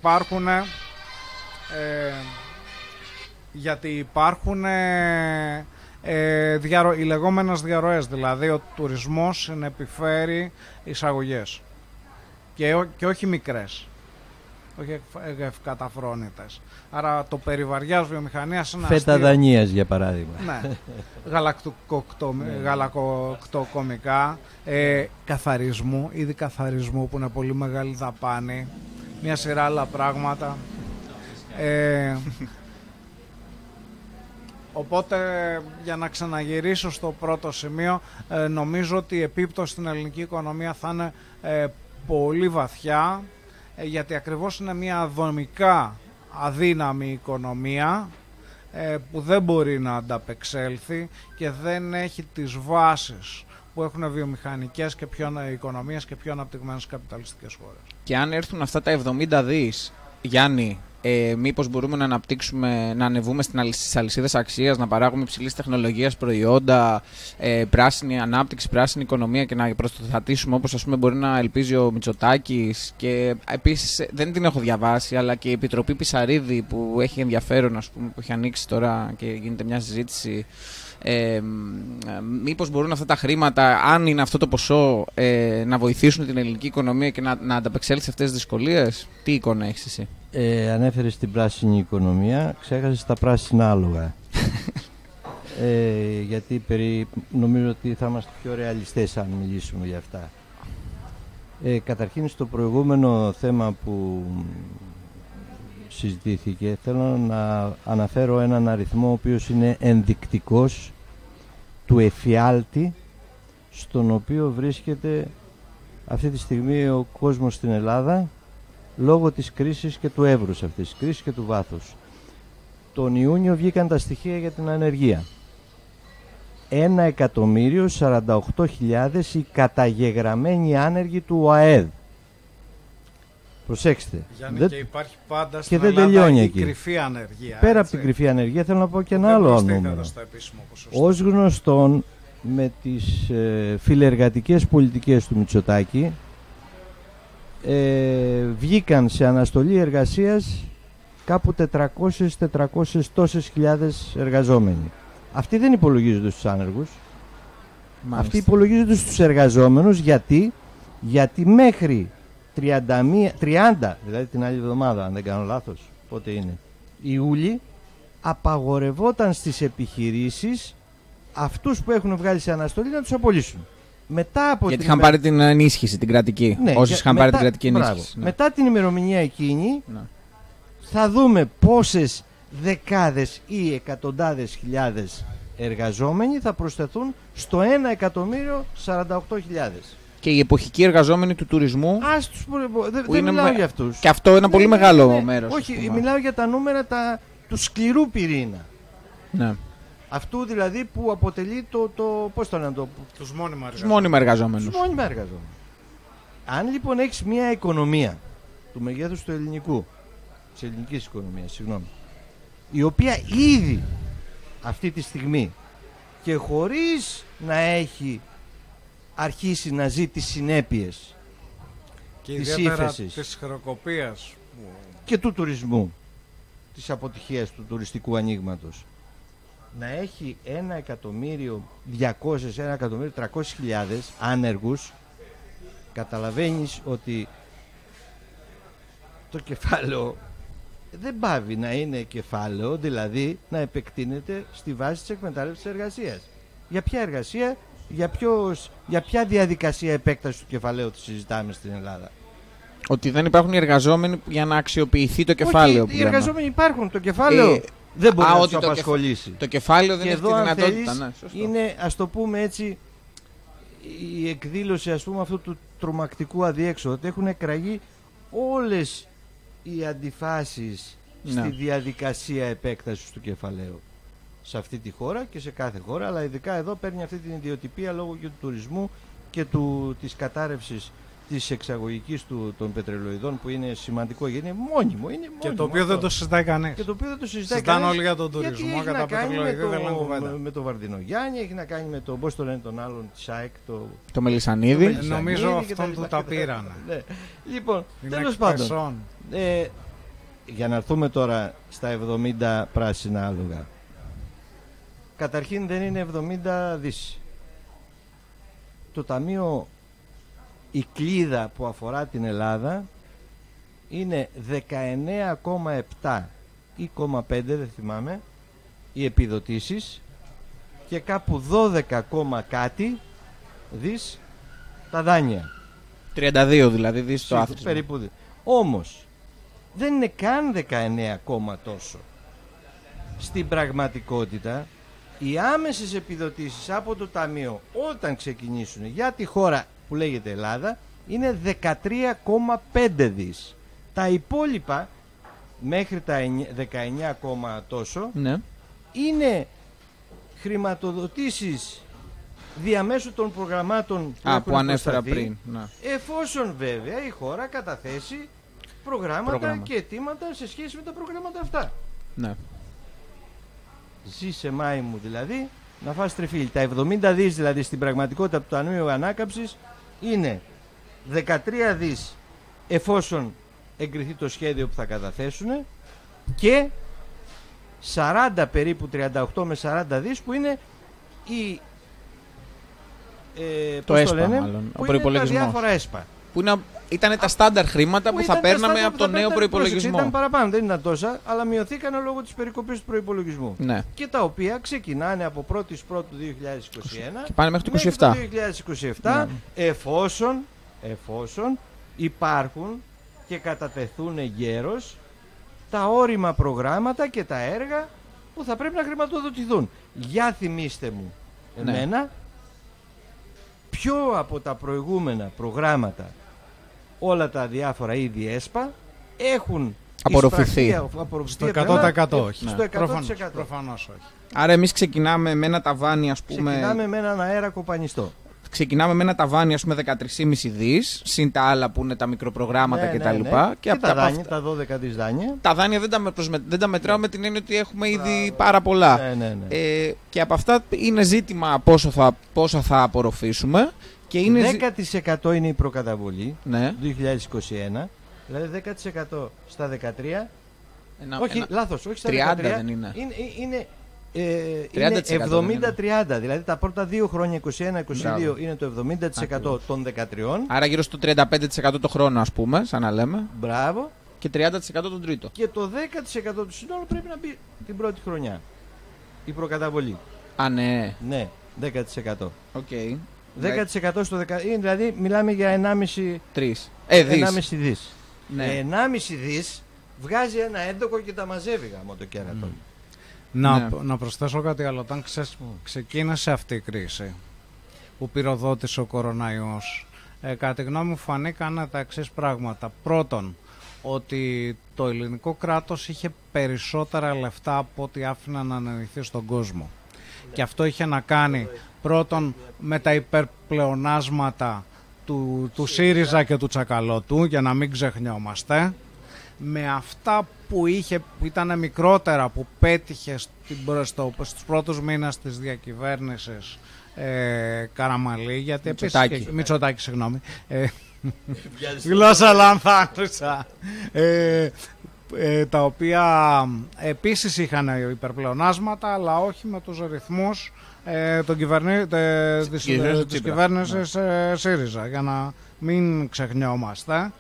υπάρχουν οι λεγόμενες διαρροές, δηλαδή ο τουρισμός συνεπιφέρει εισαγωγές και όχι μικρές, όχι ευκαταφρόνητες. Άρα το περιβαριάς βιομηχανίας είναι φέτα Δανίας για παράδειγμα. Ναι, γαλακτοκομικά, καθαρισμού, είδη καθαρισμού που είναι πολύ μεγάλη δαπάνη, μια σειρά άλλα πράγματα. Οπότε, για να ξαναγυρίσω στο πρώτο σημείο, νομίζω ότι η επίπτωση στην ελληνική οικονομία θα είναι πολύ βαθιά, γιατί ακριβώς είναι μια δομικά αδύναμη οικονομία που δεν μπορεί να ανταπεξέλθει και δεν έχει τις βάσεις που έχουν βιομηχανικές και οικονομίες και πιο αναπτυγμένες καπιταλιστικές χώρες. Και αν έρθουν αυτά τα 70 δις, Γιάννη, μήπως μπορούμε να αναπτύξουμε, να ανεβούμε στις αλυσίδες αξίας, να παράγουμε υψηλής τεχνολογίας προϊόντα, πράσινη ανάπτυξη, πράσινη οικονομία και να προστατήσουμε, όπως ας πούμε μπορεί να ελπίζει ο Μητσοτάκης. Και επίσης δεν την έχω διαβάσει, αλλά και η Επιτροπή Πισαρίδη που έχει ενδιαφέρον, ας πούμε, που έχει ανοίξει τώρα και γίνεται μια συζήτηση. Μήπως μπορούν αυτά τα χρήματα, αν είναι αυτό το ποσό, να βοηθήσουν την ελληνική οικονομία και να ανταπεξέλθει σε αυτές τις δυσκολίες? Τι εικόνα έχεις εσύ? Ανέφερες την πράσινη οικονομία, ξέχασες τα πράσινα άλογα. Γιατί νομίζω ότι θα είμαστε πιο ρεαλιστές αν μιλήσουμε για αυτά. Καταρχήν στο προηγούμενο θέμα που συζητήθηκε, θέλω να αναφέρω έναν αριθμό ο οποίος είναι ενδεικτικός του εφιάλτη στον οποίο βρίσκεται αυτή τη στιγμή ο κόσμος στην Ελλάδα λόγω της κρίσης και του εύρους αυτής της κρίσης και του βάθους. Τον Ιούνιο βγήκαν τα στοιχεία για την ανεργία. 1.048.000 οι καταγεγραμμένοι άνεργοι του ΟΑΕΔ. Προσέξτε. Γιάννη, και υπάρχει πάντα στην και δεν Ελλάδα τελειώνει η εκεί. Κρυφή ανεργία. Πέρα από την κρυφή ανεργία θέλω να πω και ένα άλλο νούμερο. Ως γνωστόν, με τις φιλεργατικές πολιτικές του Μητσοτάκη βγήκαν σε αναστολή εργασίας κάπου 400 τόσες χιλιάδες εργαζόμενοι. Αυτοί δεν υπολογίζονται στους άνεργους. Μάλιστα. Αυτοί υπολογίζονται στους εργαζόμενους. Γιατί μέχρι 30, δηλαδή την άλλη εβδομάδα, αν δεν κάνω λάθος, πότε είναι, Ιούλη, απαγορευόταν στις επιχειρήσεις αυτούς που έχουν βγάλει σε αναστολή να τους απολύσουν. Γιατί είχαν πάρει την ενίσχυση, την κρατική. Ναι, όσοι είχαν πάρει την κρατική ενίσχυση. Ναι. Μετά την ημερομηνία εκείνη, θα δούμε πόσες δεκάδες ή εκατοντάδες χιλιάδες εργαζόμενοι θα προσθεθούν στο 1.048.000. Και οι εποχικοί εργαζόμενοι του τουρισμού. Δεν μιλάω για αυτούς. Και αυτό είναι ένα πολύ μεγάλο μέρος. Όχι, μιλάω για τα νούμερα του σκληρού πυρήνα. Ναι. Αυτού δηλαδή που αποτελεί πώς το λένε, τους μόνιμα εργαζόμενους. Αν λοιπόν έχεις μια οικονομία του μεγέθους του ελληνικού, της ελληνικής οικονομίας, η οποία ήδη αυτή τη στιγμή και χωρίς να έχει αρχίσει να ζει τις συνέπειες και της ύφεσης της χρεοκοπίας και του τουρισμού, της αποτυχίας του τουριστικού ανοίγματος, να έχει 1.200.000-1.300.000 άνεργους, καταλαβαίνεις ότι το κεφάλαιο δεν πάβει να είναι κεφάλαιο, δηλαδή να επεκτείνεται στη βάση της εκμετάλλευσης της εργασίας. Για ποια εργασία, για ποια διαδικασία επέκτασης του κεφαλαίου τη συζητάμε στην Ελλάδα? Ότι δεν υπάρχουν οι εργαζόμενοι για να αξιοποιηθεί το κεφάλαιο. Όχι, οι εργαζόμενοι υπάρχουν, το κεφάλαιο δεν μπορεί να τους απασχολήσει. Το κεφάλαιο δεν και έχει εδώ, τη αν δυνατότητα. θέλεις, είναι, ας το πούμε έτσι, η εκδήλωση, ας πούμε, αυτού του τρομακτικού αδιέξοδου, ότι έχουν εκραγεί όλες οι αντιφάσεις στη διαδικασία επέκτασης του κεφαλαίου σε αυτή τη χώρα και σε κάθε χώρα, αλλά ειδικά εδώ παίρνει αυτή την ιδιοτυπία λόγω και του τουρισμού και της κατάρρευσης της εξαγωγικής των πετρελοειδών, που είναι σημαντικό γιατί είναι μόνιμο. Και το οποίο δεν το συζητάει κανείς. Και το οποίο δεν το συζητάει κανείς. Όλοι για τον τουρισμό, γιατί για τα πετρελοειδή δεν λένε κουβέντα. Με τον Βαρδινογιάννη, έχει να κάνει με τον, πώς το λένε, τον άλλον της ΑΕΚ, το Μελισσανίδη. Νομίζω αυτόν του τα πήρανε. Ναι. Λοιπόν, τέλος πάντων, για να έρθουμε τώρα στα 70 πράσινα άλογα. Καταρχήν δεν είναι 70 δις. Το ταμείο, η κλίδα που αφορά την Ελλάδα είναι 19,7 ή 0,5, δεν θυμάμαι, οι επιδοτήσεις, και κάπου 12, κάτι δις τα δάνεια. 32 δηλαδή δις το άθροισμα. Περίπου. Όμως δεν είναι καν 19, τόσο. Στην πραγματικότητα οι άμεσες επιδοτήσεις από το Ταμείο όταν ξεκινήσουν για τη χώρα που λέγεται Ελλάδα είναι 13,5 δις. Τα υπόλοιπα μέχρι τα 19, τόσο, ναι, είναι χρηματοδοτήσεις διαμέσου των προγραμμάτων που ανέφερα πριν, ναι. Εφόσον βέβαια η χώρα καταθέσει προγράμματα και αιτήματα σε σχέση με τα προγράμματα αυτά. Ναι. Ζήσε Μάη μου δηλαδή να φας τριφύλι. Τα 70 δις δηλαδή στην πραγματικότητα του Ταμείου Ανάκαμψης είναι 13 δις εφόσον εγκριθεί το σχέδιο που θα καταθέσουν, και 40 περίπου, 38 με 40 δις που είναι η το ΕΣΠΑ, μάλλον, ο προϋπολογισμός. Τα διάφορα ΕΣΠΑ. Που ήταν τα στάνταρ χρήματα που θα παίρναμε από τον νέο προϋπολογισμό. Ήταν παραπάνω, δεν ήταν τόσα, αλλά μειωθήκαν λόγω της περικοπής του προϋπολογισμού. Ναι. Και τα οποία ξεκινάνε από 1η Πρώτου 2021 και πάνε μέχρι το 2027. Το 2027, ναι. εφόσον υπάρχουν και κατατεθούν γέρος τα όρημα προγράμματα και τα έργα που θα πρέπει να χρηματοδοτηθούν. Για θυμίστε μου εμένα, ναι, ποιο από τα προηγούμενα προγράμματα, όλα τα διάφορα είδη ΕΣΠΑ, έχουν απορροφηθεί στο 100%? Όχι. Στο 100%. Προφανώς όχι. Άρα εμείς ξεκινάμε με ένα ταβάνι, ας πούμε. Ξεκινάμε με έναν αέρα κοπανιστό. Ξεκινάμε με ένα ταβάνι, ας πούμε, 13,5 δις, συν τα άλλα που είναι τα μικροπρογράμματα κτλ. Ναι. Και τα δάνεια, τα 12 δις δάνεια. Τα δάνεια δεν τα μετράω με την έννοια ότι έχουμε ήδη πάρα πολλά. Ναι. Και από αυτά είναι ζήτημα πόσο θα απορροφήσουμε. Και είναι 10% είναι η προκαταβολή, ναι, 2021, δηλαδή 10% στα 13. Λάθος, όχι στα 30 13. Δεν είναι. Είναι 70-30, 70-30, δηλαδή τα πρώτα 2 χρόνια, 21-22, είναι το 70% των 13. Άρα γύρω στο 35% το χρόνο, ας πούμε, σαν να λέμε. Μπράβο. Και 30% τον τρίτο. Και το 10% του συνόλου πρέπει να μπει την πρώτη χρονιά. Η προκαταβολή. Α, ναι. Ναι, 10%. Okay. 10% στο 10%. Δηλαδή μιλάμε για 1,5 δις. 1,5 δις. Ναι. 1,5 δις βγάζει ένα έντοκο και τα μαζεύει γάμο το κέρατο. Να προσθέσω κάτι άλλο. Όταν ξεκίνησε αυτή η κρίση που πυροδότησε ο κοροναϊός, κατά τη γνώμη μου φανήκαν τα εξής πράγματα. Πρώτον, ότι το ελληνικό κράτος είχε περισσότερα λεφτά από ό,τι άφηναν να ανανεωθεί στον κόσμο. Και αυτό είχε να κάνει πρώτον με τα υπερπλεονάσματα του ΣΥΡΙΖΑ και του Τσακαλώτου, για να μην ξεχνιόμαστε, με αυτά που ήταν μικρότερα, που πέτυχε στους πρώτους μήνες της διακυβέρνησης Καραμαλή, γιατί επίσης Μητσοτάκη, συγγνώμη, γλώσσα λανθάνουσα, τα οποία επίσης είχαν υπερπλεονάσματα, αλλά όχι με τους ρυθμούς της κυβέρνησης ΣΥΡΙΖΑ, για να μην ξεχνιόμαστε.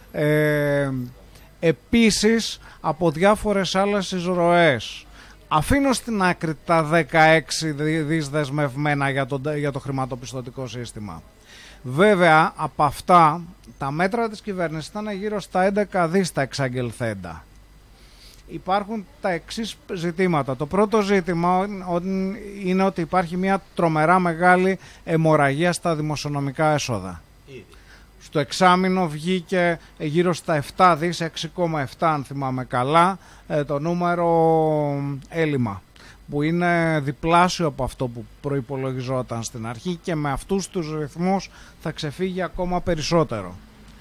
Επίσης από διάφορες άλλες εισρωές. Αφήνω στην άκρη τα 16 δις δεσμευμένα για το χρηματοπιστωτικό σύστημα. Βέβαια, από αυτά, τα μέτρα της κυβέρνησης ήταν γύρω στα 11 δις τα εξαγγελθέντα. Υπάρχουν τα εξής ζητήματα. Το πρώτο ζήτημα είναι ότι υπάρχει μια τρομερά μεγάλη αιμορραγία στα δημοσιονομικά έσοδα. Στο εξάμηνο βγήκε γύρω στα 7 δις, 6,7 αν θυμάμαι καλά, το νούμερο έλλειμμα, που είναι διπλάσιο από αυτό που προϋπολογιζόταν στην αρχή, και με αυτούς τους ρυθμούς θα ξεφύγει ακόμα περισσότερο.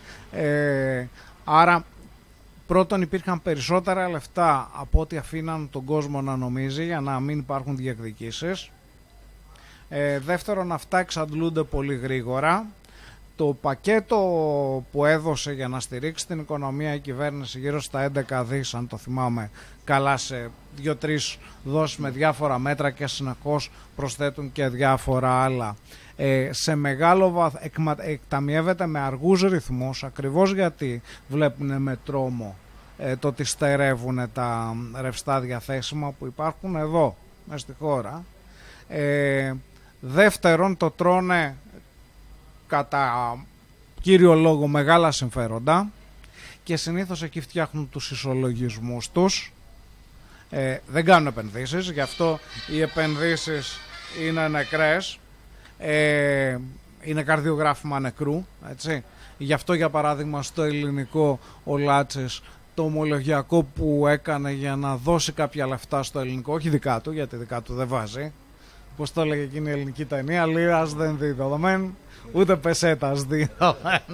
Άρα πρώτον υπήρχαν περισσότερα λεφτά από ό,τι αφήναν τον κόσμο να νομίζει, για να μην υπάρχουν διεκδικήσεις. Δεύτερον, αυτά εξαντλούνται πολύ γρήγορα. Το πακέτο που έδωσε για να στηρίξει την οικονομία η κυβέρνηση, γύρω στα 11 δις αν το θυμάμαι καλά, σε 2-3 δόσεις με διάφορα μέτρα, και συνεχώς προσθέτουν και διάφορα άλλα, σε μεγάλο βαθμό εκταμιεύεται με αργούς ρυθμούς, ακριβώς γιατί βλέπουν με τρόμο το ότι στερεύουν τα ρευστά διαθέσιμα που υπάρχουν εδώ μες στη χώρα. Δεύτερον, το τρώνε κατά κύριο λόγο μεγάλα συμφέροντα, και συνήθως εκεί φτιάχνουν τους ισολογισμούς τους. Δεν κάνουν επενδύσεις, γι' αυτό οι επενδύσεις είναι νεκρές, είναι καρδιογράφημα νεκρού, έτσι. Γι' αυτό, για παράδειγμα, στο ελληνικό ο Λάτσης, το ομολογιακό που έκανε για να δώσει κάποια λεφτά στο ελληνικό, όχι δικά του, γιατί δικά του δεν βάζει, πώς το έλεγε εκείνη η ελληνική ταινία, λίρας δεν δίδομεν, ούτε πεσέτας δίδομεν.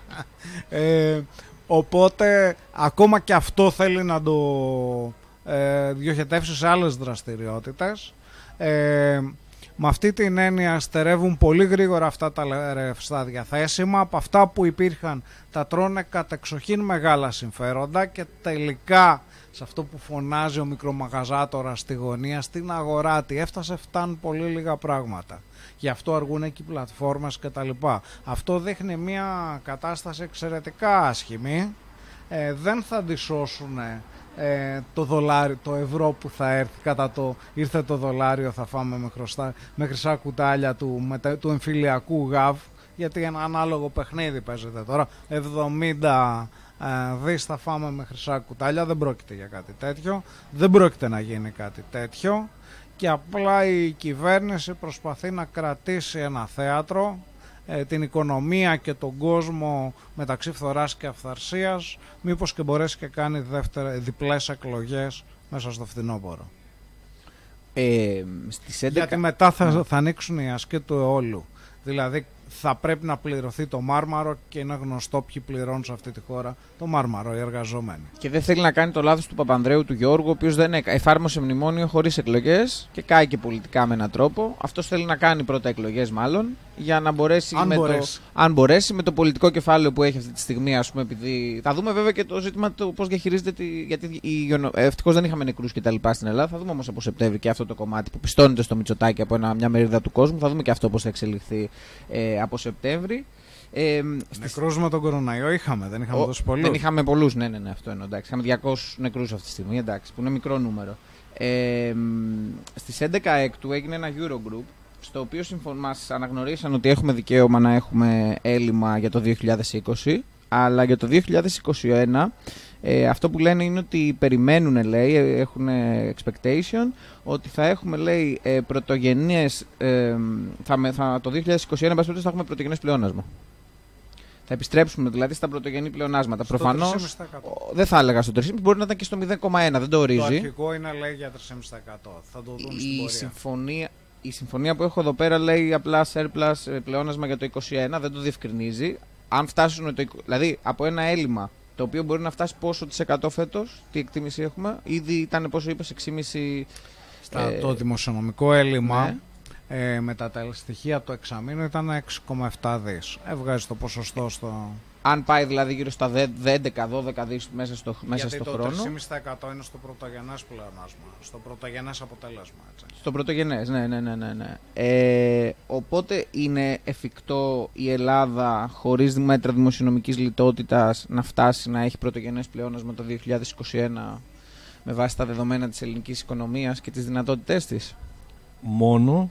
Οπότε ακόμα και αυτό θέλει να το διοχετεύσει σε άλλες δραστηριότητες. Με αυτή την έννοια στερεύουν πολύ γρήγορα αυτά τα ρευστά διαθέσιμα. Από αυτά που υπήρχαν τα τρώνε κατεξοχήν μεγάλα συμφέροντα, και τελικά σε αυτό που φωνάζει ο μικρομαγαζάτορας στη γωνία, στην αγορά τι έφτασε, φτάνουν πολύ λίγα πράγματα. Γι' αυτό αργούν εκεί οι πλατφόρμες κτλ. Αυτό δείχνει μια κατάσταση εξαιρετικά άσχημη. Δεν θα αντισώσουν το δολάριο, το ευρώ που θα έρθει κατά το ήρθε το δολάριο, θα φάμε με χρυσά κουτάλια του εμφυλιακού ΓΑΒ, γιατί ένα ανάλογο παιχνίδι παίζεται τώρα. 70 δις θα φάμε με χρυσά κουτάλια, δεν πρόκειται για κάτι τέτοιο, δεν πρόκειται να γίνει κάτι τέτοιο, και απλά η κυβέρνηση προσπαθεί να κρατήσει ένα θέατρο, την οικονομία και τον κόσμο μεταξύ φθοράς και αυθαρσίας, μήπως και μπορέσει και κάνει διπλές εκλογές μέσα στο φθινόπωρο. Στις 11... Γιατί μετά θα ανοίξουν οι ασκοί του αιώλου. Δηλαδή θα πρέπει να πληρωθεί το Μάρμαρο, και είναι γνωστό ποιοι πληρώνουν σε αυτή τη χώρα το Μάρμαρο, οι εργαζόμενοι. Και δεν θέλει να κάνει το λάθος του Παπανδρέου του Γιώργου, ο οποίος δεν εφάρμοσε μνημόνιο χωρίς εκλογές και κάηκε πολιτικά με έναν τρόπο. Αυτός θέλει να κάνει πρώτα εκλογές, μάλλον, για να μπορέσει, αν μπορέσει, με το πολιτικό κεφάλαιο που έχει αυτή τη στιγμή, ας πούμε, επειδή. Θα δούμε βέβαια και το ζήτημα του πώς διαχειρίζεται. Γιατί ευτυχώς δεν είχαμε νεκρούς κτλ. Στην Ελλάδα. Θα δούμε όμως από Σεπτέμβρη και αυτό το κομμάτι που πιστώνεται στο Μητσοτάκη από μια μερίδα του κόσμου. Θα δούμε και αυτό πώς θα εξελιχθεί από Σεπτέμβρη. Νεκρούς με τον κοροναϊό είχαμε, δεν είχαμε τόσο πολλούς. Δεν είχαμε πολλούς, ναι, αυτό εννοώ. Εντάξει. Είχαμε 200 νεκρούς αυτή τη στιγμή, εντάξει, που είναι μικρό νούμερο. Στις 11 Έκτου έγινε ένα Eurogroup, στο οποίο μας αναγνωρίσαν ότι έχουμε δικαίωμα να έχουμε έλλειμμα για το 2020, αλλά για το 2021 αυτό που λένε είναι ότι περιμένουν, λέει, έχουν expectation, ότι θα έχουμε, λέει, πρωτογενές, το 2021 θα έχουμε πρωτογενές πλεόνασμα. Θα επιστρέψουμε δηλαδή στα πρωτογενή πλεονάσματα. Προφανώς δεν θα έλεγα στο 3,5%, μπορεί να ήταν και στο 0,1%, δεν το ορίζει. Το αρχικό είναι, λέει, για 3,5%. Θα το δουν στην πορεία. Η συμφωνία. η συμφωνία που έχω εδώ πέρα λέει απλά surplus πλεόνασμα για το 2021, δεν το διευκρινίζει. Αν φτάσουν δηλαδή από ένα έλλειμμα το οποίο μπορεί να φτάσει πόσο της 100 φέτος, τι εκτίμηση έχουμε, ήδη ήταν πόσο είπες 6,5%. Το δημοσιονομικό έλλειμμα ναι. με τα στοιχεία του εξαμήνου ήταν 6,7 δις. Έβγαζε το ποσοστό στο... Αν πάει δηλαδή γύρω στα 11-12 δις μέσα στο χρόνο. Γιατί το 3,5% είναι στο πρωτογενές πλεονάσμα, στο πρωτογενές αποτέλεσμα. Έτσι. Στο πρωτογενές, ναι. Οπότε είναι εφικτό η Ελλάδα χωρίς μέτρα δημοσιονομικής λιτότητας να φτάσει να έχει πρωτογενές πλεόνασμα το 2021 με βάση τα δεδομένα της ελληνικής οικονομίας και τις δυνατότητές της? Μόνο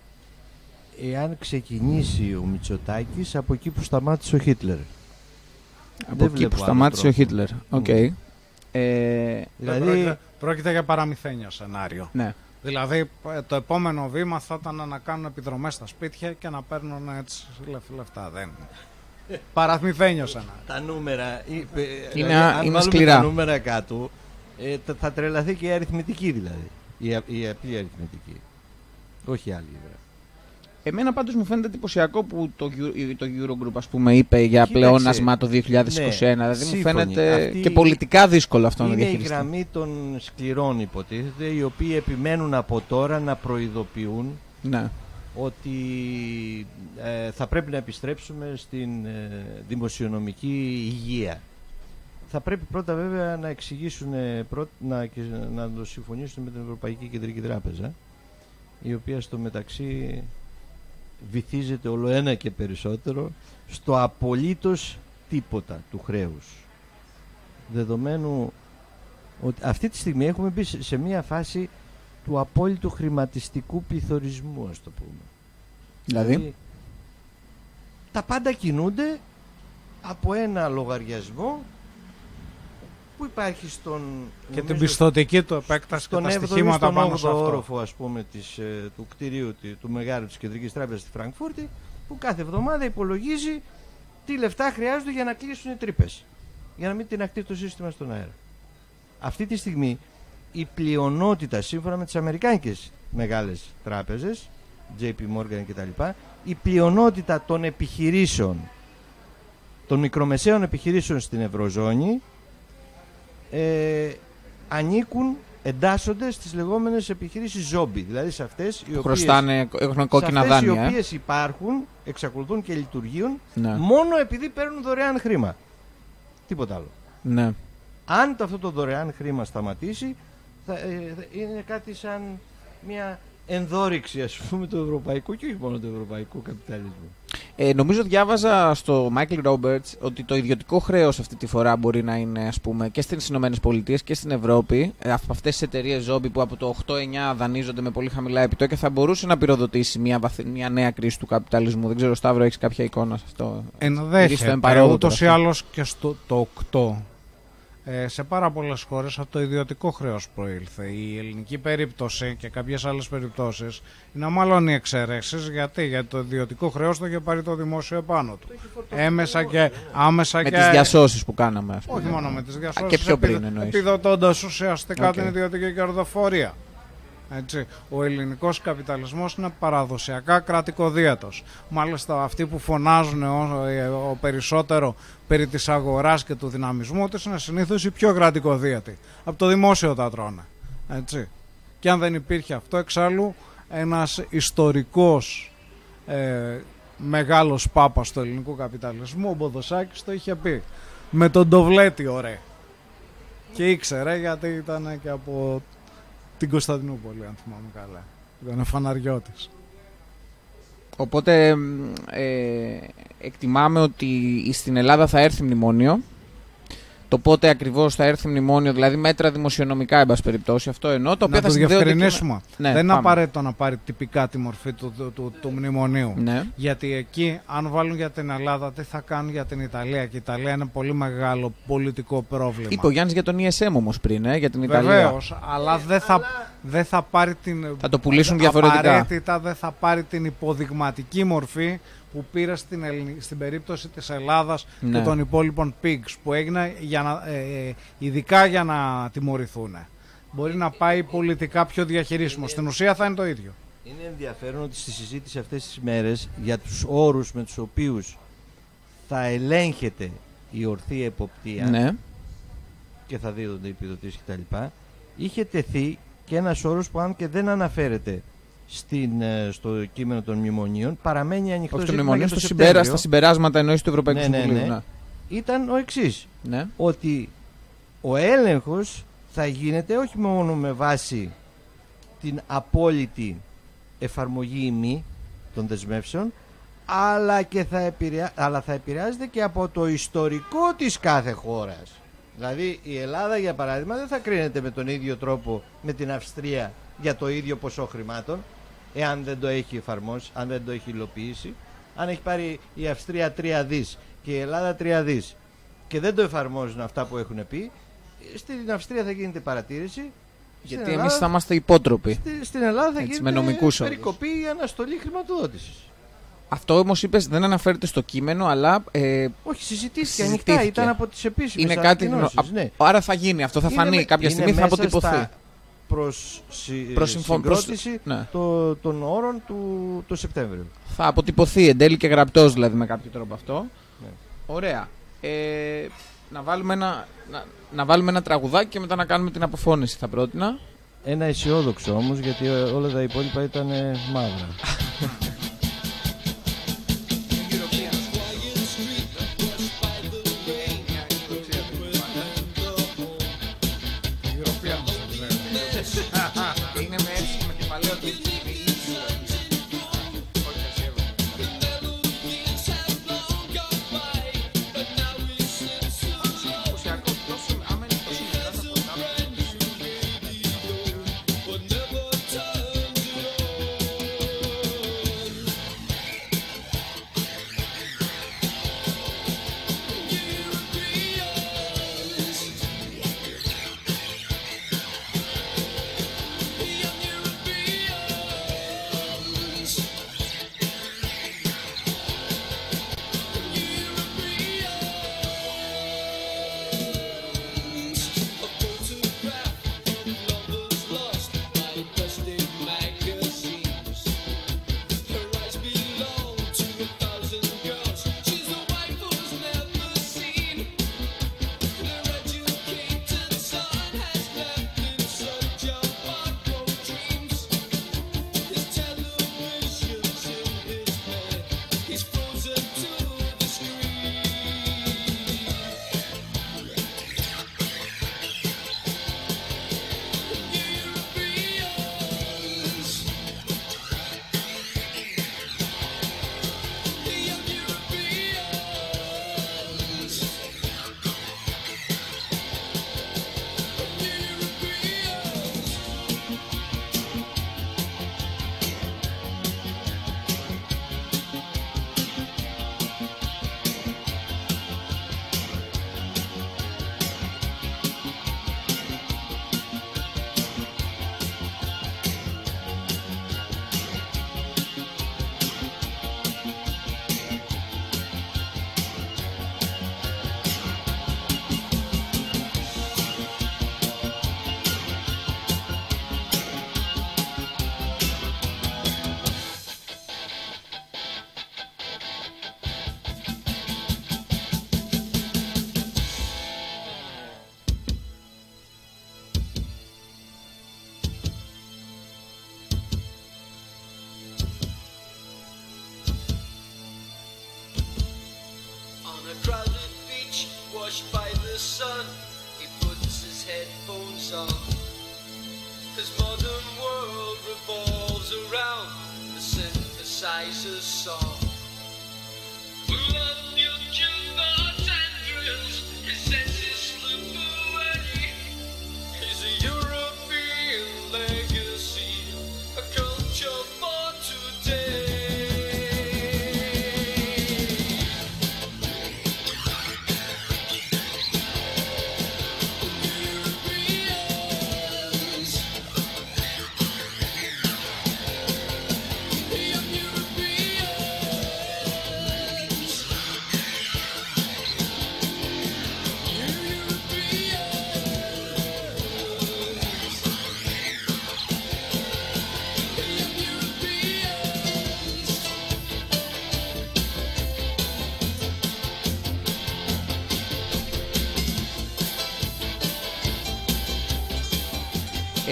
εάν ξεκινήσει ο Μητσοτάκης από εκεί που σταμάτησε ο Χίτλερ. Από εκεί που σταμάτησε ο Χίτλερ. Okay. Δηλαδή πρόκειται για παραμυθένιο σενάριο. Ναι. Δηλαδή το επόμενο βήμα θα ήταν να κάνουν επιδρομές στα σπίτια και να παίρνουν έτσι λεφτά. Δεν. Παραμυθένιο σενάριο. Τα νούμερα είναι σκληρά. Τα νούμερα κάτω θα τρελαθεί και η αριθμητική δηλαδή. Η απλή αριθμητική. Όχι άλλη. Εμένα πάντως μου φαίνεται εντυπωσιακό που το Eurogroup ας πούμε είπε για πλεόνασμα το 2021. Ναι, δηλαδή μου φαίνεται και πολιτικά δύσκολο αυτό να διαχειριστεί. Είναι η γραμμή των σκληρών υποτίθεται, οι οποίοι επιμένουν από τώρα να προειδοποιούν ότι θα πρέπει να επιστρέψουμε στην δημοσιονομική υγεία. Θα πρέπει πρώτα βέβαια να εξηγήσουν, να το συμφωνήσουν με την Ευρωπαϊκή Κεντρική Τράπεζα, η οποία στο μεταξύ βυθίζεται όλο ένα και περισσότερο στο απολύτως τίποτα του χρέους. Δεδομένου ότι αυτή τη στιγμή έχουμε μπει σε μια φάση του απόλυτου χρηματιστικού πληθωρισμού, ας το πούμε. Δηλαδή τα πάντα κινούνται από ένα λογαριασμό που υπάρχει στον... Και την πιστωτική του επέκταση και τα στοιχήματα πάνω σε αυτό. Στον 8ο όροφο, ας πούμε, του κτηρίου του μεγάλου της Κεντρικής Τράπεζας στη Φραγκφούρτη, που κάθε εβδομάδα υπολογίζει τι λεφτά χρειάζονται για να κλείσουν οι τρύπες, για να μην τυναχτεί το σύστημα στον αέρα. Αυτή τη στιγμή η πλειονότητα, σύμφωνα με τις αμερικάνικες μεγάλες τράπεζες, JP Morgan κτλ., η πλειονότητα των επιχειρήσεων, των μικρομεσαίων επιχειρήσεων στην Ευρωζώνη, εντάσσονται στις λεγόμενες επιχειρήσεις zombie, δηλαδή σε αυτές οι οποίες έχουν κόκκινα δάνεια, οι οποίες υπάρχουν, εξακολουθούν και λειτουργούν μόνο επειδή παίρνουν δωρεάν χρήμα. Τίποτα άλλο. Ναι. Αν αυτό το δωρεάν χρήμα σταματήσει, θα είναι κάτι σαν μια ενδόρυξη, ας πούμε, του ευρωπαϊκού και όχι μόνο του ευρωπαϊκού καπιταλισμού. Νομίζω διάβαζα στο Michael Roberts ότι το ιδιωτικό χρέος αυτή τη φορά μπορεί να είναι, ας πούμε, και στις ΗΠΑ και στην Ευρώπη, από αυτές τις εταιρείες zombie που από το 8-9 δανείζονται με πολύ χαμηλά επιτόκια, θα μπορούσε να πυροδοτήσει μια νέα κρίση του καπιταλισμού. Δεν ξέρω, Σταύρο, έχεις κάποια εικόνα σε αυτό? Ενδέχεται. Ούτως ή άλλως και το 8. Σε πάρα πολλές χώρες από το ιδιωτικό χρέος προήλθε. Η ελληνική περίπτωση και κάποιες άλλες περιπτώσεις είναι μάλλον οι εξαιρέσεις. Γιατί το ιδιωτικό χρέος το είχε πάρει το δημόσιο επάνω του. Έμεσα και άμεσα με τις διασώσεις που κάναμε, ας πούμε. Όχι μόνο με τις διασώσεις, και πιο πριν εννοείς. Επιδοτώντας ουσιαστικά την ιδιωτική κερδοφορία. Έτσι. Ο ελληνικός καπιταλισμός είναι παραδοσιακά κρατικοδίαιτος. Μάλιστα αυτοί που φωνάζουν ο περισσότερο περί της αγοράς και του δυναμισμού της είναι συνήθως οι πιο κρατικοδίαιτοι. Από το δημόσιο τα τρώνε. Έτσι. Και αν δεν υπήρχε αυτό, εξάλλου ένας ιστορικός μεγάλος πάπας του ελληνικού καπιταλισμού, ο Μποδοσάκης, το είχε πει. Με τον Ντοβλέτη ωραία. Και ήξερε, γιατί ήταν και από την Κωνσταντινούπολη, αν θυμάμαι καλά. Ήταν φαναριώτης. Οπότε εκτιμάμε ότι στην Ελλάδα θα έρθει μνημόνιο. Το πότε ακριβώς θα έρθει μνημόνιο, δηλαδή μέτρα δημοσιονομικά, εν πάση περιπτώσει, αυτό εννοώ. Το οποίο θα διευκρινίσουμε. Δεν είναι απαραίτητο να πάρει τυπικά τη μορφή του μνημονίου. Ναι. Γιατί εκεί, αν βάλουν για την Ελλάδα, τι θα κάνουν για την Ιταλία. Και η Ιταλία είναι πολύ μεγάλο πολιτικό πρόβλημα. Είπε ο Γιάννης για τον ESM όμως πριν, για την Ιταλία. Βεβαίως, αλλά δεν θα πάρει την. Θα το πουλήσουν διαφορετικά. Απαραίτητα δεν θα πάρει την υποδειγματική μορφή που πήρε στην περίπτωση της Ελλάδας και των υπόλοιπων pigs, που έγινε ειδικά για να τιμωρηθούν. Μπορεί να πάει πολιτικά πιο διαχειρίσιμο. Στην ουσία θα είναι το ίδιο. Είναι ενδιαφέρον ότι στη συζήτηση αυτές τις μέρες για τους όρους με τους οποίους θα ελέγχεται η ορθή εποπτεία, ναι, και θα δίδονται επιδοτήσεις κτλ. Είχε τεθεί και ένας όρος που, αν και δεν αναφέρεται στο κείμενο των μνημονίων, παραμένει ανοιχτό ζήτημα για το Σεπτέμβριο. Στα συμπεράσματα εννοείς του Ευρωπαϊκού Συμβουλίου. Ναι. Ήταν ο εξής. Ναι. Ότι ο έλεγχος θα γίνεται όχι μόνο με βάση την απόλυτη εφαρμογή ή μη των δεσμεύσεων, αλλά θα επηρεάζεται και από το ιστορικό της κάθε χώρας. Δηλαδή η Ελλάδα, για παράδειγμα, δεν θα κρίνεται με τον ίδιο τρόπο με την Αυστρία για το ίδιο ποσό χρημάτων, εάν δεν το έχει εφαρμόσει, αν δεν το έχει υλοποιήσει. Αν έχει πάρει η Αυστρία 3 δις και η Ελλάδα 3 δις και δεν το εφαρμόζουν αυτά που έχουν πει, στην Αυστρία θα γίνεται παρατήρηση. Γιατί εμείς θα είμαστε υπότροποι. Στην Ελλάδα θα γίνεται περικοπή ή αναστολή χρηματοδότησης. Αυτό όμως είπες δεν αναφέρεται στο κείμενο, αλλά. Όχι, συζητήθηκε ανοιχτά, ήταν από τις επίσημες ανακοινώσεις. Ναι. Άρα θα γίνει, αυτό θα φανεί κάποια στιγμή, θα αποτυπωθεί. Προς συγκρότηση των όρων του Σεπτέμβριου. Θα αποτυπωθεί εν τέλει και γραπτός, δηλαδή, με κάποιο τρόπο αυτό. Ναι. Ωραία. Να βάλουμε ένα τραγουδάκι και μετά να κάνουμε την αποφώνηση, θα πρότεινα. Ένα αισιόδοξο όμως, γιατί όλα τα υπόλοιπα ήταν μαύρα.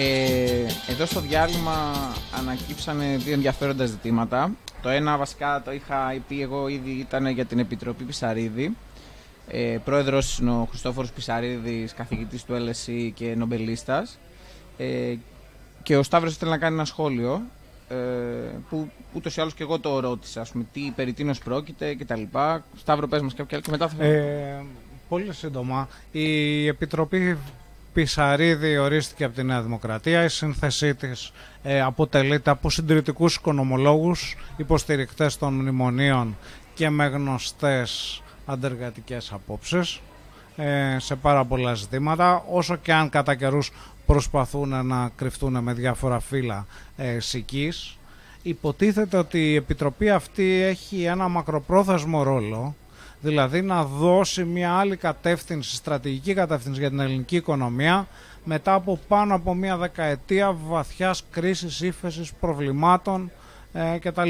Εδώ στο διάλειμμα ανακύψανε δύο ενδιαφέροντα ζητήματα. Το ένα βασικά το είχα πει εγώ ήδη, ήταν για την Επιτροπή Πισαρίδη. Πρόεδρος είναι ο Χριστόφορος Πισαρίδης, καθηγητής του LSE και νομπελίστας. Και ο Σταύρος ήθελε να κάνει ένα σχόλιο, που ούτως ή άλλως και εγώ το ρώτησα, ας πούμε, τι περί τίνος πρόκειται κτλ. Σταύρο, πες μας κάποια και μετά θα... Πολύ σύντομα. Η Επιτροπή Πισαρίδη ορίστηκε από τη Νέα Δημοκρατία. Η σύνθεσή της αποτελείται από συντηρητικούς οικονομολόγους, υποστηρικτές των μνημονίων και με γνωστές αντεργατικές απόψεις σε πάρα πολλά ζητήματα, όσο και αν κατά καιρούς προσπαθούν να κρυφτούν με διάφορα φύλλα σικής. Υποτίθεται ότι η Επιτροπή αυτή έχει ένα μακροπρόθεσμο ρόλο, δηλαδή να δώσει μια άλλη κατεύθυνση, στρατηγική κατεύθυνση για την ελληνική οικονομία μετά από πάνω από μια δεκαετία βαθιάς κρίσης, ύφεσης, προβλημάτων κτλ.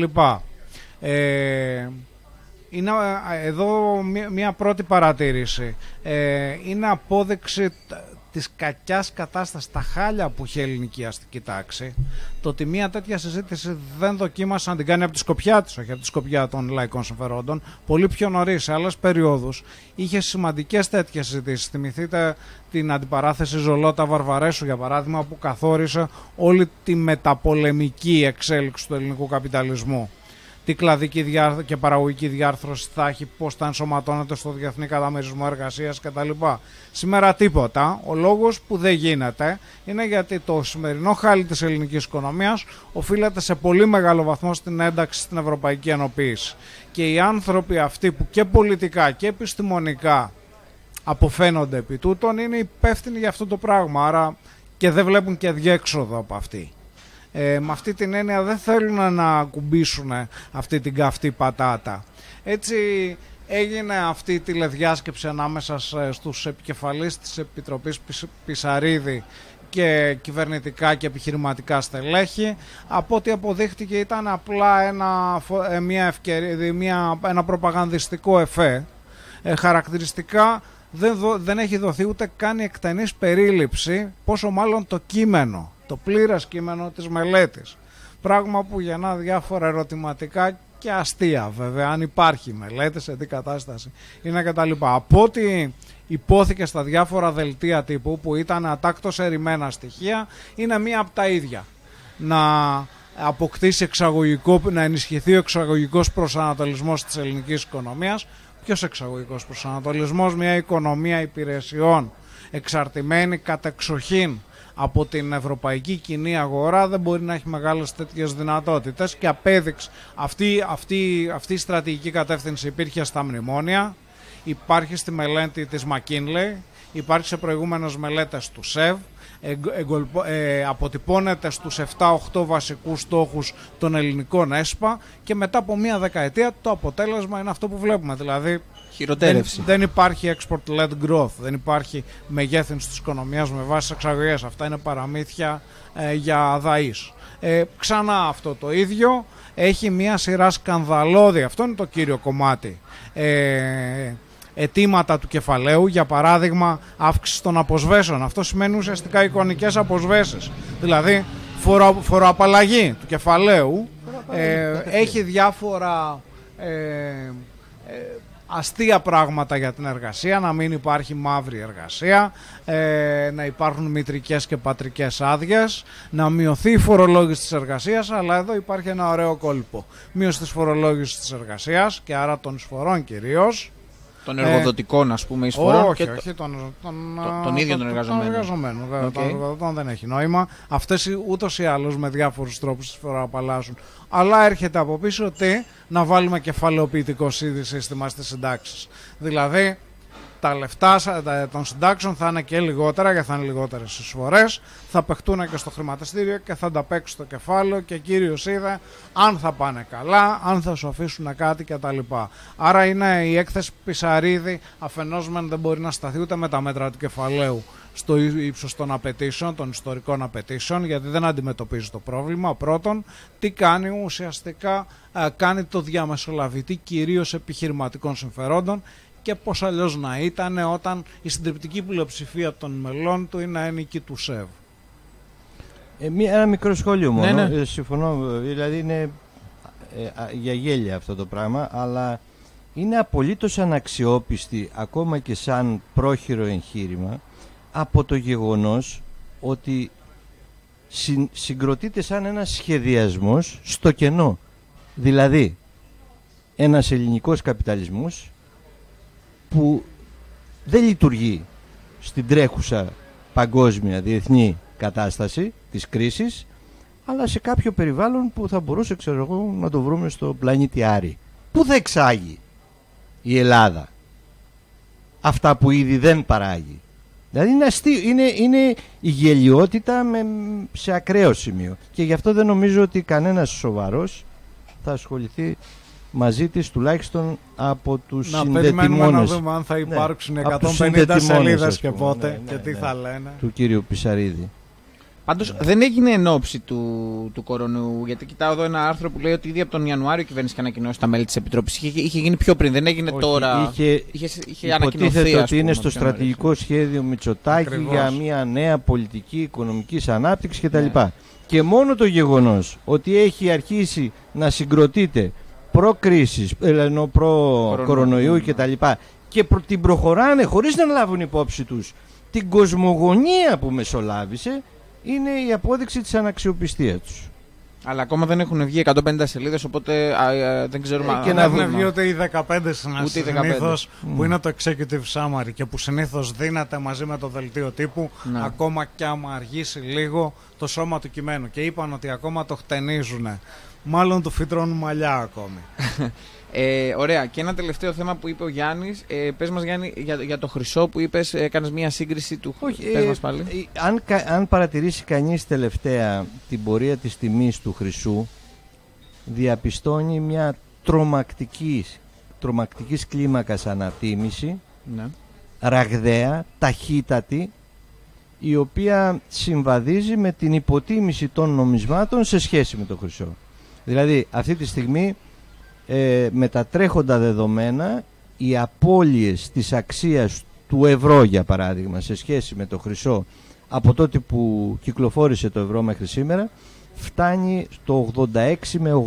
Είναι εδώ μια πρώτη παρατήρηση. Είναι απόδειξη της κακιάς κατάστασης, τα χάλια που έχει η ελληνική αστική τάξη, το ότι μια τέτοια συζήτηση δεν δοκίμασε να την κάνει από τη σκοπιά της, όχι από τη σκοπιά των λαϊκών συμφερόντων, πολύ πιο νωρίς, σε άλλες περιόδους είχε σημαντικές τέτοιες συζητήσεις. Θυμηθείτε την αντιπαράθεση Ζολότα-Βαρβαρέσου, για παράδειγμα, που καθόρισε όλη τη μεταπολεμική εξέλιξη του ελληνικού καπιταλισμού. Τι κλαδική και παραγωγική διάρθρωση θα έχει, πώς θα ενσωματώνεται στο διεθνή καταμερισμό εργασίας κτλ. Σήμερα τίποτα. Ο λόγος που δεν γίνεται είναι γιατί το σημερινό χάλι της ελληνικής οικονομίας οφείλεται σε πολύ μεγάλο βαθμό στην ένταξη στην ευρωπαϊκή ενοποίηση. Και οι άνθρωποι αυτοί που και πολιτικά και επιστημονικά αποφαίνονται επί τούτων είναι υπεύθυνοι για αυτό το πράγμα. Άρα και δεν βλέπουν και διέξοδο από αυτή. Με αυτή την έννοια δεν θέλουν να κουμπίσουν αυτή την καυτή πατάτα. Έτσι έγινε αυτή η τηλεδιάσκεψη ανάμεσα στους επικεφαλείς της Επιτροπής Πισαρίδη και κυβερνητικά και επιχειρηματικά στελέχη. Από ό,τι αποδείχτηκε ήταν απλά ένα προπαγανδιστικό εφέ. Χαρακτηριστικά δεν έχει δοθεί ούτε καν εκτενής περίληψη, πόσο μάλλον το κείμενο, το πλήρες κείμενο της μελέτης. Πράγμα που γεννά διάφορα ερωτηματικά και αστεία, βέβαια, αν υπάρχει μελέτη, σε τι κατάσταση είναι κτλ. Από ό,τι υπόθηκε στα διάφορα δελτία τύπου που ήταν ατάκτως ερημένα στοιχεία, είναι μία από τα ίδια. Να αποκτήσει να ενισχυθεί ο εξαγωγικός προσανατολισμός της ελληνικής οικονομίας. Ποιος εξαγωγικός προσανατολισμός? Μια οικονομία υπηρεσιών εξαρτημένη κατεξοχήν από την ευρωπαϊκή κοινή αγορά δεν μπορεί να έχει μεγάλες τέτοιες δυνατότητες, και απέδειξε αυτή η στρατηγική κατεύθυνση υπήρχε στα μνημόνια, υπάρχει στη μελέτη της McKinley, υπάρχει σε προηγούμενες μελέτες του ΣΕΒ, αποτυπώνεται στους 7-8 βασικούς στόχους των ελληνικών ΕΣΠΑ, και μετά από μία δεκαετία το αποτέλεσμα είναι αυτό που βλέπουμε, δηλαδή χειροτέρευση. Δεν υπάρχει export-led growth, δεν υπάρχει μεγέθυνση της οικονομίας με βάση τις εξαγωγές. Αυτά είναι παραμύθια για δαείς. Ξανά αυτό το ίδιο, έχει μία σειρά σκανδαλώδη, αυτό είναι το κύριο κομμάτι, αιτήματα του κεφαλαίου, για παράδειγμα αύξηση των αποσβέσεων. Αυτό σημαίνει ουσιαστικά εικονικές αποσβέσεις, δηλαδή φοροαπαλλαγή του κεφαλαίου. Έχει διάφορα αστεία πράγματα για την εργασία, να μην υπάρχει μαύρη εργασία, να υπάρχουν μητρικές και πατρικές άδειες, να μειωθεί η φορολόγηση της εργασίας, αλλά εδώ υπάρχει ένα ωραίο κόλπο. Μείωση της φορολόγησης της εργασίας και άρα των εισφορών κυρίως. Των εργοδοτικών, ας πούμε, εισφορών. Όχι, των ίδιων των εργαζομένων. Των εργοδοτών δεν έχει νόημα. Αυτές ούτως ή άλλως με διάφορους τρόπους τις φοροαπαλλάσσουν. Αλλά έρχεται από πίσω ότι να βάλουμε κεφαλαιοποιητικό σύστημα στις συντάξεις. Δηλαδή τα λεφτά των συντάξεων θα είναι και λιγότερα, γιατί θα είναι λιγότερες εισφορές, θα παιχτούν και στο χρηματιστήριο και θα τα παίξει το κεφάλαιο, και κύριος είδε αν θα πάνε καλά, αν θα σου αφήσουν κάτι κτλ. Άρα είναι η έκθεση Πισαρίδη, αφενός μεν δεν μπορεί να σταθεί ούτε με τα μέτρα του κεφαλαίου στο ύψος των απαιτήσεων, των ιστορικών απαιτήσεων, γιατί δεν αντιμετωπίζει το πρόβλημα. Πρώτον, τι κάνει? Ουσιαστικά κάνει το διαμεσολαβητή κυρίως επιχειρηματικών συμφερόντων, και πώς αλλιώς να ήταν όταν η συντριπτική πλειοψηφία των μελών του είναι ένικη του ΣΕΒ. Ένα μικρό σχόλιο μόνο. Ναι. Συμφωνώ, δηλαδή είναι για γέλια αυτό το πράγμα, αλλά είναι απολύτως αναξιόπιστη ακόμα και σαν πρόχειρο εγχείρημα από το γεγονός ότι συγκροτείται σαν ένας σχεδιασμός στο κενό. Δηλαδή ένας ελληνικός καπιταλισμός που δεν λειτουργεί στην τρέχουσα παγκόσμια διεθνή κατάσταση της κρίσης, αλλά σε κάποιο περιβάλλον που θα μπορούσε, ξέρω εγώ, να το βρούμε στο πλανήτη Άρη. Πού θα εξάγει η Ελλάδα αυτά που ήδη δεν παράγει? Δηλαδή είναι η γελιότητα σε ακραίο σημείο, και γι' αυτό δεν νομίζω ότι κανένας σοβαρός θα ασχοληθεί μαζί της, τουλάχιστον από τους συνδετημόνες. Να περιμένουμε να δούμε αν θα υπάρξουν 150 σελίδες και πότε και τι θα λένε. Του κύριου Πισαρίδη. Πάντως δεν έγινε εν ώψη του κορονοϊού, γιατί κοιτάω εδώ ένα άρθρο που λέει ότι ήδη από τον Ιανουάριο η κυβέρνηση είχε ανακοινώσει τα μέλη της Επιτροπής. Είχε γίνει πιο πριν, δεν έγινε. Όχι, τώρα. Είχε ανακοινωθεί. Υποτίθεται ότι είναι στο στρατηγικό σχέδιο Μητσοτάκη για μια νέα πολιτική οικονομικής ανάπτυξης κτλ. Ναι. Και μόνο το γεγονός ότι έχει αρχίσει να συγκροτείται προ-κρίσης, ενώ προ-κορονοϊού κτλ. Και την προχωράνε χωρίς να λάβουν υπόψη τους την κοσμογονία που μεσολάβησε, είναι η απόδειξη της αναξιοπιστίας τους. Αλλά ακόμα δεν έχουν βγει 150 σελίδες, οπότε δεν ξέρουμε. Και να έχουν βγει ούτε οι 15 συνήθως, που είναι το executive summary και που συνήθως δίνεται μαζί με το δελτίο τύπου, ακόμα κι άμα αργήσει λίγο το σώμα του κειμένου. Και είπαν ότι ακόμα το χτενίζουν. Μάλλον του φυτρώνουν μαλλιά ακόμη. Ωραία. Και ένα τελευταίο θέμα που είπε ο Γιάννης. Πες μας, Γιάννη, για το χρυσό που είπες, έκανες μια σύγκριση του. Όχι, πες μας πάλι. Αν παρατηρήσει κανείς τελευταία την πορεία της τιμής του χρυσού, διαπιστώνει μια τρομακτικής κλίμακας ανατίμηση, ναι, ραγδαία, ταχύτατη, η οποία συμβαδίζει με την υποτίμηση των νομισμάτων σε σχέση με το χρυσό. Δηλαδή αυτή τη στιγμή, με τα τρέχοντα δεδομένα, οι απώλειες της αξίας του ευρώ, για παράδειγμα, σε σχέση με το χρυσό από τότε που κυκλοφόρησε το ευρώ μέχρι σήμερα, φτάνει στο 86 με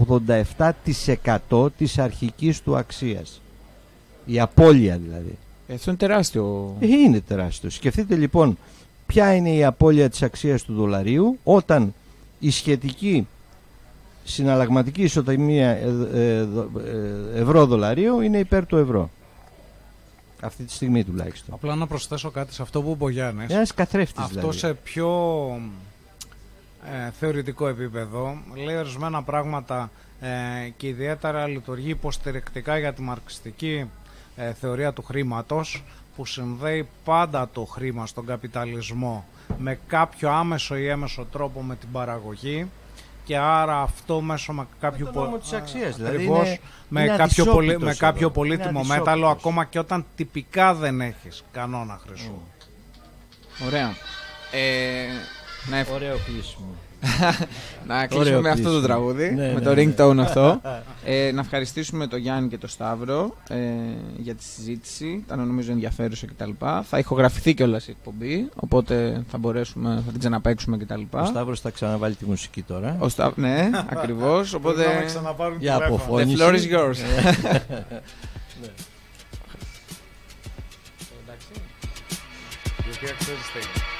87% της αρχικής του αξίας. Η απώλεια δηλαδή. Αυτό είναι τεράστιο. Είναι τεράστιο. Σκεφτείτε λοιπόν ποια είναι η απώλεια της αξίας του δολαρίου όταν η σχετική συναλλαγματική ισοτιμία ευρώ-δολαρίου είναι υπέρ του ευρώ. Αυτή τη στιγμή τουλάχιστον. Απλά να προσθέσω κάτι σε αυτό που είπε ο Γιάννης. Ένας καθρέφτης αυτό δηλαδή. Σε πιο θεωρητικό επίπεδο λέει ορισμένα πράγματα και ιδιαίτερα λειτουργεί υποστηρικτικά για τη μαρξιστική θεωρία του χρήματος, που συνδέει πάντα το χρήμα στον καπιταλισμό με κάποιο άμεσο ή έμεσο τρόπο με την παραγωγή, και άρα αυτό μέσω με κάποιο με κάποιο πολύτιμο μέταλλο, ακόμα και όταν τυπικά δεν έχεις κανόνα χρυσού. Ωραία. Ωραίο κλείσιμο. Να κλείσουμε με αυτό το τραγούδι, με το ringtone αυτό. Να ευχαριστήσουμε τον Γιάννη και τον Σταύρο για τη συζήτηση. Ήταν νομίζω ενδιαφέρουσα κτλ. Θα ηχογραφηθεί κιόλας η εκπομπή, οπότε θα την ξαναπαίξουμε κτλ. Ο Σταύρος θα ξαναβάλει τη μουσική τώρα. Ναι, ακριβώς. Οπότε για αποφώνηση. The floor is yours. Γιατί ξέρεις τι.